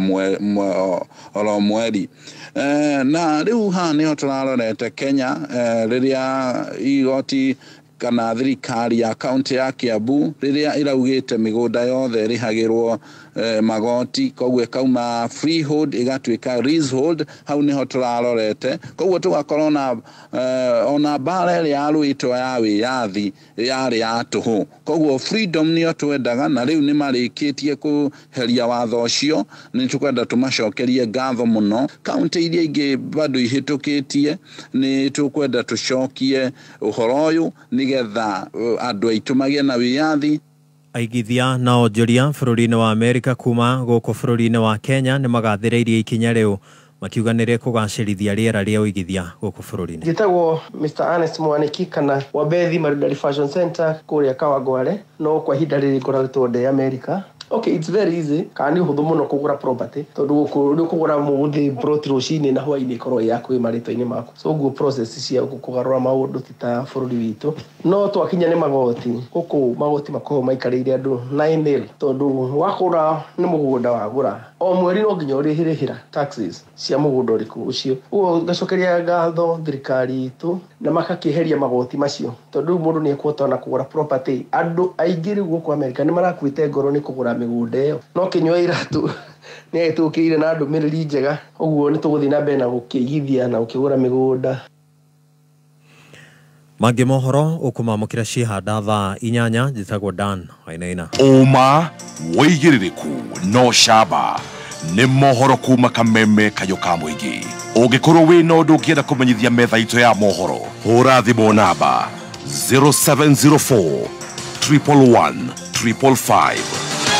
S7: oro mweri. Na riu ha niho turarorete Kenya riria igoti kana thirikari ya kaunti ya Kiambu riria iraugite migunda yothe rihagirwo magoti koguo kauma freehold igatuika leasehold. Hau niho turarorete koguo tugakorwo na ona bara ĩrĩa yarũĩtwo ya wĩyathi yarĩ ya tũhũ. Koguo freedom nĩyo twendaga na rĩu nĩ marĩkĩtie kũheria watho ũcio. Nĩ tũkwenda tũmacokerie ngatho mũno. Kaunti iria ingĩ bado ihĩtũkĩtie nĩ tũkwenda tũcokie ũhoro ũyũ nĩgetha andũ aitũ magĩe na wĩyathi.
S22: Aigithia na onjoria bũrũri-inĩ wa Amerika kuma gũkũ bũrũri-inĩ wa Kenya nĩ magathĩrĩirie ikinya rĩu makiuga nĩ rĩkũgacĩrithia rĩera rĩa ũigithia gũkũ bũrũri-inĩ.
S19: Njĩtagwo Mister Ernest Mwaniki kana Wabethi Marudari Fashion Center kũrĩa Kawangware no kwa ihinda rĩrĩ ngoretwo ndĩ Amerika. Okay, it's very easy. Kana nĩ ũhũthũ mũno kũgũra property tondũ gũkũ kũgũra mũthĩ broti rũcinĩ na hwaĩ-inĩ korwo yaku marĩtwa-inĩ maku. So ũguo process cia kũgarũra maũndũ ti ta bũrũri witũ. No twakinya nĩ magoti gũkũ magoti makorwo maikarĩire andũ nine nil tondũ wakũra nĩ mũgũnda wagũra o mweri no nginya ũrĩhĩrĩhĩra taxes cia mũgũnda ũrĩkũ ũcio. Ũguo ngacokeria ngatho thirikari itũ na makakĩeheria magoti macio tondũ mũndũ nĩ ekũhota na kũgũra property. Andũ aingĩ rĩu gũkũ Amerika nĩ marakuĩte ngoro nĩ kũgũra mĩgũnda ĩyo no Kinyua Wairatu nĩ agĩtũkĩire na ndũmĩrĩri njega ũguo nĩ tũgũthiĩ na mbere na gũkĩigithia na gũkĩgũra mĩgũnda.
S22: Mangĩ mohoro ũkũmamũkĩra cihanda thaa inyanya njĩtagwo Dan Wainaina.
S13: Ũma wĩigĩrĩrĩku no camba nĩ mohoro kuma Kameme Kayũ ka Mũingĩ. Ũngĩkorwo wĩ na ũndũ ũngĩenda kũmenyithia metha itũ ya mohoro, hũra thimũ namba zero seven zero four, one one one, five five five.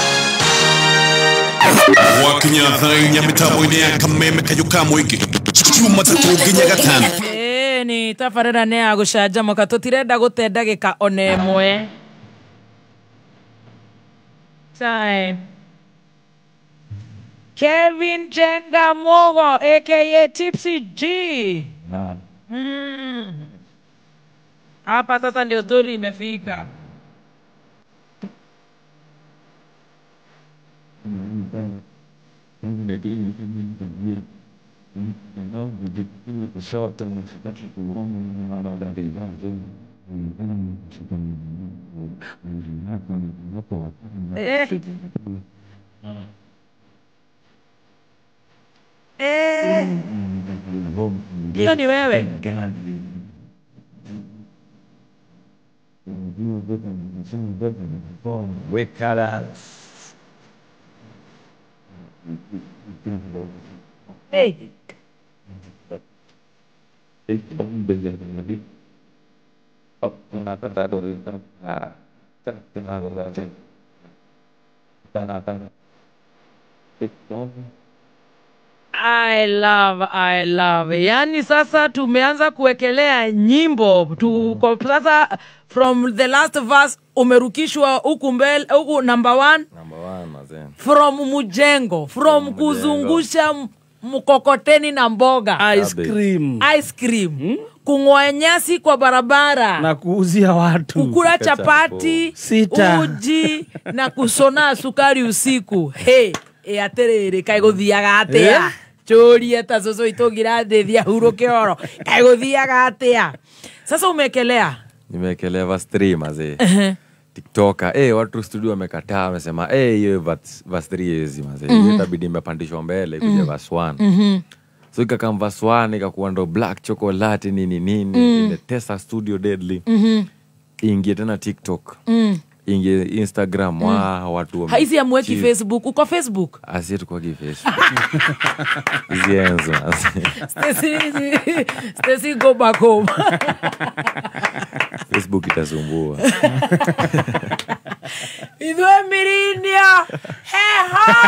S1: Wakinya thaa inya mĩtambo-inĩ ya Kameme Kayũ ka Mũingĩ, Juma tatũ nginya gatano.
S2: Ni tabarĩra nĩ ya gũcanjamũka, tũtirenda gũte ndagĩka ona ĩmwe. Time. Kevin Jenga Mogo aka Tipsy G. Mm. Hapa sasa ndio story imefika. Eh. Hiyo ni wewe.
S11: Wekala.
S2: Hey. I love, I love. Yani sasa tumeanza kuwekelea nyimbo. Tuko sasa from the last verse umerukishwa huku mbele, huku number one.
S11: Number one, mazen.
S2: From mujengo, from, from kuzungusha mkokoteni na mboga.
S18: Ice cream.
S2: Ice cream. Hmm? Kung'oa nyasi kwa barabara.
S18: Na kuuzia watu.
S2: Kukula chapati,
S18: Sita.
S2: uji, na kusona sukari usiku. Hey, e aterere kai guthiaga atia. Chori eta soso itogira thethia huruke oro. Kai guthiaga atia. Sasa umekelea.
S11: Nimekelea verse three mazee. Uh-huh. TikToker, eh, watu studio wamekataa, wamesema eh, hiyo verse three hizi mazee. Mm -hmm. Itabidi imepandishwa mbele kuja mm -hmm. verse one. Mm -hmm. So ikakam verse one ikakuwa ndo black chocolate nini nini mm. ile Tessa Studio Deadly. Mhm. Mm ingie tena TikTok. Mm. Ingie Instagram mm. wa watu wame.
S2: Haizi ya mweki Facebook, uko Facebook?
S11: Asiyetu kwa Facebook. Hizi enzo.
S2: Stacy, Stacy go back home.
S11: Facebook itasumbua.
S2: Idwe mirinia. Heha.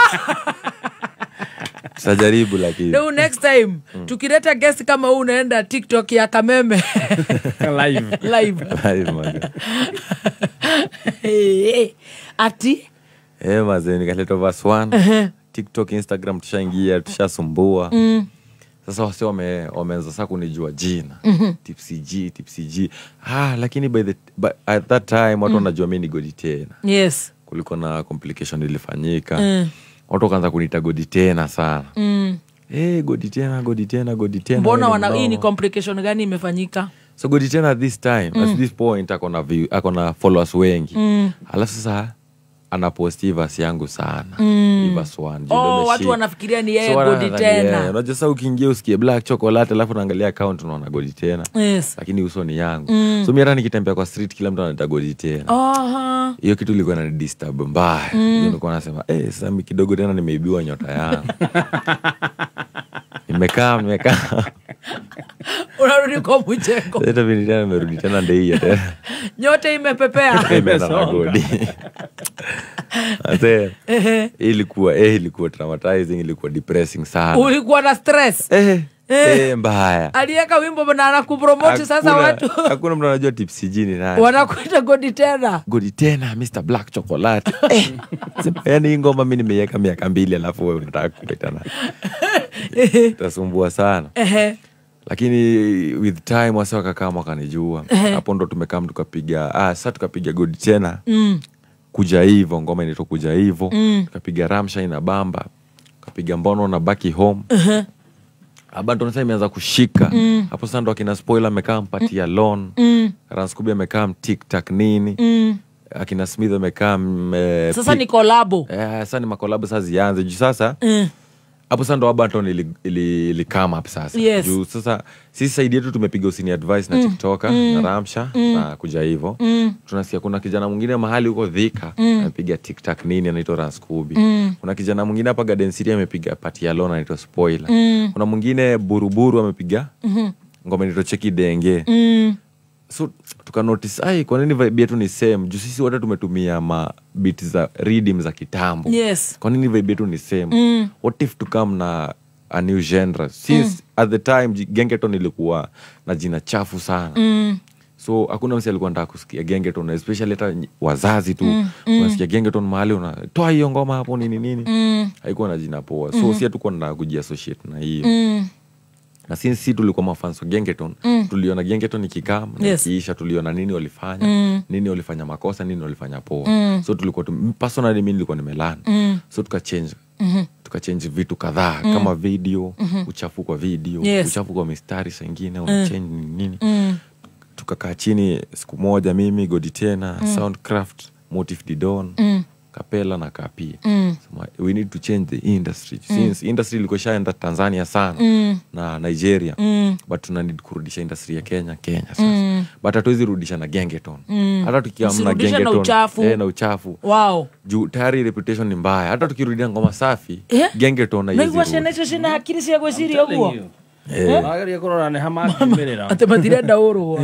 S11: Sajaribu lakini.
S2: No, next time mm. tukileta guest kama huu unaenda TikTok ya Kameme
S18: live
S2: live
S11: live man.
S2: Hey, ati
S11: eh mazee nikaleta verse one. Uh-huh. TikTok, Instagram tushaingia, tushasumbua. Mm. Sasa wase wame wameanza sasa kunijua jina. Mm-hmm. Tipsy G, Tipsy G. Ah, lakini by the by, at that time watu wanajua mm. mimi ni Godi tena.
S2: Yes.
S11: Kulikuwa na complication ilifanyika. Mm. Watu wakaanza kuniita Godi tena sana. Mm. Eh, hey, Godi tena, Godi tena, Godi tena.
S2: Mbona wana hii ni complication gani imefanyika?
S11: So Godi tena at this time, mm. at this point akona view, akona followers wengi. Mm. Alafu sasa anaposti verse yangu sana. Mm. Verse one.
S2: Oh, watu wanafikiria ni yeye so, Godi tena.
S11: Unajua sasa ukiingia usikie black chocolate alafu unaangalia account unaona Godi tena.
S2: Yes.
S11: Lakini uso ni yangu. Mm. So mimi hata nikitembea kwa street kila mtu anaita Godi tena.
S2: Aha.
S11: Hiyo kitu ilikuwa inani disturb mbaya. Mm. Nilikuwa nasema, "Eh, sasa mimi kidogo tena nimeibiwa nyota yangu." Nimekaa, nimekaa.
S2: Unarudi kwa mjengo.
S11: Sasa hivi tena nimerudi tena ndio tena.
S2: Nyota imepepea.
S11: Imeenda Godi. Ate ilikuwa eh ilikuwa traumatizing, ilikuwa depressing sana.
S2: Ulikuwa na stress?
S11: Eh eh mbaya.
S2: Aliweka wimbo na anakupromote sasa watu.
S11: Hakuna mtu anajua Tipsy G ni nani.
S2: Wanakuita Godi tena.
S11: Godi tena mister Black Chocolate. Eh. Yaani ngoma mimi nimeiweka miaka mbili alafu wewe unataka kupita na. Tasumbua sana. Eh. Lakini with time wasa wakakaa wakanijua. Hapo ndo tumekaa tukapiga ah sasa tukapiga Godi tena. Mm. Kuja hivyo ngoma inaitwa kuja hivyo. Mm. Tukapiga Ramsha na Bamba. Tukapiga Mbono na Baki Home. Uh-huh. Abantu sasa imeanza kushika. Mm. Hapo sasa ndo akina Spoiler amekaa mpatia loan. Mm. Ranskubi amekaa TikTok nini. Mm.
S17: akina Smith wamekaa me,
S2: sasa ni collabo
S17: eh sasa ni makolabo sasa zianze juu sasa
S2: mm.
S17: hapo sasa ndo Abanton ili ili, ili come up sasa
S2: yes.
S17: juu sasa sisi side yetu tumepiga usini advice na mm. TikToker mm. na Ramsha mm. na kuja hivyo mm. tunasikia kuna kijana mwingine mahali huko Dhika mm. anapiga TikTok nini anaitwa Ranskubi mm. kuna kijana mwingine hapa Garden City amepiga Party Alone anaitwa Spoiler mm. kuna mwingine Buruburu amepiga mm-hmm. ngoma inaitwa Cheki Denge mm. so tuka notice ai kwa nini vibe yetu ni same juu sisi wote tumetumia ma beats za rhythm za kitambo
S2: yes.
S17: kwa nini vibe yetu ni same
S2: mm.
S17: what if to come na a new genre since mm. at the time Gengeton ilikuwa na jina chafu sana mm. so hakuna msi alikuwa anataka kusikia Gengeton especially hata wazazi tu mm. unasikia Gengeton mahali unatoa hiyo ngoma hapo nini nini mm. haikuwa na jina poa so mm. si hatukuwa na kujiassociate na hiyo mm. na since si tulikuwa mafans wa Gengeton mm. tuliona Gengeton ikikam yes. ikiisha tuliona nini walifanya mm. nini walifanya makosa nini walifanya poa mm. so tulikuwa tu, personally mimi nilikuwa nimelana mm. so tuka change mm-hmm. tuka change vitu kadhaa mm. kama video mm-hmm. uchafu kwa video yes. uchafu kwa mistari sengine mm. una change nini mm. tukakaa chini siku moja mimi Goditena mm. Soundcraft Motive Didon mm. Kapela na Kapi mm. so, we need to change the industry mm. since industry ilikuwa shaenda Tanzania sana mm. na Nigeria mm. but tuna need kurudisha industry ya Kenya Kenya sasa mm. but hatuwezi rudisha na Gengeton mm. hata tukiamna Gengeton na uchafu eh na uchafu
S2: wow
S17: juu tayari reputation ni mbaya hata tukirudia ngoma safi yeah. Gengeton na hizo
S2: ndio washenesha shina akili sia kwa siri huko
S18: eh agari korora ne hama kimerera
S2: atamatira dauro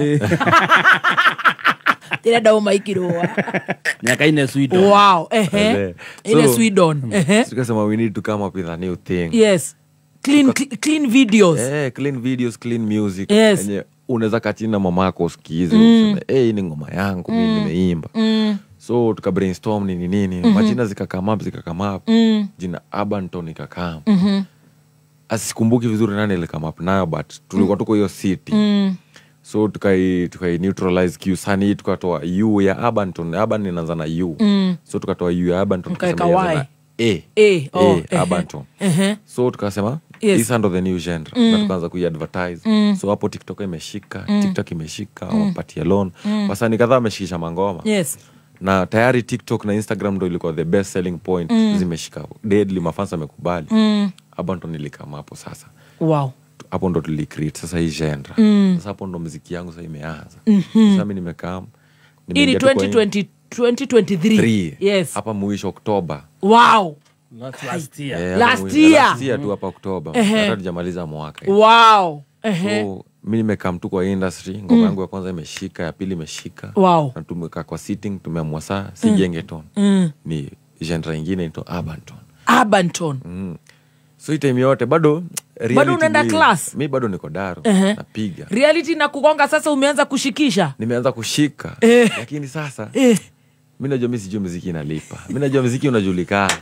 S2: tira dawo maikirwa
S18: nyaka ine Sweden
S2: wow ehe ine Sweden ehe
S17: tukasema we need to come up with a new thing
S2: yes clean Tuka, clean videos
S17: eh clean videos clean music
S2: yes.
S17: yenye unaweza kachina mama yako usikize mm. useme eh hii ni ngoma yangu mimi mm. nimeimba mm. so tuka brainstorm nini nini mm-hmm. majina zikakama up zikakama up mm. jina Abanton ikakama mhm asikumbuki vizuri nani ile kama up nayo but tulikuwa tuko hiyo city mm. so tukai tukai neutralize Q sani tukatoa U ya Abanton Aban inaanza na U mm. so tukatoa U ya Abanton
S2: tukasema
S17: A A
S2: A oh,
S17: A Abanton uh-huh. so tukasema yes. this under the new genre mm. na tukaanza kuiadvertise mm. so hapo TikTok imeshika mm. TikTok imeshika mm. Party Alone mm. wasanii kadhaa wameshikisha mangoma
S2: yes
S17: na tayari TikTok na Instagram ndio ilikuwa the best selling point mm. zimeshika deadly mafans wamekubali mm. Abanton ilikama hapo sasa
S2: wow
S17: hapo ndo tulicreate sasa hii genre
S2: mm.
S17: sasa hapo ndo muziki yangu sasa imeanza
S2: mm-hmm.
S17: sasa mimi nimekaa
S2: ni twenty twenty twenty twenty-three yes
S17: hapa mwisho Oktoba
S2: wow
S18: not last year
S2: yeah, last year
S17: last year tu hapa Oktoba
S2: uh-huh.
S17: hata tujamaliza mwaka
S2: wow uh-huh.
S17: so mimi nimekaa mtu kwa industry ngoma mm. yangu ya kwanza imeshika ya pili imeshika
S2: wow
S17: na tumekaa kwa sitting tumeamua saa si
S2: mm.
S17: Gengeton
S2: mm.
S17: ni genre nyingine inaitwa Abanton
S2: Abanton
S17: mm. so time yote bado
S2: bado unaenda class
S17: mimi bado niko daro
S2: uh-huh.
S17: napiga
S2: reality na kugonga sasa umeanza kushikisha
S17: nimeanza kushika
S2: eh.
S17: lakini sasa
S2: eh.
S17: mimi najua mimi sijui muziki inalipa mimi najua muziki unajulikana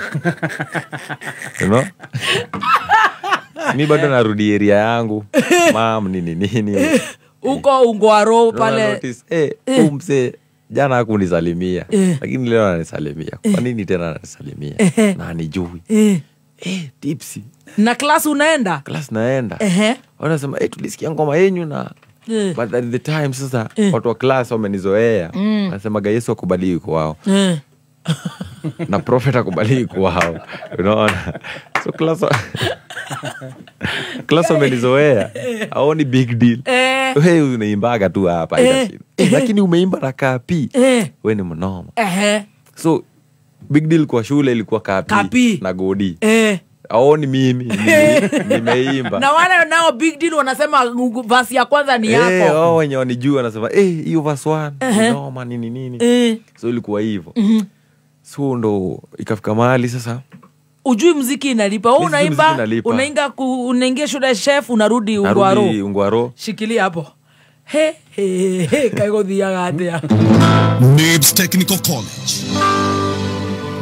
S17: you know mimi bado narudi area yangu mam nini nini
S2: uko ungwaro pale
S17: notice eh, eh. umse jana hakunisalimia eh. lakini leo ananisalimia kwa nini tena ananisalimia eh. na anijui
S2: eh
S17: eh tipsy
S2: na class unaenda
S17: class naenda
S2: ehe
S17: wanasema eh tulisikia ngoma yenu na
S2: eh.
S17: but at the time sasa eh. watu wa class wamenizoea
S2: mm.
S17: wanasema Yesu akubali kwao
S2: eh.
S17: na prophet akubali kwao unaona so class class wamenizoea haoni big deal
S2: eh.
S17: wewe unaimbaga tu hapa
S2: eh.
S17: eh, lakini umeimba na Kapi
S2: eh.
S17: wewe ni mnoma
S2: ehe
S17: so big deal kwa shule ilikuwa Kapi,
S2: Kapi.
S17: na Godi
S2: eh
S17: aoni mimi nimeimba
S2: na wale nao big deal wanasema verse ya kwanza ni yako
S17: eh wao wenyewe wanijua wanasema eh hiyo verse one uh-huh. noma nini nini
S2: eh.
S17: so ilikuwa hivyo
S2: mm-hmm.
S17: so ndo ikafika mahali sasa
S2: ujui muziki inalipa wewe unaimba unainga unaingia shule chef unarudi ungwaro
S17: narudi ungwaro
S2: shikilia hapo he he he kaigo dia gatia
S1: Nibs Technical College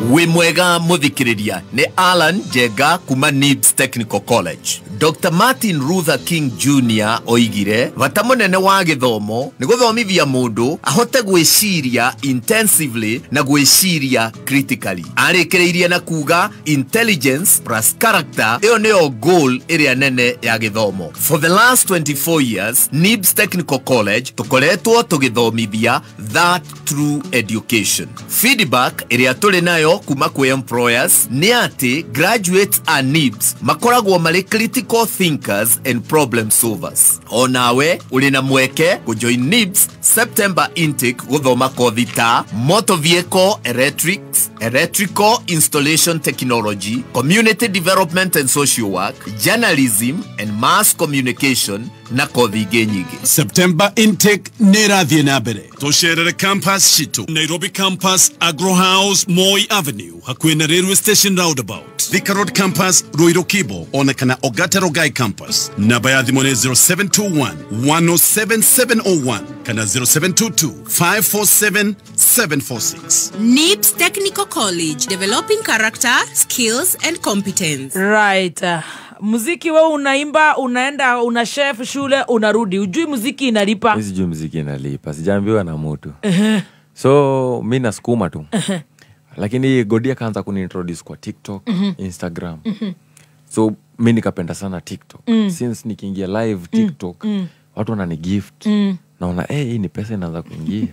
S3: we mwega muthikiriria ni Alan Jega kuma Nibs Technical College. Doctor Martin Luther King Junior oigire bata munene wa githomo ni guthomithia mundu ahote gwiciria intensively na gwiciria critically. Arekereirie na kuga intelligence plus character iyo niyo goal area nene ya githomo. For the last twenty-four years, Nibs Technical College tukoretwo tugithomithia that true education. Feedback area tuli nayo kuma kwa employers ni ati graduates a Nibs makoragwo mari critical thinkers and problem solvers. Onawe uli na mweke kujoin Nibs September intake guthoma kothi ta motor vehicle electrics, electrical installation technology, community development and social work, journalism and mass communication na kothi nyingi.
S1: September intake nirathie na mbere. Tusherere campus shitu Nairobi campus Agro House Moi Avenue hakuhĩ na railway station roundabout. Thika Road campus Ruiru Kibo onekana Ogate Rogai campus. Namba ya thimũ nĩ zero seven two one, one oh seven seven oh one kana zero seven two two, five four seven, seven four six.
S9: Nibs Technical College, developing character, skills and competence.
S2: Right. Uh, muziki wewe unaimba, unaenda, una chef shule, unarudi. Ujui muziki inalipa?
S17: Mimi sijui muziki inalipa. Sijaambiwa na mtu. Uh-huh. So mimi nasukuma tu. Uh-huh. Lakini Godia kaanza kuniintroduce kwa TikTok, uh-huh. Instagram. Uh-huh. So mimi nikapenda sana TikTok. Mm. Since nikiingia live TikTok, mm. watu wanani gift. Mm. Naona eh hii ni pesa inaanza kuingia.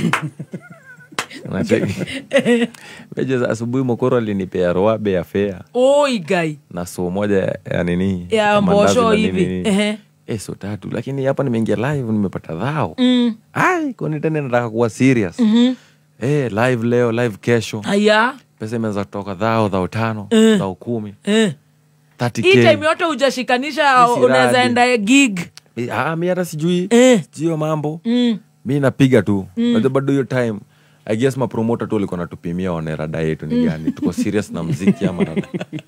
S17: Meje asubuhi Mokoro alinipea roabe ya fare.
S2: Oi guy.
S17: Na so moja ya nini?
S2: Ya mbosho hivi. Ehe.
S17: Eh so tatu lakini hapa nimeingia live nimepata dhao. Mm. Ai kwani tena nataka kuwa serious. Mhm. Eh live leo, live kesho.
S2: Aya.
S17: Pesa imeanza kutoka dhao, dhao tano, uh. dhao kumi. Eh. thirty K.
S2: Hii time yote hujashikanisha unaweza enda gig.
S17: Ah mimi hata sijui. Eh. Sio mambo. Mm. Mimi napiga tu. Mm. Bado hiyo time I guess ma promoter tu walikuwa natupimia onera diet ni gani. Mm. Tuko serious na muziki ama na.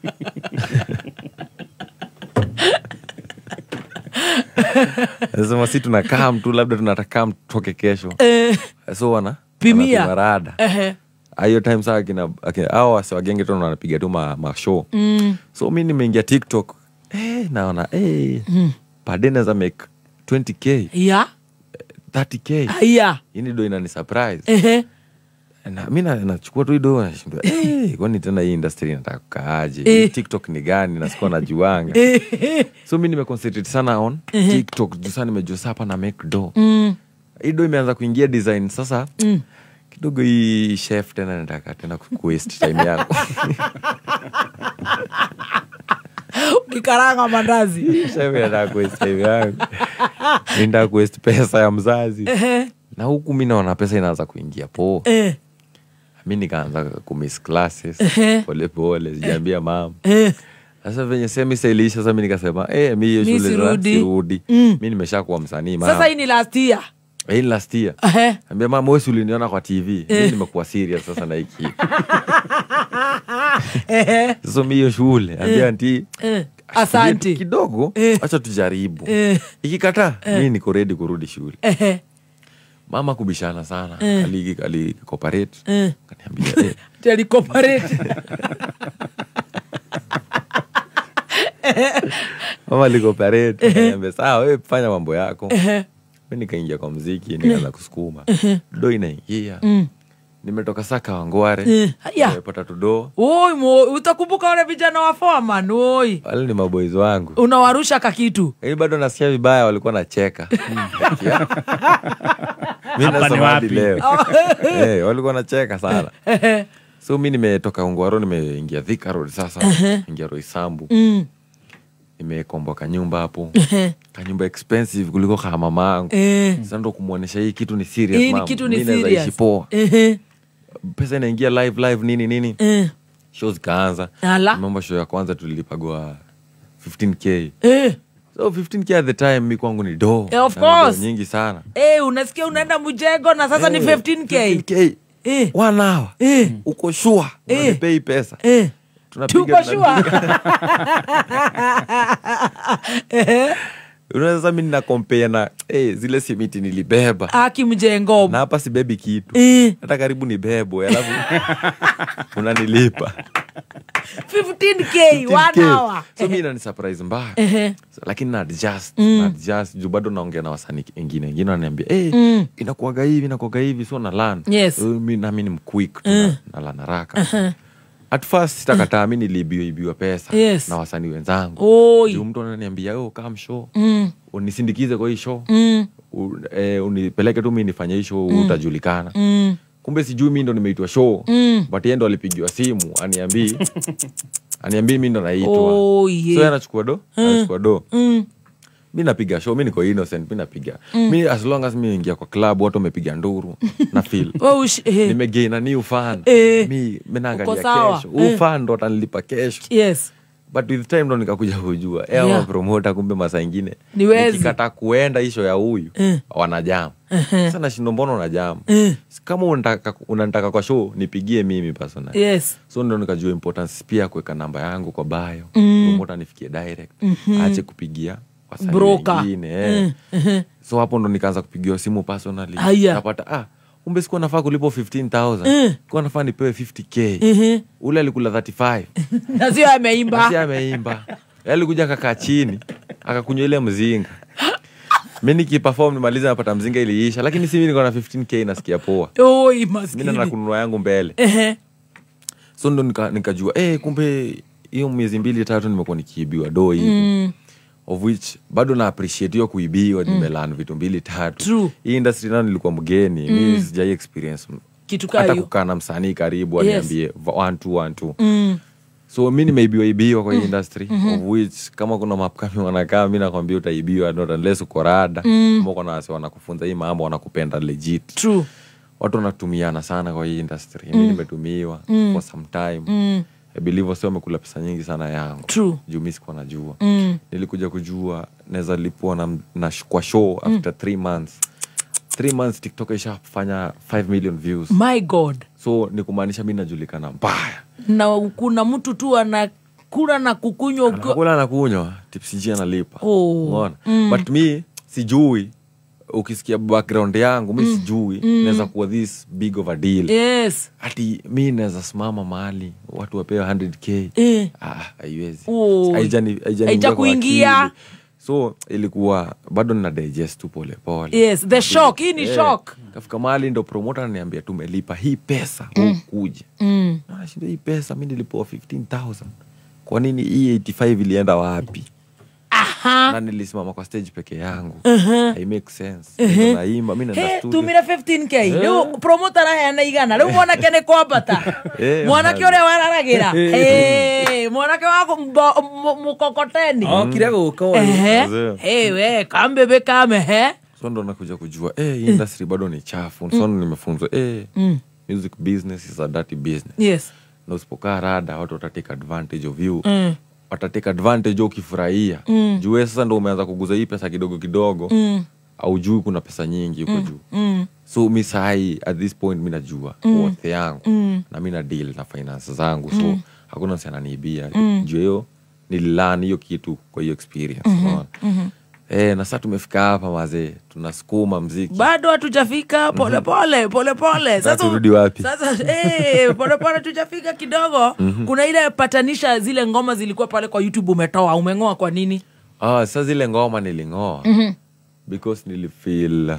S17: Sasa sisi tunakaa mtu labda tunataka mtoke kesho. Eh. So wana
S2: pimia
S17: rada. Eh. Hiyo time saa kina hao wase wagenge tu wanapiga tu ma, ma show. Mm. So mimi nimeingia TikTok. Eh naona eh mm. Padena za make twenty K.
S2: Yeah.
S17: thirty K.
S2: Yeah.
S17: Hii ndio inani surprise. Eh. Na mimi nachukua tu ido nashindwa eh kwani tena hii industry inataka kaaje? Eh. TikTok ni gani na sikuwa najuanga. Eh. So mimi nimeconcentrate sana on eh. TikTok juu sana nimejua hapa na make do. Mm. Ido imeanza kuingia design sasa. Mm. Kidogo hii chef tena nataka tena ku-waste time yangu.
S2: Kikaranga mandazi.
S17: Chef nataka ku-waste time yangu. Ninda ku-waste pesa ya mzazi. Eh. Na huku mimi naona pesa inaanza kuingia po. Eh. Mimi nikaanza kumiss classes. Eh. Pole pole sijaambia mama. Eh. Sasa venye semester ilisha sasa mimi nikasema eh mimi hiyo shule sirudi. Mimi nimeshakuwa msanii mama.
S2: Sasa hii ni last year.
S17: Hii last year. Eh. Ambia mama wewe uliniona kwa T V. Mimi nimekuwa serious sasa na hiki. Eh. Sasa mimi hiyo shule ambia anti
S2: asante
S17: kidogo acha tujaribu. Ikikataa mimi niko ready kurudi shule. Eh. Mama kubishana sana. Eh. Kali kali cooperate. Eh. Kaniambia eh.
S2: Tali cooperate.
S17: Mama alicooperate. Kaniambia sawa wewe fanya mambo yako. Eh. Mimi nikaingia kwa muziki nikaanza kusukuma. Do inaingia. Mm. Nimetoka Saka Wangware. Nimepata tudo.
S2: Oi mo utakumbuka wale vijana wa foreman oi.
S17: Wale ni maboys wangu.
S2: Unawarusha kakitu.
S17: Mimi bado nasikia vibaya walikuwa nacheka. Mimi nasema leo. Eh, walikuwa nacheka sana. So mimi nimetoka Ungwaro nimeingia Thika Road sasa. Ingia Roysambu. Mm. Nimekomboka nyumba hapo. Kanyumba expensive kuliko kama mamangu. Sasa ndo kumuonesha hii kitu ni serious mama.
S2: Hii kitu ni serious.
S17: Eh. Pesa inaingia live live nini nini. Eh. Shows kaanza. Mambo show ya kwanza tulilipagwa fifteen K. Eh. So fifteen K at the time mimi kwangu ni do.
S2: Yeah, of course.
S17: Nyingi sana.
S2: Eh, unasikia unaenda Mujego na sasa hey, ni fifteen K.
S17: fifteen K. Eh. One hour. Eh. Uko sure. Eh. Unapay pesa.
S2: Eh.
S17: Tunapiga.
S2: Tuko sure. Eh.
S17: Unaweza mimi na compare na eh zile simiti nilibeba.
S2: Aki mjengo.
S17: Na hapa si baby kitu.
S2: Eh.
S17: Hata karibu ni bebo, alafu unanilipa.
S2: fifteen K one hour.
S17: So mimi ni surprise mbaya.
S2: Eh.
S17: So, lakini na adjust,
S2: Mm.
S17: na adjust juu bado naongea na wasanii wengine. Wengine wananiambia, "Eh,
S2: Mm.
S17: inakuaga hivi, inakuaga hivi." So na learn.
S2: Yes.
S17: Uh, mimi na mimi ni quick tu
S2: Mm.
S17: na learn haraka.
S2: Uh-huh.
S17: At first sitakataa mimi nilibiwa ibiwa pesa
S2: Yes.
S17: na wasanii wenzangu.
S2: Oi.
S17: Juu mtu ananiambia, "Oh, come show."
S2: Mm.
S17: Unisindikize kwa hii show.
S2: Mm.
S17: U, eh, unipeleke tu mimi nifanye hii show,
S2: Mm.
S17: utajulikana.
S2: Mm.
S17: Kumbe sijui mimi ndo nimeitwa show.
S2: Mm.
S17: But yeye ndo alipigiwa simu aniambii aniambii mimi ndo naitwa.
S2: Oh, yeah.
S17: So yeye anachukua do,
S2: Mm.
S17: anachukua do.
S2: Mm.
S17: Mimi napiga show, mimi niko innocent, mimi napiga.
S2: Mm.
S17: Mimi as long as mimi ingia kwa club watu wamepiga nduru na feel.
S2: Oh, sh- eh.
S17: Nimegain a new fan.
S2: Eh.
S17: Mimi mimi
S2: Uko
S17: naangalia
S2: sawa.
S17: kesho. Huyu
S2: Eh.
S17: fan ndo atanilipa kesho.
S2: Yes.
S17: But with time ndo nikakuja kujua. Eh,
S2: Yeah.
S17: yeah. promoter kumbe masaa ingine.
S2: Ni wezi.
S17: Nikikata kuenda hisho ya huyu,
S2: Eh.
S17: wanajam.
S2: Uh-huh.
S17: Sasa nashindo mbona unajam?
S2: Eh.
S17: Kama unataka unataka kwa show nipigie mimi personally.
S2: Yes.
S17: So ndo nikajua importance pia kuweka namba yangu kwa bio.
S2: Mm.
S17: Promoter nifikie direct.
S2: Mhm.
S17: Aache kupigia wasanii
S2: Broker.
S17: wengine. Eh.
S2: Mm. Mhm.
S17: So hapo ndo nikaanza kupigiwa simu personally.
S2: Aya.
S17: Napata ah kumbe sikuwa nafaa kulipo fifteen thousand.
S2: Mm.
S17: Kwa nafaa nipewe fifty K.
S2: Mhm.
S17: Ule alikula thirty-five.
S2: Na sio ameimba.
S17: Si ameimba. Yeye alikuja akakaa chini, akakunywa ile mzinga. Mimi nikiperform nimaliza napata mzinga iliisha, lakini si mimi niko na fifteen K nasikia poa.
S2: Oi, maskini.
S17: Mimi na kununua yangu mbele.
S2: Ehe.
S17: So ndo nika, nikajua eh kumbe hiyo miezi mbili tatu nimekuwa nikiibiwa do hivi.
S2: Mm.
S17: Of which bado na appreciate hiyo kuibiwa,
S2: Mm.
S17: nimelearn vitu mbili tatu.
S2: True.
S17: Hii industry nao nilikuwa mgeni,
S2: Mm.
S17: mimi sijai experience
S2: Kitu kaa
S17: hata
S2: hiyo.
S17: kukaa na msanii karibu
S2: Yes.
S17: aniambie one two one two.
S2: Mm.
S17: So mimi nimeibiwa ibiwa kwa hii
S2: Mm.
S17: industry,
S2: Mhm.
S17: of which kama kuna mapkami wanakaa mimi nakwambia utaibiwa not unless uko rada.
S2: Mm.
S17: Kama kuna wase wanakufunza hii mambo wanakupenda legit.
S2: True.
S17: Watu wanatumiana sana kwa hii industry.
S2: Mm.
S17: Mimi nimetumiwa
S2: Mm.
S17: for some time.
S2: Mm.
S17: I believe wase wamekula pesa nyingi sana yangu.
S2: True.
S17: Juu mimi sikuwa najua.
S2: Mm.
S17: Nilikuja kujua naweza lipua na, na sh- kwa show after three months. three months TikTok ishafanya five million views.
S2: My God.
S17: So ni kumaanisha mimi najulikana mbaya.
S2: Na kuna mtu tu anakula na kukunywa ukiwa-
S17: Anakula na kunywa, Tipsy G analipa.
S2: Oh.
S17: Umeona?
S2: Mm.
S17: But me sijui, ukisikia background yangu mi
S2: Mm.
S17: sijui
S2: Mm.
S17: naweza kuwa this big of a deal.
S2: Yes.
S17: Ati mi naweza simama mahali watu wapewa one hundred K.
S2: Eh.
S17: Ah, haiwezi.
S2: Oh.
S17: Haijani haijani
S2: Haija kuingia.
S17: So ilikuwa bado nina digest tu pole pole.
S2: Yes, the shock, hii ni
S17: Eh,
S2: shock.
S17: Kafika mahali ndo promoter ananiambia tumelipa hii pesa
S2: Mm.
S17: ukuje.
S2: Mm.
S17: Na nashinda hii pesa mimi nilipewa fifteen thousand. Kwa nini hii eighty-five ilienda wapi?
S2: Aha.
S17: Na nilisimama kwa stage peke yangu.
S2: Uh-huh.
S17: I make sense.
S2: Uh-huh.
S17: Mimi naimba, mimi naenda
S2: Hey,
S17: studio.
S2: tumira fifteen K.
S17: Eh.
S2: Riu promoter aheana igana. Riu mwanake ni kwambata.
S17: Eh,
S2: Mwanake uria wararagira. Eh, mwanake wako mbo- mu- mukokoteni.
S17: Okire
S2: guka Eh. Hey, we kambebe kame he.
S17: So ndo nakuja kujua eh industry bado ni chafu. So ndo nimefunzwa eh
S2: Mm.
S17: music business is a dirty business.
S2: Yes.
S17: Na usipokaa rada watu watatake advantage of you.
S2: Mm.
S17: Watatake advantage ukifurahia.
S2: Mm.
S17: Juu wewe sasa ndo umeanza kuguza hii pesa kidogo kidogo.
S2: Mm.
S17: Au juu kuna pesa nyingi huko
S2: Mm.
S17: juu.
S2: Mm.
S17: So mi sahi at this point mi najua
S2: Mm.
S17: worth yangu.
S2: Mm.
S17: Na mi na deal na finance zangu. So
S2: Mm.
S17: hakuna msee ananiibia.
S2: Mm.
S17: Juu hiyo nililearn hiyo kitu kwa hiyo experience.
S2: Mhm.
S17: Unaona?
S2: Mhm.
S17: Eh, na sasa tumefika hapa mazee. Tunasukuma mziki.
S2: Bado hatujafika pole pole pole pole.
S17: Sasa turudi wapi?
S2: Sasa eh pole pole tujafika kidogo.
S17: Mhm.
S2: Kuna ile patanisha zile ngoma zilikuwa pale kwa YouTube umetoa, umengoa kwa nini?
S17: Ah, sasa zile ngoma nilingoa.
S2: Mhm.
S17: Because nilifeel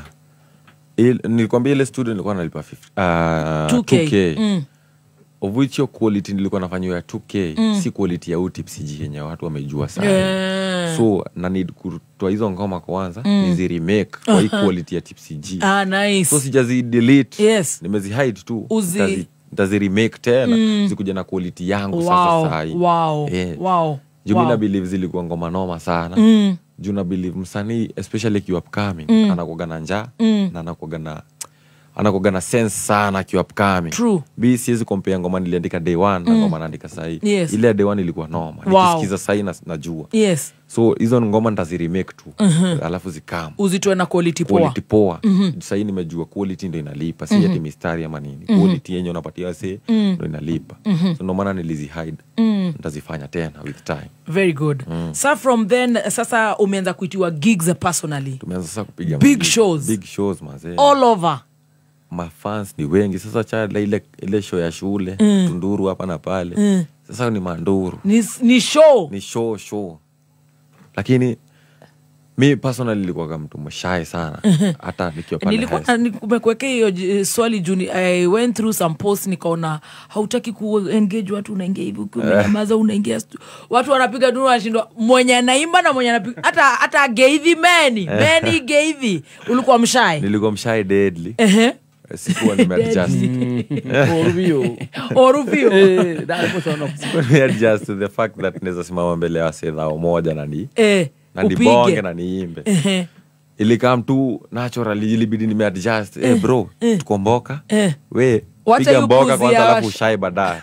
S17: il, nilikwambia ile studio nilikuwa nalipa fifty, uh,
S2: two K.
S17: two K.
S2: Mm.
S17: Of which your quality nilikuwa nafanywa ya two K.
S2: Mm.
S17: Si quality ya Tipsy G yenye watu wamejua sana.
S2: Yeah.
S17: So na need kutoa hizo ngoma kwanza
S2: Mm.
S17: nizi remake kwa hii
S2: Aha.
S17: quality ya Tipsy G.
S2: Ah, nice.
S17: So sijazi delete.
S2: Yes.
S17: Nimezi hide tu.
S2: Uzi-
S17: Nitazi- Nitazi remake tena.
S2: Mm.
S17: Zikuja na quality yangu
S2: Wow,
S17: sasa sahi.
S2: wow,
S17: Eh.
S2: wow,
S17: Juu
S2: wow.
S17: mi na believe zilikuwa ngoma noma sana.
S2: Mm.
S17: Juu na believe msanii especially kiwa upcoming
S2: Mm.
S17: anakuwaga na njaa
S2: Mm.
S17: na anakuwaga na anakoga na sense sana akiwa upcoming.
S2: True.
S17: B siwezi compare ngoma niliandika day one na
S2: Mm.
S17: ngoma naandika sahi.
S2: Yes.
S17: Ile day one ilikuwa noma.
S2: Wow.
S17: Nikisikiza sahi na najua.
S2: Yes.
S17: So hizo ngoma nitaziremake tu.
S2: Mhm.
S17: Alafu zikam.
S2: Uzitoe na quality poa.
S17: Quality poa.
S2: Mhm.
S17: Sahi nimejua quality ndio inalipa. Si
S2: Mhm.
S17: ati mistari ama nini.
S2: Mhm.
S17: Quality yenyewe unapatia wase
S2: Mm.
S17: ndio inalipa.
S2: Mhm.
S17: So ndio maana nilizihide.
S2: Mm.
S17: Nitazifanya tena with time.
S2: Very good.
S17: Mm.
S2: So from then sasa umeanza kuitiwa gigs personally.
S17: Tumeanza sasa kupiga
S2: Big
S17: magig.
S2: shows.
S17: Big shows mazee.
S2: All over.
S17: Mafans ni wengi sasa cha ile ile show ya shule
S2: Mm.
S17: Tunduru hapa na pale.
S2: Mm.
S17: Sasa ni manduru.
S2: Ni, ni show.
S17: Ni show show. Lakini mi personally nilikuwa kama mtu mshy sana hata nikiwa pale.
S2: Nilikuwa nimekuwekea hiyo j- swali juu ni- I went through some posts nikaona hautaki ku engage watu, unaingia hivi ukinyamaza unaingia stu- watu wanapiga duru wanashindwa mwenye anaimba na mwenye anapiga hata hata geivi meni meni geivi ulikuwa mshy.
S17: Nilikuwa mshy deadly.
S2: Ehe.
S17: Sikuwa nimeadjust.
S18: Oruvio.
S2: Oruvio.
S18: Eh, dada sana.
S17: Sikuwa nimeadjust to the fact that naweza simama mbele ya wase dhao moja na ni
S2: Eh.
S17: na nibonge na niimbe.
S2: Ehe.
S17: Ilikam tu naturally, ilibidi nimeadjust. Eh bro, tukomboka.
S2: Eh.
S17: We
S2: Wacha
S17: piga mboka
S2: yukuzi
S17: kwanza
S2: ya
S17: alafu
S2: wash-
S17: shy baadaye.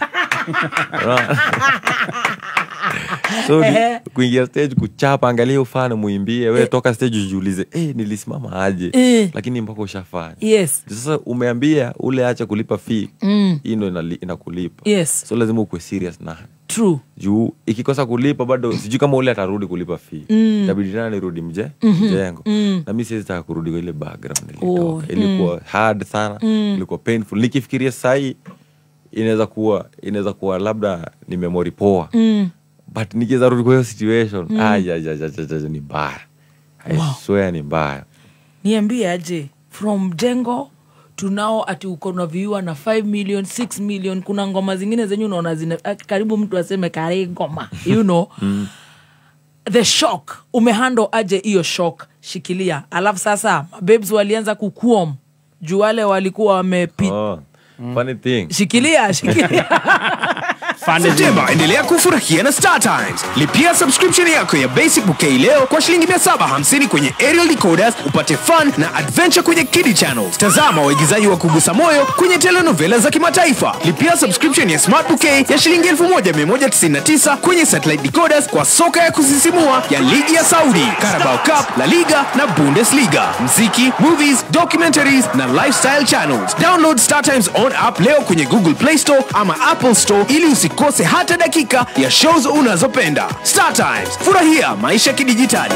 S17: So
S2: Ehe.
S17: ni, kuingia stage kuchapa, angalia ufane muimbie, we toka stage ujiulize, eh nilisimama aje?
S2: Eh.
S17: Lakini mpaka ushafanya.
S2: Yes.
S17: Sasa umeambia ule acha kulipa fee.
S2: Mm.
S17: Hii ndio inali- inakulipa.
S2: Yes.
S17: So lazima ukue serious na.
S2: True.
S17: Juu ikikosa kulipa bado sijui kama ule atarudi kulipa fee.
S2: Mm.
S17: Itabidi tena nirudi mje,
S2: Mhm.
S17: mjengo.
S2: Mm.
S17: Na mimi siwezi taka kurudi kwa ile background
S2: Oh,
S17: nilitoka. Ilikuwa
S2: mm.
S17: hard sana,
S2: Mm.
S17: ilikuwa painful. Nikifikiria sahi inaweza kuwa inaweza kuwa labda ni memory poa.
S2: Mm.
S17: But nikiweza rudi kwa hiyo situation,
S2: Mm.
S17: ah ya ya ya ya ni mbaya. I
S2: Wow.
S17: swear ni mbaya.
S2: Niambie aje from Jengo tunao ati uko na viewer na five million six million. Kuna ngoma zingine zenye unaona zina ah, karibu mtu aseme kare ngoma you know.
S17: Mm.
S2: The shock umehando aje hiyo shock, shikilia. Alafu sasa babes walianza kukuom juu wale walikuwa wamepi
S17: Oh. Funny thing.
S2: shikilia shikilia
S4: Septemba endelea kufurahia na Star Times. Lipia subscription yako ya basic bouquet leo kwa shilingi mia saba hamsini kwenye aerial decoders upate fun na adventure kwenye Kiddie Channels. Tazama waigizaji wa kugusa moyo kwenye telenovela za kimataifa. Lipia subscription ya smart bouquet ya shilingi elfu moja mia moja tisini na tisa kwenye satellite decoders kwa soka ya kusisimua ya ligi ya Saudi, Carabao Cup, La Liga na Bundesliga, mziki, movies, documentaries na lifestyle channels. Download Star Times on app leo kwenye Google Play Store ama Apple Store ili usikose hata dakika ya shows unazopenda. Star Times, furahia maisha kidijitali.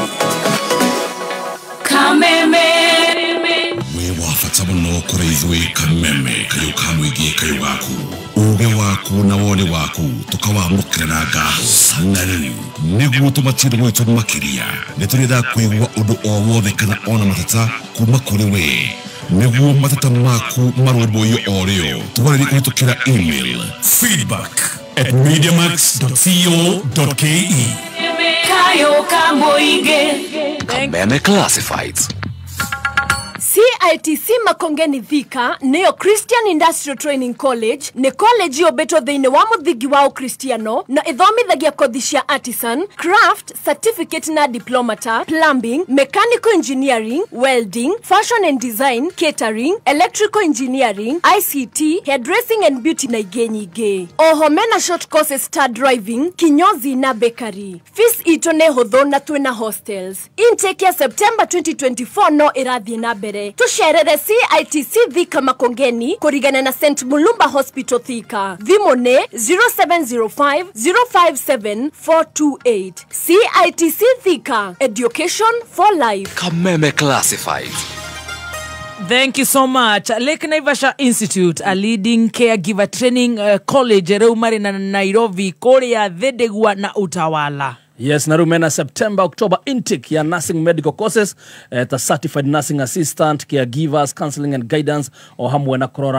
S5: Kameme we wafata muno kuri izwe kameme kayo kamwigiye kayo waku uge waku na wone waku tukawamukiranaga sanari niguo tumatire mwitu makiria niturida kwigwa undu o wothe kana ona matata kuma kuri we niguo matata maku marumbuyo oreo tuwariri kuhitukira email feedback at mediamax dot co dot ke. Kayo kamboige
S10: Kameme Classifieds.
S16: C I T C Makongeni Thika neyo Christian Industrial Training College ne college yo beto thĩinĩ wa mũthingi wa Ukristiano na ithomithagia kothi cia artisan, craft, certificate na diplomata, plumbing, mechanical engineering, welding, fashion and design, catering, electrical engineering, I C T, hairdressing and beauty na ingĩ nyingĩ. Oho mena short courses ta driving, kinyozi na bakery. Fees ito nĩ hũthũ na twĩna hostels. Intake ya September twenty twenty-four no irathiĩ na mbere. Tusherere C I T C Thika Makongeni kurigana na Saint Mulumba Hospital Thika. Thimo ne zero seven zero five zero five seven four two eight. C I T C Thika, education for life.
S10: Kameme Classified.
S2: Thank you so much. Lake Naivasha Institute, a leading caregiver training uh, college reumari na Nairobi, Korea, Thedegua na Utawala.
S18: Yes, na rumena September, October intake ya nursing medical courses, eh, ta certified nursing assistant, caregivers, counseling and guidance, o hamwe na kurora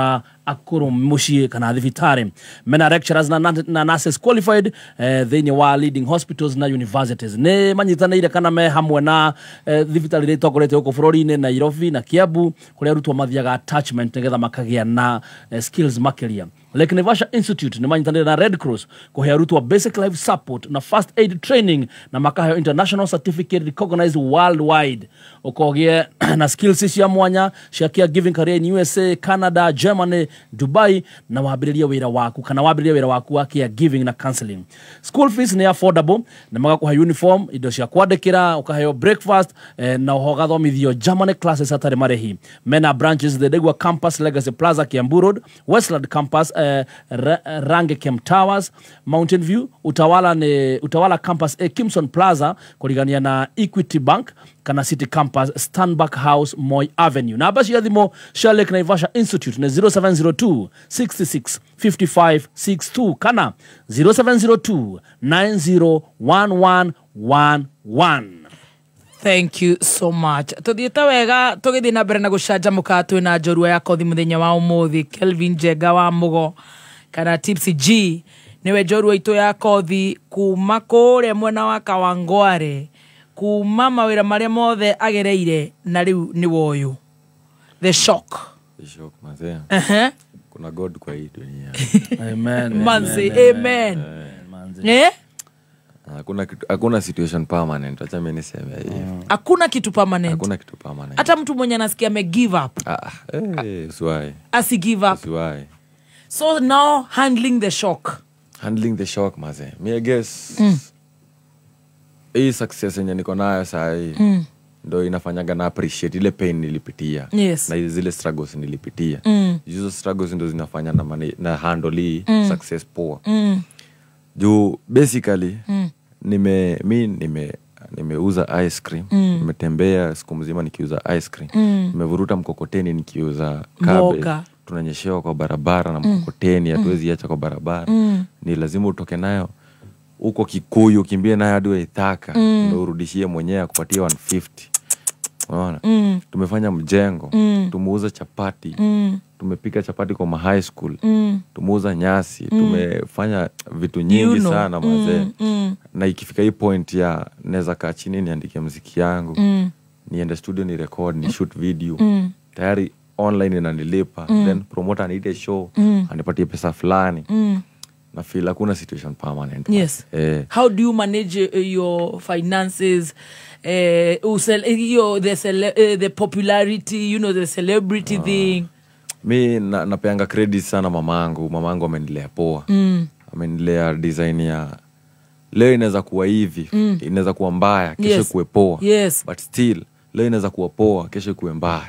S18: akuru mushie kana thibitari mena lecturers na, na, na nurses qualified eh, thini wa leading hospitals na universities ne manyitanaire kana me hamwe na eh, thibitari ri togorete uko bururi-ini Nairobi na Kiambu kuria rutwo mathiaga attachment nigetha makagia na eh, skills makeria. Lake Naivasha Institute ni manyitanire na Red Cross kuhea rutwa basic life support na first aid training na makaheo international certificate recognized worldwide. Ukogie na skills cia mwanya cia caregiving career in U S A, Canada, Germany, Dubai na wabiriria wira waku kana wabiriria wira waku wa caregiving na counseling. School fees ni affordable na magakuha uniform, indo cia kwandikira, ukaheo breakfast eh, na uhoga thomithio Germany classes atari marehi. Mena branches the Degwa campus, Legacy Plaza, Kiambu Road, Westland campus, Uh, Range Kem Towers, Mountain View, Utawala ne Utawala campus e Kimson Plaza kuligania na Equity Bank kana City campus Stanback House Moi Avenue. Na basi yadhimo sha Lake Naivasha Institute na zero seven zero two six six five five six two kana zero seven zero two nine zero one one one one.
S2: Thank you so much. Tuthiete wega tugithi na mbere na gucanjamuka twina njorua ya kothi muthenya wa umuthi. Kelvin Njenga wa Mugo kana Tipsy G niwe njorua itu ya kothi kuma kuria mwena wa Kawangware, kuma mawira maria mothe agereire na riu ni woyu. The shock.
S17: The shock mazee.
S2: Uh-huh.
S17: Kuna God kwa hii dunia.
S2: Amen. Manzi, amen. Eh?
S17: Hakuna hakuna situation permanent, acha mimi niseme hivi.
S2: Hakuna kitu permanent.
S17: Hakuna kitu permanent.
S2: Hata mtu mwenye anasikia ame give up.
S17: Ah, eh, usiwahi.
S2: Asi give up.
S17: Usiwahi.
S2: So now handling the shock.
S17: Handling the shock maze. Me I guess
S2: Mm.
S17: hii success yenye niko nayo saa hii
S2: Mm.
S17: ndo inafanyaga na appreciate ile pain nilipitia.
S2: Yes.
S17: Na zile struggles nilipitia.
S2: Mm.
S17: Hizo struggles ndo zinafanya na mani, na handle hii
S2: Mm.
S17: success poa.
S2: Mm.
S17: Juu basically
S2: Mm.
S17: nime mi nime nimeuza ice cream,
S2: Mm.
S17: nimetembea siku mzima nikiuza ice cream.
S2: Mm.
S17: Nimevuruta mkokoteni nikiuza kabe.
S2: Mboga.
S17: Tunanyeshewa kwa barabara na mkokoteni, hatuwezi acha kwa barabara.
S2: Mm.
S17: Ni lazima utoke nayo uko Kikuyu, kimbie nayo hadi Waithaka,
S2: Mm.
S17: ndio urudishie mwenyewe akupatie one fifty. Unaona?
S2: Mm.
S17: Tumefanya mjengo,
S2: Mm.
S17: tumeuza chapati.
S2: Mm.
S17: Tumepika chapati kwa ma high school.
S2: Mm.
S17: Tumeuza nyasi,
S2: Mm.
S17: tumefanya vitu nyingi
S2: You know.
S17: sana mazee.
S2: Mm. Mm.
S17: Na ikifika hii point ya naweza kaa chini niandike muziki yangu.
S2: Mm.
S17: Niende studio ni record, ni shoot video.
S2: Mm.
S17: Tayari online inanilipa,
S2: Mm.
S17: then promoter aniite show,
S2: Mm.
S17: anipatie pesa fulani.
S2: Mm.
S17: Na feel hakuna situation permanent.
S2: Yes.
S17: Eh.
S2: How do you manage uh, your finances? Uh, usel, your, the, cele, uh, the popularity, you know, the celebrity uh. thing.
S17: Mi na, napeanga credit sana mamangu. Mamangu amenilea poa.
S2: Mm.
S17: Amenilea design ya leo inaweza kuwa hivi,
S2: Mm.
S17: inaweza kuwa mbaya, kesho
S2: Yes.
S17: kuwe poa.
S2: Yes.
S17: But still leo inaweza kuwa poa, kesho kuwe mbaya.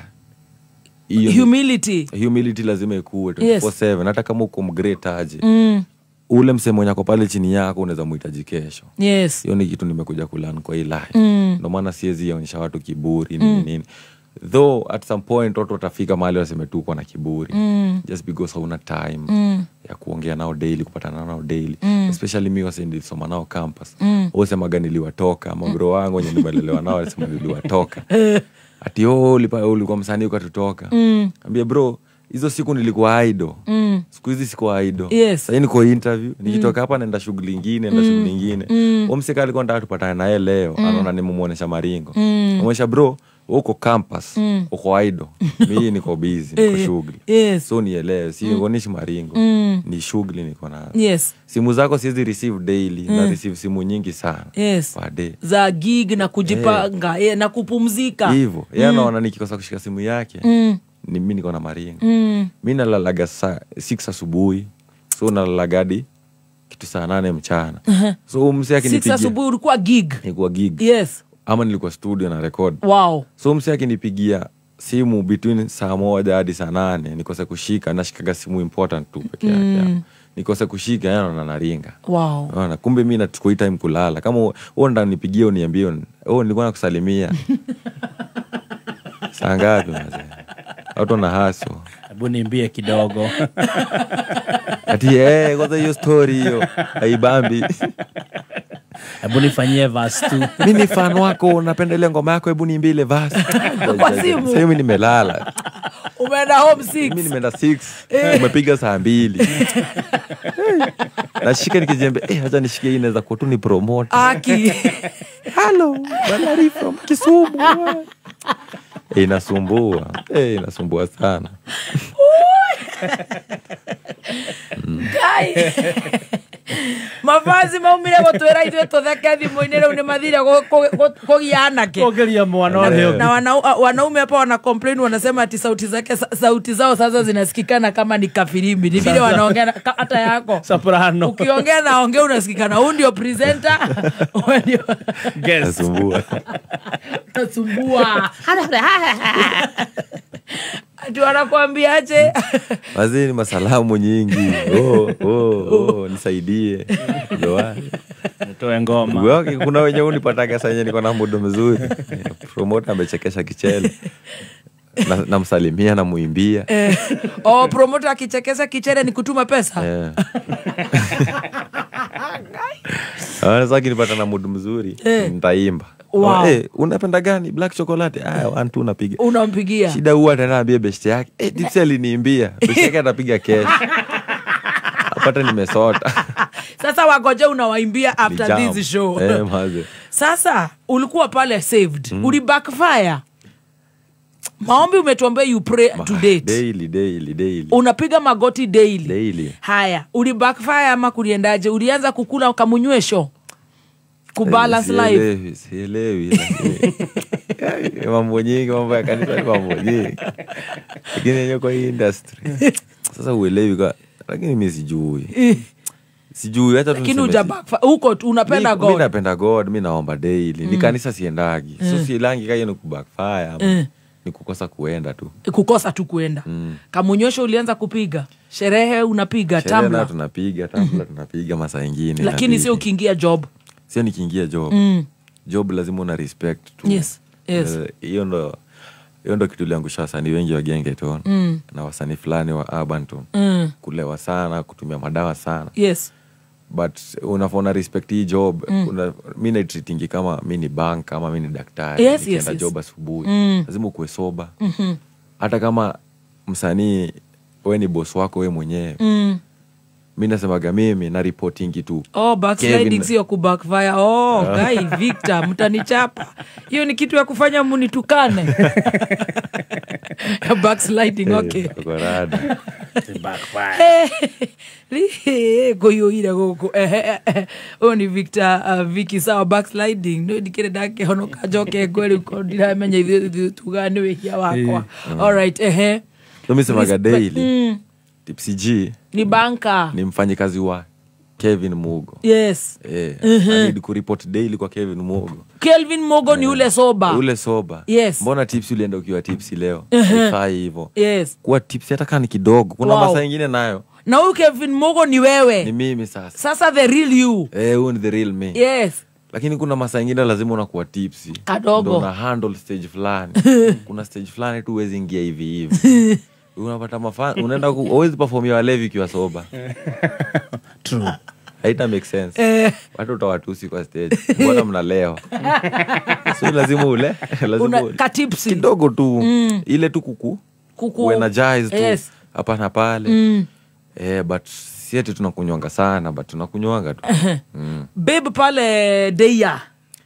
S17: Iyo ni-
S2: Humility.
S17: Humility lazima ikuwe
S2: Yes.
S17: twenty four seven, hata kama uko mgreat aje.
S2: Mm.
S17: Ule msemo mwenye ako pale chini yako unaweza muhitaji kesho.
S2: Yes.
S17: Hiyo ni kitu nimekuja kulearn kwa hii life.
S2: Mm.
S17: Ndio maana siwezi onyesha watu kiburi nini
S2: Mm.
S17: nini. Though at some point watu watafika mahali waseme tu uko na kiburi.
S2: Mm.
S17: Just because hauna time
S2: Mm.
S17: ya kuongea nao daily, kupatana nao daily.
S2: Mm.
S17: Especially me wase nilisoma nao campus.
S2: Mm.
S17: Usemaga niliwatoka, mabro wangu wenye nimelelewa nao walisema niliwatoka. Ati oh ulipa ulikuwa msanii ukatutoka.
S2: Mm.
S17: Ambia bro, hizo siku nilikuwa idol.
S2: Mm.
S17: Siku hizi sikuwa idol.
S2: Yes.
S17: Sasa niko interview, nikitoka hapa naenda shughuli nyingine, naenda
S2: Mm.
S17: shughuli nyingine.
S2: Mm.
S17: Huyo mseka alikuwa anataka tupatane naye leo,
S2: Mm.
S17: anaona nimemuonesha maringo.
S2: Mm.
S17: Amwonyesha bro, wewe uko campus,
S2: Mm.
S17: uko idol. Mimi niko busy, niko
S2: Eh,
S17: shughuli.
S2: yes.
S17: So nielewe, si
S2: Mm.
S17: ngonishi maringo.
S2: Mm.
S17: Ni shughuli niko nayo.
S2: Yes.
S17: Simu zako siwezi receive daily,
S2: Mm.
S17: na receive simu nyingi sana.
S2: Yes.
S17: Per day.
S2: Za gig na kujipanga, yeah, na kupumzika.
S17: Hivyo. Yeye
S2: Mm.
S17: anaona nikikosa kushika simu yake,
S2: Mm.
S17: ni mimi niko na maringo.
S2: Mm.
S17: Mimi nalalaga saa six asubuhi. So nalalaga hadi kitu saa nane mchana.
S2: Uh-huh.
S17: So msee akinipigia.
S2: Six asubuhi ulikuwa gig.
S17: Nilikuwa gig.
S2: Yes.
S17: Ama nilikuwa studio na record.
S2: Wow.
S17: So msee akinipigia simu between saa moja hadi saa nane nikose kushika, nashikaga simu important tu peke yake.
S2: Mm.
S17: Nikose kushika yana na naringa.
S2: Wow.
S17: Unaona, kumbe mimi nachukua time kulala. Kama wewe ndo nipigie uniambie, oh nilikuwa nakusalimia. Saa ngapi mzee? Watu na haso.
S18: Hebu niambie kidogo.
S17: Ati eh, kwanza hiyo story hiyo haibambi.
S18: Hebu nifanyie verse tu.
S17: Mimi ni fan wako, napenda ile ngoma yako, hebu niimbie ile verse.
S2: Kwa simu.
S17: Sasa mimi nimelala.
S2: umeenda home six.
S11: Mimi nimeenda six. Umepiga saa mbili. Nashika nikijembe, eh acha nishike hii inaweza kuwa tu ni promote.
S2: Aki.
S11: Hello, Balari from Kisumu. Eh inasumbua. Eh inasumbua sana.
S2: Kai. Mavazi maumire gutwira itwe tutheke thimu-ini riu ni mathire kugiana ke
S18: kugeria mwana ule
S2: na wanaume hapa wana complain, wanasema ati sauti zake sauti zao sasa zinasikikana kama ni kafirimbi, ni vile wanaongea hata yako
S18: soprano.
S2: Ukiongea na ongea unasikikana. Huyu ndio presenter, huyu ndio
S11: guest. Nasumbua
S2: nasumbua ati wanakuambia aje
S11: wazini masalamu nyingi. Oh oh oh nisaidie ndoa
S18: nitoe ngoma.
S11: Wewe kuna wenye unipataga sasa yenyewe niko na muda mzuri. Promoter amechekesha kichele. Na namsalimia na muimbia.
S2: Eh, oh promoter akichekesha kichele ni kutuma pesa.
S11: Eh. Ah sasa kinipata na muda mzuri nitaimba.
S2: Wow.
S11: Eh, unapenda gani? Black chocolate. Ah, one two unapiga.
S2: Unampigia.
S11: Shida huwa ataniambia best yake. Eh, Dipsy aliniimbia. Best yake atapiga cash. Apata nimesota.
S2: Sasa wagoje unawaimbia after
S11: Bijam.
S2: this show.
S11: Eh, maze.
S2: Sasa ulikuwa pale saved. Mm. Uli backfire. Maombi umetuambia you pray Ma, to date.
S11: Daily, daily, daily.
S2: Unapiga magoti daily.
S11: Daily.
S2: Haya, uli backfire ama kuliendaje? Ulianza kukula ukamunywesho? Kubalance
S11: eh,
S2: life.
S11: Sielewi. Mambo nyingi, mambo ya kanisa ni mambo nyingi. Lakini yenyewe kwa hii industry. Sasa uelewi kwa lakini mimi sijui. Sijui hata
S2: lakini ujabaka huko unapenda God.
S11: Mimi napenda God, mimi naomba daily.
S2: Mm.
S11: Ni kanisa siendagi. Mm. So silangi kaya ni kubackfire. Mm. Ni kukosa kuenda tu.
S2: Kukosa tu kuenda. Mm. Kamunyosho ulianza kupiga. Sherehe unapiga,
S11: tambla.
S2: Sherehe
S11: tunapiga, tambla tunapiga masaa mengine.
S2: Lakini sio ukiingia job.
S11: Sio nikiingia job.
S2: Mm.
S11: Job lazima una respect tu.
S2: Yes. Yes.
S11: Hiyo uh, ndo hiyo ndo kitu liangusha wasanii wengi wa Gengeton. Mm. Na wasanii fulani wa urban tu. Mm. Kulewa sana, kutumia madawa sana.
S2: Yes.
S11: But unafona respect hii job. Mm. Una, mimi na treatingi kama mimi ni bank, kama mimi ni daktari.
S2: Yes, yes, yes.
S11: Job asubuhi.
S2: Mm.
S11: Lazima ukuwe sober.
S2: Mhm.
S11: Hata kama msanii wewe ni boss wako wewe mwenyewe. Mm. Mimi nasemaga mimi na reporting tu.
S2: Oh, backsliding sio ku backfire. Oh, guy Victor mtanichapa. Hiyo ni kitu ya kufanya munitukane. Backsliding, okay.
S11: Korada.
S18: Backfire.
S2: Li goyo ira goko. Eh oh ni Victor uh, Vicky sawa backsliding. No dikire dake hono kajoke kweli uko ndira menya ithu tugane wehia wakwa. All right, eh.
S11: So mimi semaga daily. Tipsy G
S2: ni banka,
S11: ni mfanyikazi wa Kevin Mugo.
S2: Yes.
S11: Eh, uh-huh. I need ku report daily kwa Kevin Mugo.
S2: Kelvin Mugo yeah. Ni ule soba.
S11: Ule soba.
S2: Yes.
S11: Mbona Tipsy ulienda ukiwa Tipsy leo?
S2: Uh-huh.
S11: Ifai hivyo.
S2: Yes.
S11: Kwa Tipsy hata kama ni kidogo. Kuna wow. Masaa mengine nayo.
S2: Na huyu Kevin Mugo ni wewe.
S11: Ni mimi sasa.
S2: Sasa the real you.
S11: Eh, huyu ni the real me.
S2: Yes.
S11: Lakini kuna masaa mengine lazima unakuwa Tipsy.
S2: Kadogo.
S11: Ndio na handle stage fulani. Kuna stage fulani tu uwezi ingia hivi hivi. Unapata mafani, unaenda always perform ya walevi kiwa soba.
S18: True.
S11: Haita make sense. Eh. Watu utawatusi kwa stage. Mbona mnalewa? So lazima ule, lazima ule.
S2: Katipsi.
S11: Kidogo tu. Mm. Ile tu kuku.
S2: Kuku.
S11: Energize tu.
S2: Yes.
S11: Hapa na pale. Mm. Eh, but si eti tunakunywanga sana, but tunakunywanga tu.
S2: Mm. Babe pale Deya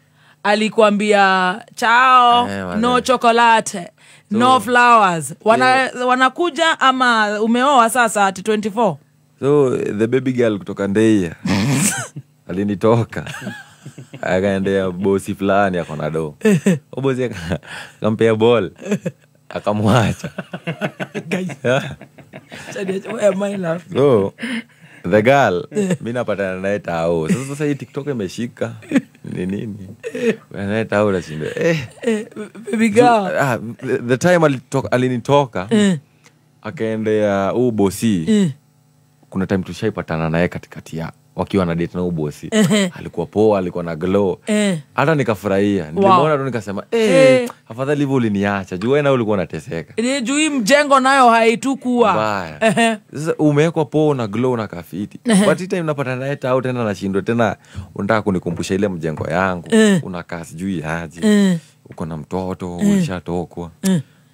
S2: alikwambia chao, eh, no chocolate. So, no flowers. Wana yeah. Wanakuja ama umeoa sasa ati twenty-four?
S11: So the baby girl kutoka Ndeia alinitoka. Akaendea bosi fulani akona do. O bosi akampea ball. Akamwacha.
S2: Guys. Where am I love?
S11: So the girl mimi napatana naye tao. Sasa sasa hii TikTok imeshika. Ni nini? Naye tao la shinde. Eh,
S2: baby girl.
S11: Ah, the, the time alitoka alinitoka. Mm. Akaendea u bosi. Mm. Kuna time tushaipatana naye katikati ya wakiwa na date na u bosi. Uh-huh. Alikuwa poa, alikuwa na glow. Hata uh. nikafurahia. Nilimwona wow. Tu nikasema, "Eh, uh. afadhali hivyo uliniacha. Juu wewe na ulikuwa unateseka."
S2: Ile juu hii mjengo nayo haitukua.
S11: Baya. Sasa umewekwa poa na glow na kafiti. Uh-huh. But time napata naye tao tena nashindwa tena unataka kunikumbusha ile mjengo yangu. Uh. Unakaa sijui aje. Uh. Uko na mtoto, uh. ulishatokwa. Uh.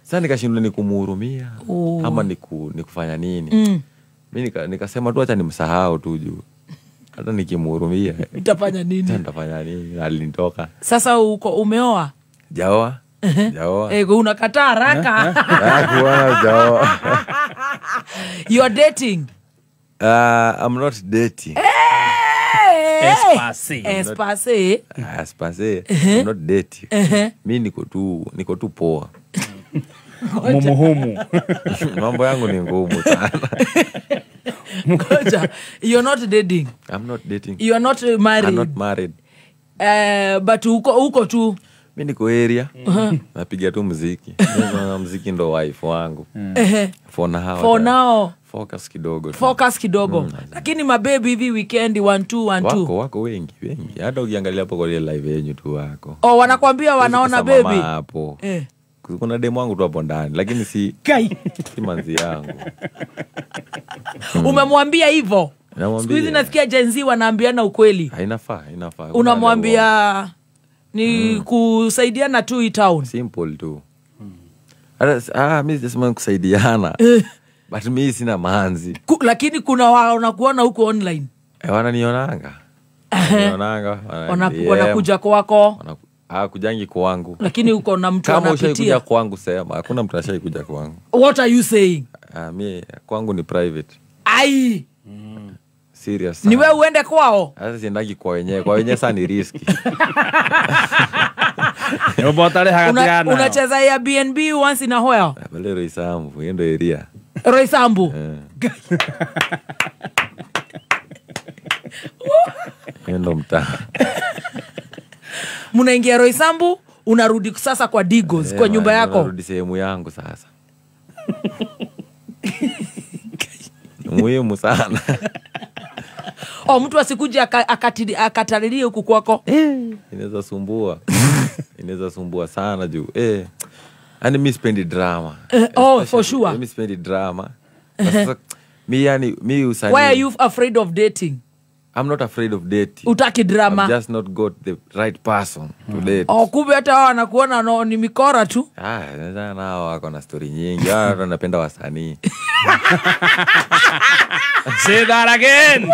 S17: Sasa nikashindwa ni kumhurumia
S2: Oh.
S17: ama ni ku, ni kufanya nini.
S2: Mm.
S17: Mimi nika, nikasema tu acha nimsahau tu juu. Hata nikimhurumia
S2: Utafanya nini?
S17: Nitafanya nini? Alinitoka.
S2: Sasa uko umeoa?
S17: Jaoa. Jaoa.
S2: Eh, unakataa haraka.
S17: Hakuwa jaoa.
S2: You are dating?
S17: Uh, I'm not dating.
S2: Espacé. Espacé.
S17: Espacé. I'm not dating.
S2: Uh-huh.
S17: Mimi niko tu niko tu poa.
S2: Mumuhumu.
S17: Mambo yangu ni ngumu sana.
S2: Ngoja, you're not dating.
S17: I'm not dating.
S2: You are not married.
S17: I'm not married.
S2: Uh, but uko uko tu.
S17: Mimi niko area.
S2: Uh-huh.
S17: Napiga tu muziki. Mimi muziki ndo wife wangu.
S2: Uh-huh.
S17: For now.
S2: For now.
S17: Focus kidogo.
S2: Focus kidogo. Mm. Lakini mababy hivi weekend one two one two.
S17: Wako wako wengi wengi. Hata ukiangalia hapo kwa ile live yenu tu wako.
S2: Oh, wanakuambia wanaona baby.
S17: Hapo.
S2: Eh.
S17: Kuna demo wangu tu hapo ndani lakini si
S2: kai
S17: si manzi yangu.
S2: Umemwambia hivyo? Siku hizi nasikia Gen Z wanaambiana ukweli.
S17: Hainafaa, inafaa.
S2: Unamwambia ni mm. kusaidiana tu hii town.
S17: Simple tu. Hata ah mimi sisema kusaidiana. But mimi sina manzi.
S2: Ku, lakini kuna wanakuona huko online.
S17: Eh, wananionanga. Wananionanga.
S2: Wanakuja kwako.
S17: Ah, kujangi kwangu.
S2: Lakini uko na mtu anapitia.
S17: Kama ushaikuja kwangu sema, hakuna mtu ashaikuja kwangu.
S2: What are you saying?
S17: Ah, mimi kwangu ni private.
S2: Ai.
S17: Mm. Serious.
S2: Ni wewe uende kwao?
S17: Sasa siendagi kwa wenyewe. Kwa wenyewe sana ni riski.
S2: Una, unacheza ya B N B once in a while?
S17: Bale Roysambu, yendo area.
S2: Roysambu.
S17: Yendo mtaa.
S2: Munaingia Roysambu, unarudi sasa kwa Digos, yeah, kwa nyumba yako.
S17: Unarudi sehemu yangu sasa. Muhimu sana.
S2: Oh, mtu asikuje akatalilie huku kwako.
S17: Inaweza sumbua. Inaweza sumbua sana juu. Eh. Ani mimi sipendi drama.
S2: Uh, oh, for sure.
S17: Mimi sipendi drama. Sasa mimi yani mimi usani.
S2: Why are you afraid of dating?
S17: I'm not afraid of dating.
S2: Utaki drama.
S17: I've just not got the right person to date.
S2: Oh, kumbe hata wao wanakuona no, ni mikora tu.
S17: Ah, sasa nao wako na story nyingi. Wao wanapenda wasanii.
S18: Say that again.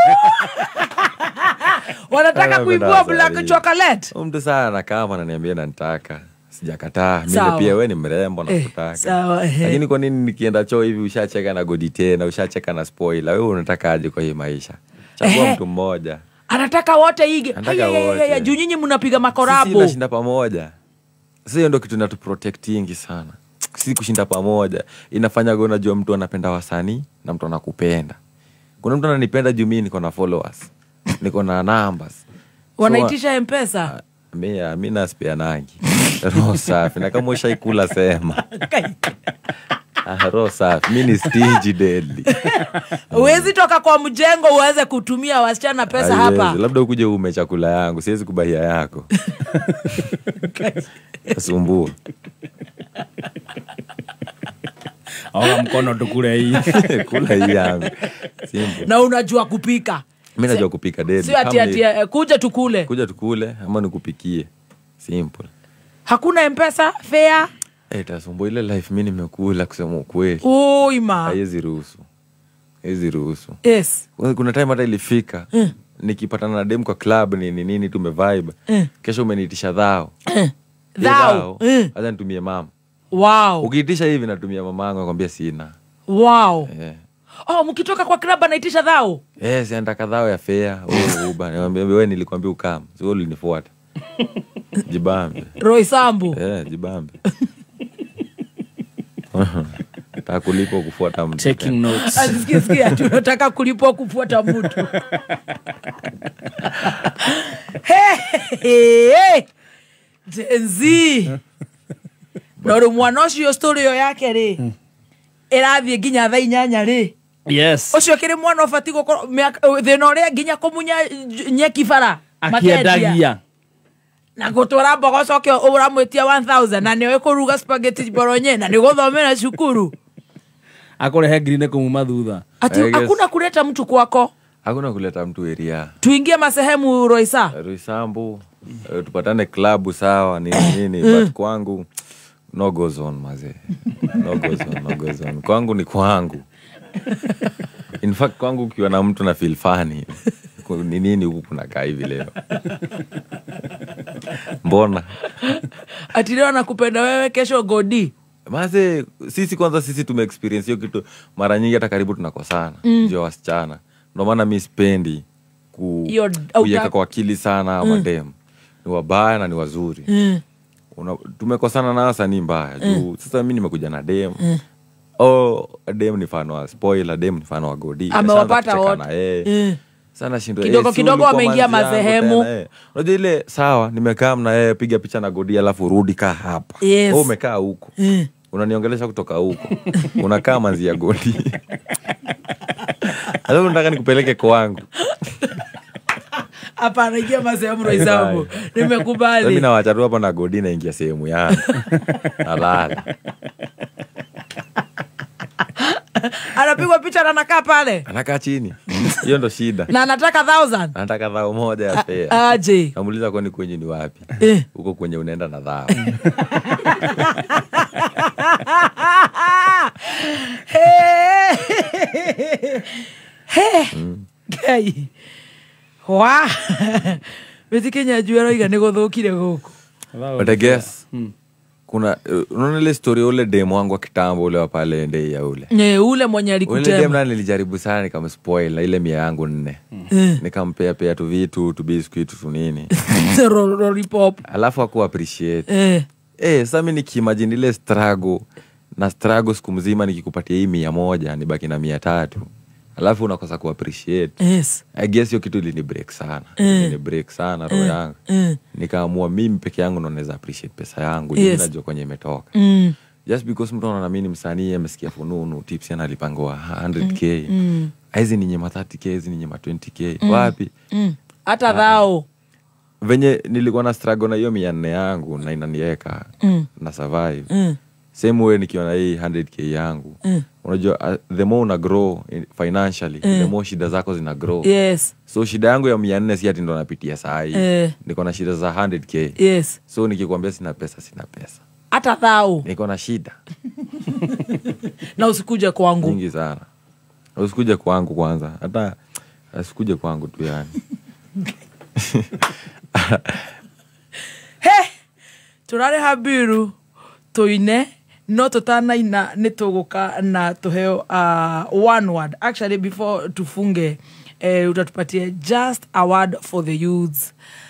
S2: Wanataka kuibua black chocolate.
S17: Mtu sana kama ananiambia nanitaka. Sijakataa. Mimi pia wewe ni mrembo na kutaka.
S2: Sawa.
S17: Lakini kwa nini nikienda choo hivi ushacheka na godi tena, ushacheka na spoiler? Wewe unataka aje kwa hii maisha? Chagua mtu mmoja.
S2: Anataka wote ige.
S17: Anataka wote.
S2: Juu nyinyi mnapiga makorabo.
S17: Sisi tunashinda pamoja. Sasa hiyo ndio kitu inatu protectingi sana. Sisi kushinda pamoja inafanya gona jua mtu anapenda wasanii na mtu anakupenda. Kuna mtu ananipenda juu mimi niko na followers. Niko na numbers.
S2: Wanaitisha M-Pesa.
S17: Mimi mimi naspea nangi. Roho safi na kama ushaikula sema. Ah, roho safi. Mimi ni stingy deadly.
S2: Uwezi toka kwa mjengo uweze kutumia wasichana pesa ah, hapa.
S17: Yes. Labda ukuje ume chakula yangu, siwezi kubahia yako. Sumbua.
S18: Au mkono tukule hii.
S17: Kula hii yangu. Simple.
S2: Na unajua kupika.
S17: Mimi najua kupika deadly.
S2: Sio ati ati uh, kuja tukule.
S17: Kuja tukule ama nikupikie. Simple.
S2: Hakuna M-Pesa, fair.
S17: Eh, tasumbu ile life mimi nimekula kusema ukweli.
S2: Oh, ima.
S17: Haiwezi ruhusu. Haiwezi ruhusu.
S2: Yes.
S17: Kuna time hata ilifika. Mm. Nikipatana na dem kwa club ni nini nini tumevibe. Mm. Kesho umeniitisha dhao.
S2: Mm. Dhao.
S17: Mm. Acha nitumie mama.
S2: Wow.
S17: Ukiitisha hivi natumia mamangu akwambia sina.
S2: Wow.
S17: Eh.
S2: Oh, mkitoka kwa club anaitisha dhao?
S17: Eh, si anataka dhao ya fare. Oh, uba. Niambia wewe nilikwambia ukam. Sio ulinifuata. Jibambe.
S2: Roysambu.
S17: Eh, jibambe. Nataka kulipwa kufuata mtu.
S18: Taking notes.
S2: Asikia sikia tunataka kulipwa kufuata mtu. Hey, hey. Gen Z. Noro mwanoshi yo story yo yake ri. Irathie ginya thaa inyanya ri.
S18: Yes.
S2: Ucio kiri mwana ofati gukoro thina uria ginya kumunya nyeki bara.
S18: Akiendagia.
S2: Na gutwara mbogo coke uramwitia one thousand na niwe kuruga spaghetti boronye na niguthomera cukuru.
S18: Akurehe green kumuma thutha.
S2: Ati hakuna kuleta mtu kwako.
S17: Hakuna kuleta mtu area.
S2: Tuingie masehemu Roysa.
S17: Roysambu, uh, tupatane klabu sawa nini nini but kwangu no goes on maze. No goes on, no goes on. Kwangu ni kwangu. In fact kwangu ukiwa na mtu na feel funny. Ni nini huku kunakaa hivi leo? Mbona?
S2: Ati leo nakupenda wewe, kesho Godi.
S17: Maze sisi kwanza sisi tume experience hiyo kitu mara nyingi hata karibu tunakosana.
S2: Mm.
S17: Jua wasichana. Ndio maana mimi sipendi ku
S2: Yo,
S17: kuyeka kwa akili sana ama
S2: Mm.
S17: dem. Ni wabaya na ni wazuri.
S2: Mm.
S17: Una, tumekosana na sasa ni mbaya.
S2: Mm.
S17: Juu sasa mimi nimekuja na dem.
S2: Mm.
S17: Oh, dem ni fan wa spoiler, dem ni fan wa Godi.
S2: Amewapata wote.
S17: Eh. Sana shindo
S2: Kidogo kidogo wameingia madhehemu.
S17: Unajua ile sawa nimekaa na yeye piga picha na Godi alafu rudi kaa hapa.
S2: Yes.
S17: Wewe umekaa huko.
S2: Mm.
S17: Unaniongelesha kutoka huko. Unakaa manzi ya Godi. Alafu nataka nikupeleke kwangu.
S2: Hapana, ingia masehemu Roisambu. Nimekubali.
S17: Mimi nawaacha tu hapa na Godi na ingia sehemu yangu. Nalala.
S2: Anapigwa picha na anakaa pale.
S17: Anakaa chini. Hiyo ndo shida.
S2: Na anataka thousand.
S17: Anataka dhao moja ya fare.
S2: Aje.
S17: Namuuliza kwani kwenye ni wapi? Huko kwenye unaenda na dhao.
S2: Hey. Hey. Gai. Wa. Beti Kenya juero iga nego thokire guku.
S17: But I guess kuna unaona ile story ule demo wangu wa kitambo ule wa pale ndei ya ule.
S2: Ne ule mwenye alikutema.
S17: Ule demo na nilijaribu sana nikamspoil na ile mia yangu nne.
S2: Mm.
S17: Nikampea pea tu vitu tu biscuit tu nini.
S2: Lollipop.
S17: Alafu aku appreciate.
S2: Eh.
S17: Eh, sasa mimi nikimagine ile struggle na struggle siku mzima nikikupatia hii mia moja nibaki na mia tatu. Alafu unakosa ku appreciate.
S2: Yes.
S17: I guess hiyo kitu ilini break sana.
S2: Mm.
S17: Ilini break sana roho
S2: Mm.
S17: yangu.
S2: Mm.
S17: Nikaamua mimi peke yangu ndo naweza appreciate pesa yangu.
S2: Yes.
S17: Yes. Najua kwenye imetoka.
S2: Mm.
S17: Just because mtu anaona mimi ni msanii amesikia fununu tips analipangwa one hundred k.
S2: Mm.
S17: Hizi ni nyema thirty k, hizi ni nyema twenty k.
S2: Mm.
S17: Wapi?
S2: Mm. Hata dhao.
S17: Venye nilikuwa na struggle na hiyo mia nne yangu na inaniweka
S2: Mm.
S17: na survive.
S2: Mm.
S17: Same way nikiwa na hii one hundred k yangu.
S2: Mm.
S17: Unajua uh, the more una grow in, financially,
S2: Mm.
S17: the more shida zako zina grow.
S2: Yes.
S17: So shida yangu ya mia nne si ati ndo napitia saa hii.
S2: Eh.
S17: Niko na shida za one hundred k.
S2: Yes.
S17: So nikikwambia sina pesa, sina pesa.
S2: Hata dhao.
S17: Niko na shida.
S2: Na usikuje kwangu.
S17: Nyingi sana. Usikuje kwangu kwanza. Hata usikuje kwangu tu yani.
S2: He! Turare habiru toine no totana ina nitogoka na tuheo uh, one word. Actually before tufunge eh, utatupatia just a word for the youths,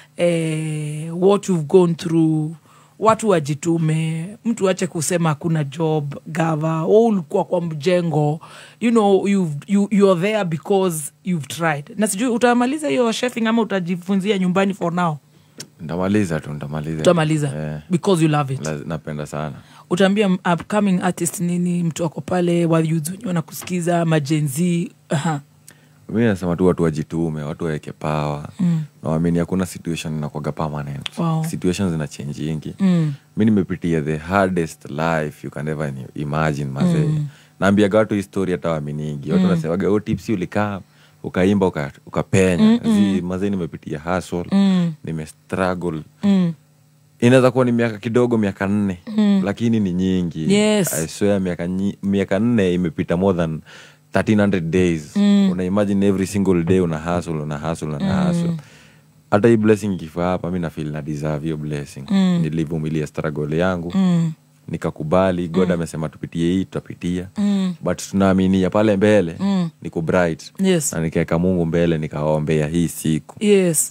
S2: eh, what you've gone through, watu wajitume, mtu ache kusema hakuna job gava, wewe ulikuwa kwa mjengo, you know you've, you you're there because you've tried. Na sijui utamaliza hiyo chefing ama utajifunzia nyumbani for now?
S17: Ndamaliza tu, ndamaliza.
S2: Utamaliza
S17: yeah.
S2: Because you love it.
S17: La, napenda sana.
S2: Utaambia upcoming artist nini, mtu wako pale wa youth wenyewe wanakusikiza, majenzi? Aha.
S17: Mimi nasema tu watu wajitume, watu waweke power.
S2: Mm.
S17: Na waamini hakuna situation inakuwa permanent.
S2: Wow.
S17: Situations zina change nyingi.
S2: Mm.
S17: Mimi nimepitia the hardest life you can ever imagine maze.
S2: Mm.
S17: Naambia watu history hata waaminingi. Watu
S2: Mm.
S17: wanasemaga oh tips ulikaa ukaimba uka, ukapenya.
S2: Mm, mm.
S17: Zi maze nimepitia hustle,
S2: Mm.
S17: nime struggle.
S2: Mm.
S17: Inaweza kuwa ni miaka kidogo, miaka nne,
S2: Mm.
S17: lakini ni nyingi.
S2: Yes.
S17: I swear miaka nyi, miaka nne imepita more than thirteen hundred days.
S2: Mm.
S17: Una imagine every single day una hustle, una hustle, una
S2: Mm.
S17: hustle. Hata hii blessing ikifa hapa mimi na feel na deserve hiyo blessing.
S2: Mm.
S17: Nilivumilia struggle yangu.
S2: Mm.
S17: Nikakubali, God
S2: Mm.
S17: amesema tupitie hii, tutapitia.
S2: Mm.
S17: But tunaamini ya pale mbele
S2: Mm.
S17: niko bright.
S2: Yes.
S17: Na nikaeka Mungu mbele, nikaombea hii siku.
S2: Yes.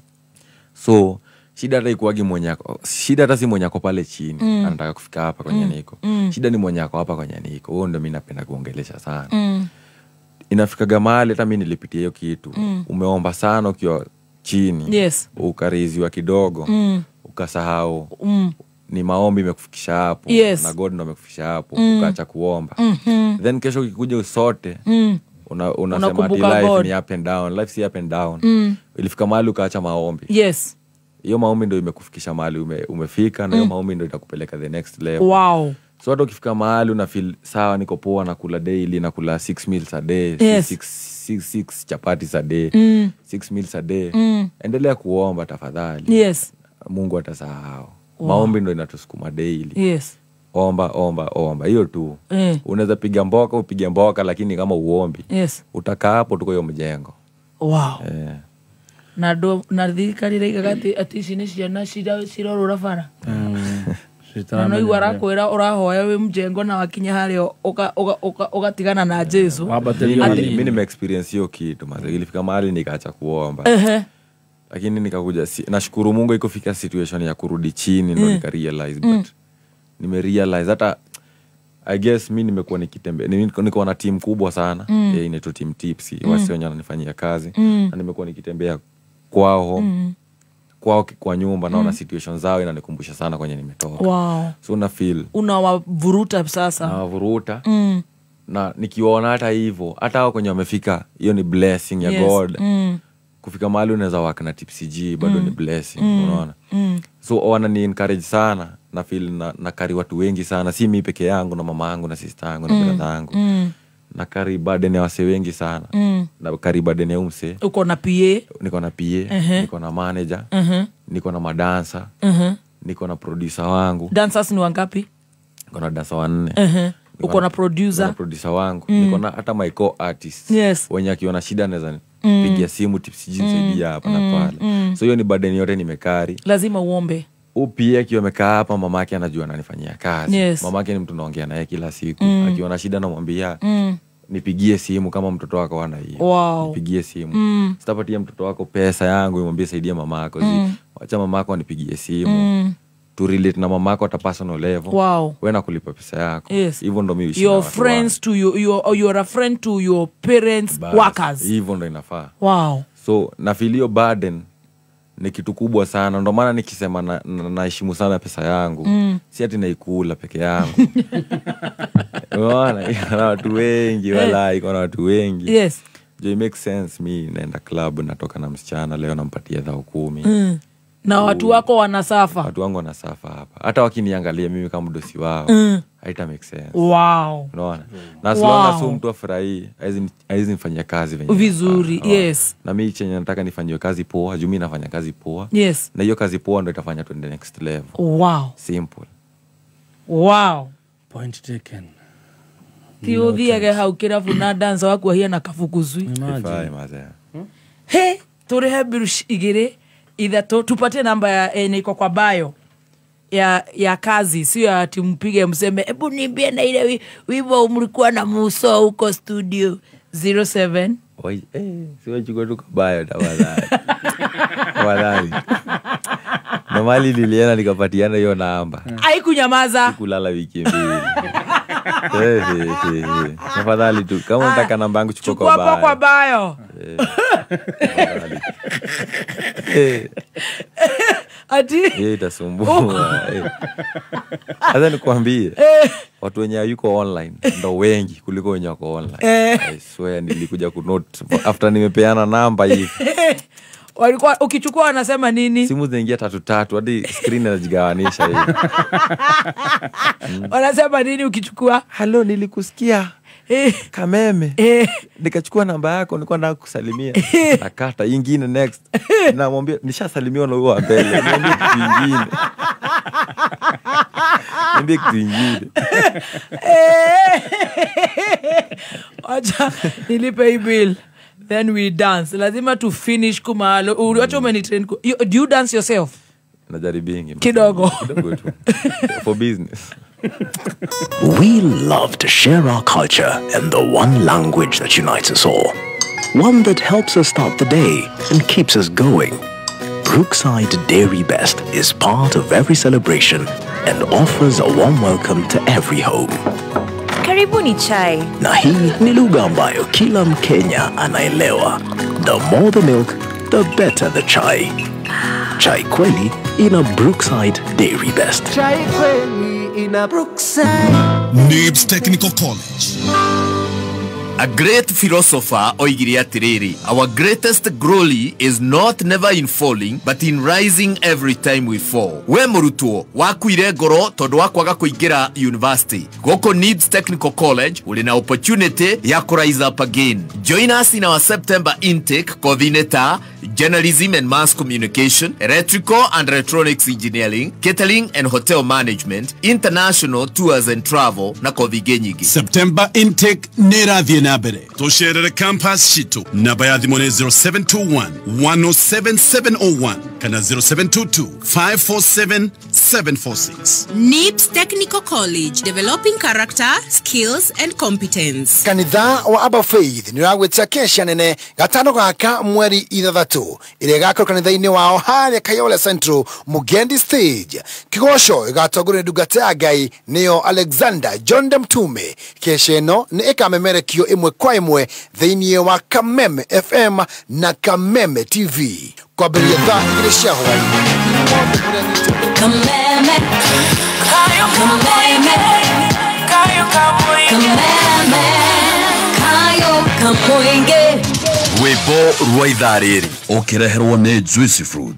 S17: So shida hata ikuagi mwenyako, shida hata si mwenyako pale chini.
S2: Mm.
S17: Anataka kufika hapa kwenye
S2: Mm.
S17: niko.
S2: Mm.
S17: Shida ni mwenyako hapa kwenye niko. Huo ndio mimi napenda kuongelesha sana.
S2: Mm.
S17: Inafikaga mahali hata mimi nilipitia hiyo kitu.
S2: Mm.
S17: Umeomba sana ukiwa chini.
S2: Yes.
S17: Ukariziwa kidogo.
S2: Mm.
S17: Ukasahau.
S2: Mm.
S17: Ni maombi imekufikisha hapo.
S2: Yes.
S17: Na God ndo amekufikisha hapo.
S2: Mm.
S17: Ukaacha kuomba.
S2: Mm-hmm.
S17: Then kesho ukikuja usote.
S2: Mm.
S17: Una, unasema ati
S2: Unakumbuka
S17: life
S2: God.
S17: ni up and down. Life si up and down.
S2: Mm.
S17: Ilifika mahali ukaacha maombi.
S2: Yes.
S17: Hiyo maombi ndo imekufikisha mahali ume, umefika na hiyo
S2: Mm.
S17: maombi ndo itakupeleka the next level.
S2: Wow.
S17: So hata ukifika mahali una feel sawa, niko poa, nakula daily, nakula six meals a day,
S2: Yes.
S17: six, six, six chapatis a day,
S2: Mm.
S17: six meals a day.
S2: Mm.
S17: Endelea kuomba tafadhali.
S2: Yes.
S17: Mungu atasahau.
S2: Wow.
S17: Maombi ndo inatusukuma daily.
S2: Yes.
S17: omba omba omba hiyo tu.
S2: Eh.
S17: Unaweza piga mboka upige mboka lakini kama uombi.
S2: Yes.
S17: Utakaa hapo tuko hiyo mjengo.
S2: Wow.
S17: Eh.
S2: Na do na thikari reiga gati ati ici ni ciana cirorora bara. Na no iwara kwira urahoya wi mjengo na wakinya hario uka ugatigana na Jesu.
S17: Mimi nime experience hiyo kitu maana ilifika mahali nikaacha kuomba.
S2: Ehe.
S17: Lakini nikakuja si, nashukuru Mungu ikofika situation ya kurudi chini ndo
S2: Mm.
S17: nika realize
S2: Mm.
S17: but nime realize hata I guess mimi nimekuwa nikitembea niko, niko na team kubwa sana
S2: Mm.
S17: eh, inaitwa team Tipsy
S2: Mm.
S17: wasi wenyewe wananifanyia kazi
S2: Mm.
S17: na nimekuwa nikitembea kwao
S2: Mm.
S17: kwao kwa nyumba naona
S2: Mm.
S17: situation zao inanikumbusha sana kwenye nimetoka.
S2: Wow.
S17: So una feel
S2: unawavuruta sasa.
S17: na wavuruta
S2: Mm.
S17: na nikiwaona hata hivyo hata hao kwenye wamefika hiyo ni blessing ya
S2: Yes.
S17: God.
S2: Mm.
S17: Kufika mahali unaweza work na Tipsy G bado
S2: Mm.
S17: ni blessing
S2: Mm.
S17: unaona.
S2: Mm.
S17: So wana ni encourage sana na feel na, na kari watu wengi sana si mimi peke yangu na mama yangu na sister yangu na
S2: Mm.
S17: brother yangu.
S2: Mm.
S17: Na kari burden ya wase wengi sana.
S2: Mm.
S17: Na kari burden ya umse.
S2: Uko na P A?
S17: Niko na P A,
S2: Uh-huh.
S17: niko na manager,
S2: Uh-huh.
S17: niko na madansa,
S2: Uh-huh.
S17: niko na producer wangu.
S2: Dancers ni wangapi?
S17: Niko na dancer wanne.
S2: Uh-huh. Uko na producer?
S17: Niko na producer wangu.
S2: Mm.
S17: Niko na hata my co-artist.
S2: Yes.
S17: Wenye akiona shida anaweza
S2: Mm.
S17: pigia simu Tipsy G nisaidia hapa na
S2: Mm.
S17: pale.
S2: Mm.
S17: So hiyo ni burden yote nimekari.
S2: Lazima uombe.
S17: Upia akiwa amekaa hapa mamake anajua ananifanyia kazi.
S2: Yes.
S17: Mamake ni mtu naongea naye kila siku.
S2: Mm.
S17: Akiona shida namwambia
S2: Mm.
S17: nipigie simu kama mtoto wako ana hiyo.
S2: Wow.
S17: Nipigie simu.
S2: Mm.
S17: Sitapatia mtoto wako pesa yangu imwambie saidia mamako.
S2: Mm.
S17: Wacha mamako anipigie simu.
S2: Mm.
S17: To relate na mamako at a personal level.
S2: Wow.
S17: Wewe nakulipa pesa yako.
S2: Yes.
S17: Hivyo ndo mimi
S2: Your friends to you, you or you're a friend to your parents workers.
S17: Hivyo ndo inafaa.
S2: Wow.
S17: So na feel hiyo burden ni kitu kubwa sana. Ndo maana nikisema na, na, naheshimu sana pesa yangu.
S2: Mm.
S17: Si ati naikula peke yangu. Unaona, iko na watu wengi wala iko na watu wengi.
S2: Yes.
S17: Jo, it makes sense mi naenda club natoka na msichana leo nampatia dhao kumi.
S2: Mm. Na watu wako wanasafa.
S17: Watu wangu wanasafa hapa. Hata wakiniangalia mimi kama mdosi wao.
S2: Mm.
S17: Haita make sense.
S2: Wow.
S17: Unaona? Na as
S2: Wow.
S17: long as mtu afurahi, haizi nifanyia kazi venye.
S2: Vizuri,
S17: nafaa.
S2: yes.
S17: Na mimi chenye nataka nifanyiwe kazi poa, juu mimi nafanya kazi poa.
S2: Yes.
S17: Na hiyo kazi poa ndo itafanya tuende next level.
S2: Wow.
S17: Simple.
S2: Wow.
S18: Point taken.
S2: Ti uthiage hau kirabu na dancer waku ahia na kabuguzui.
S17: Ifai mazee.
S2: He, turihe biru igiri ithatu tupatie namba ya eh, niko kwa bio ya ya kazi, sio ya ati mpige mseme hebu niambie na ile wi- wimbo mlikuwa na Muso huko studio zero seven.
S17: Oi, eh, siwa chukua tu kabaya tafadhali. Tafadhali. Normali nilienda nikapatiana hiyo namba.
S2: Haikunyamaza.
S17: Kulala wiki mbili. Eh, eh, eh, eh. Tafadhali tu kama unataka namba yangu chukua
S2: Chukua
S17: kwa
S2: hapo kwa
S17: bio.
S2: bio.
S17: Tafadhali. Eh,
S2: Ati
S17: eh, itasumbua. Eh. Sasa nikwambie.
S2: Eh.
S17: Watu wenye yuko online ndo wengi kuliko wenye wako online.
S2: Eh.
S17: I swear nilikuja kunote after nimepeana namba hivi.
S2: walikuwa ukichukua wanasema nini?
S17: Simu zinaingia tatu tatu hadi screen inajigawanisha hivi.
S2: Wanasema nini ukichukua?
S17: Hello, nilikusikia.
S2: Eh.
S17: Kameme.
S2: Eh.
S17: Nikachukua namba yako nilikuwa nataka kusalimia. Nakata ingine next. Namwambia nishasalimiwa na huyo wa mbele. Niambie kitu ingine. Niambie kitu ingine.
S2: Acha nilipe hii bill. Then we dance. Lazima tu finish kumalo. Uliwacha umenitrain. ku- You- Do you dance yourself?
S17: Najaribingi.
S2: Kidogo.
S17: Kidogo tu. For business.
S10: We love to share our culture and the one language that unites us all. One that helps us start the day and keeps us going. Brookside Dairy Best is part of every celebration and offers a warm welcome to every home.
S8: Karibuni chai.
S10: Na hii ni lugha ambayo kila Mkenya anaelewa. The more the milk, the better the chai. Chai kweli ina Brookside Dairy Best.
S1: Chai kweli ina Brookside. Nibs Technical College.
S3: A great philosopher oigire atiriri, our greatest glory is not never in falling but in rising every time we fall. We murutwo wakuire ngoro tondu wa kwaga kuingira university. Goko Nibs Technical College uli na opportunity ya ku rise up again. Join us in our September intake kothine ta journalism and mass communication, electrical and electronics engineering, catering and hotel management, international tours and travel na kothige nyingi.
S1: September intake nirathie na mbere. Tusherere campus shitu. Namba ya thimũ nĩ zero seven two one, one oh seven seven oh one kana zero seven two two, five four seven seven four six.
S9: N I B S Technical College, developing character, skills and competence.
S12: Kanitha wa Abba Faith ni ragwetia kesha nene gatano gaka mweri ithathatu ire gako kanitha-ini wao haria Kayole Central Mugendi Stage. Kigosho igatongore ndungata ya Ngai niyo Alexander John Demtume. Kesha ino ni ikamemerekio imwe kwa imwe thiini wa Kameme F M na Kameme T V. Kwa beria tha ile shahwa
S14: Kameme Kayo Kameme Kayo Kameme Kayo Kamwenge
S15: Webo Rwaithariri ukireherwo ni Juicy Fruit.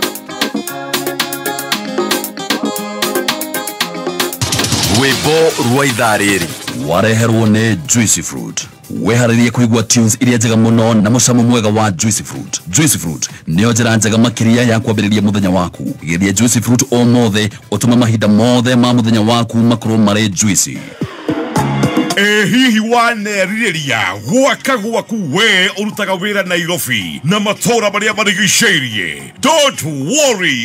S15: Webo Rwaithariri wareherwo ni Juicy Fruit. Weharirie kuigwa tunes iria njega muno na mucamo mwega wa Juicy Fruit. Juicy Fruit niyo njira njega makiria ya kwambiriria muthenya waku. Geria Juicy Fruit o mothe utuma mahinda mothe ma muthenya waku makoro mare juicy.
S5: Eh hihi waneririria gwaka gwaku we urutaga wira Nairobi na matora maria marigiceirie. Don't worry,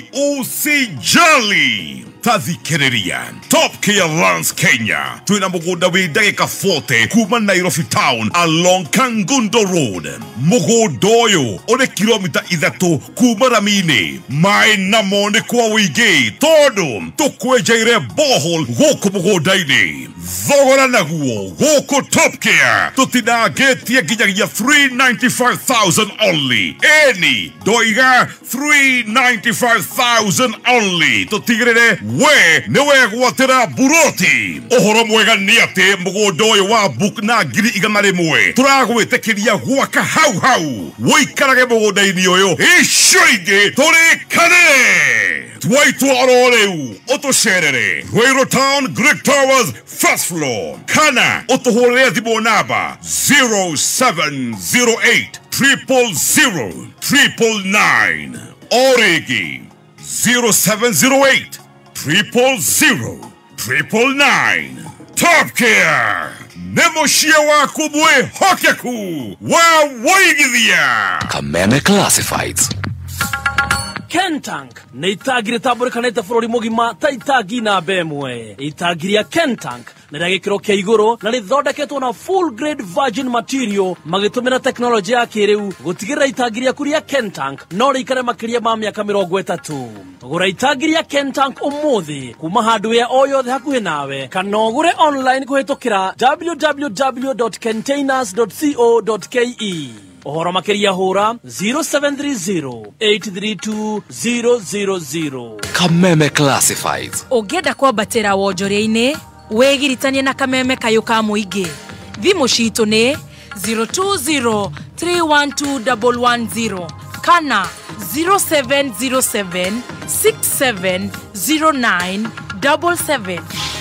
S5: usijali. Tathikiriria Top Care Lands Kenya twina mugunda wi ndagika forty kuma Nairobi town along Kangundo Road. Mugunda uyu uri kilomita ithatu kuma Ramini. Mai namo ni kwa wigi tondu tukwenjeire borehole guku mugunda-ini. Thogora naguo guku Top Care tutinagetie nginyagia three ninety-five thousand only. Eni doiga three ninety-five thousand only. Tutigirire we niwe gwatira buroti. Ohoro mwega ni ati mugunda uyu wa book na ngiri igana rimwe turagwitikiria gwaka hau hau. Wikarage mugunda-ini uyu icoingi turikane. Twaitwaro riu utucerere Ruiru Town Greek Towers first floor. Kana utuhurire thimu namba zero seven zero eight, triple zero, triple nine. Origi zero seven zero eight, triple zero, triple nine. Top Care nemoshie waku mwe hokeku wa waigithia.
S15: Kameme Classifieds.
S18: Kentank ne itagire tabure kaneta furori mugima ta itagi na bemwe itagiria Kentank na ragikiro kia iguru na rithondeketwo na full grade virgin material magitumira technology ya kiriu gutigira itagiria kuria Kentank no rikare makiria ma miaka mirongo itatu. Gura itagiria Kentank umuthi kuma handu ya oyothe hakuhi nawe kana ugure online kuhitukira w w w dot containers dot co dot k e. Ohoro makiria hura zero seven three zero, eight three two, zero zero zero.
S15: Kameme Classifieds.
S2: Ungenda kwambatira wonjoria-ini wegiritanie na Kameme kayo ka muingi. Thimu citu ni zero two zero, three one two one one zero kana zero seven zero seven, six seven zero nine seven seven.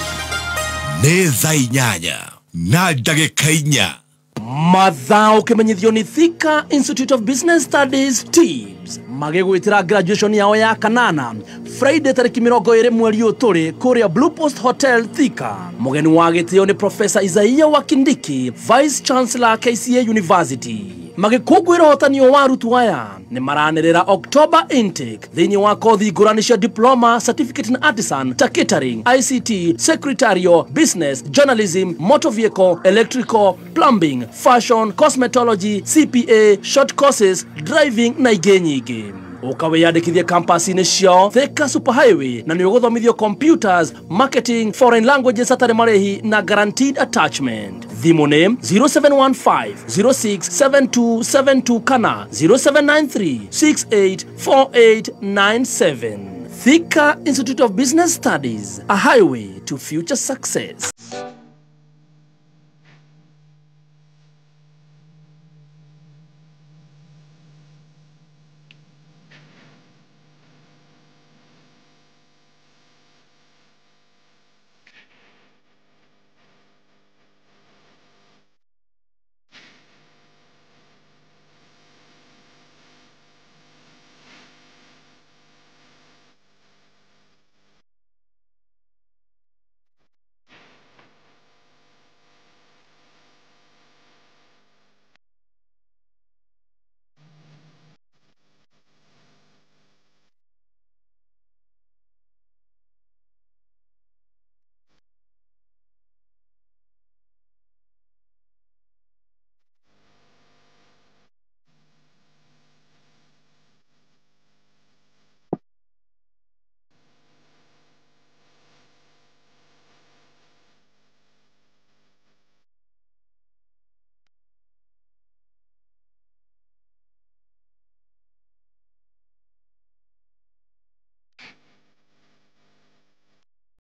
S5: Nĩ thaa inyanya na ndagĩka inya.
S18: Mathao kimenyithio ni Thika Institute of Business Studies T I B S magegwitira graduation yao ya kanana Friday tariki mirongo iri mweri uturi kuria Blue Post Hotel Thika. Mugeni wa gitio ni Professor Isaiah Wakindiki, Vice Chancellor K C A University. Magikugwira hotanio wa arutu aya ni maranirira October intake thiini wa kothi ngurani cia diploma, certificate in artisan, ta catering, I C T, secretarial, business, journalism, motor vehicle, electrical, plumbing, fashion, cosmetology, C P A, short courses, driving na ingĩ nyingĩ. Ukawiyandikithia campus-ini ciao Thika Superhighway na niuguthomithio computers, marketing, foreign languages atari marehi na guaranteed attachment. Thimu name zero seven one five, zero six seven two seven two kana zero seven nine three, six eight four eight nine seven. Thika Institute of Business Studies, a highway to future success.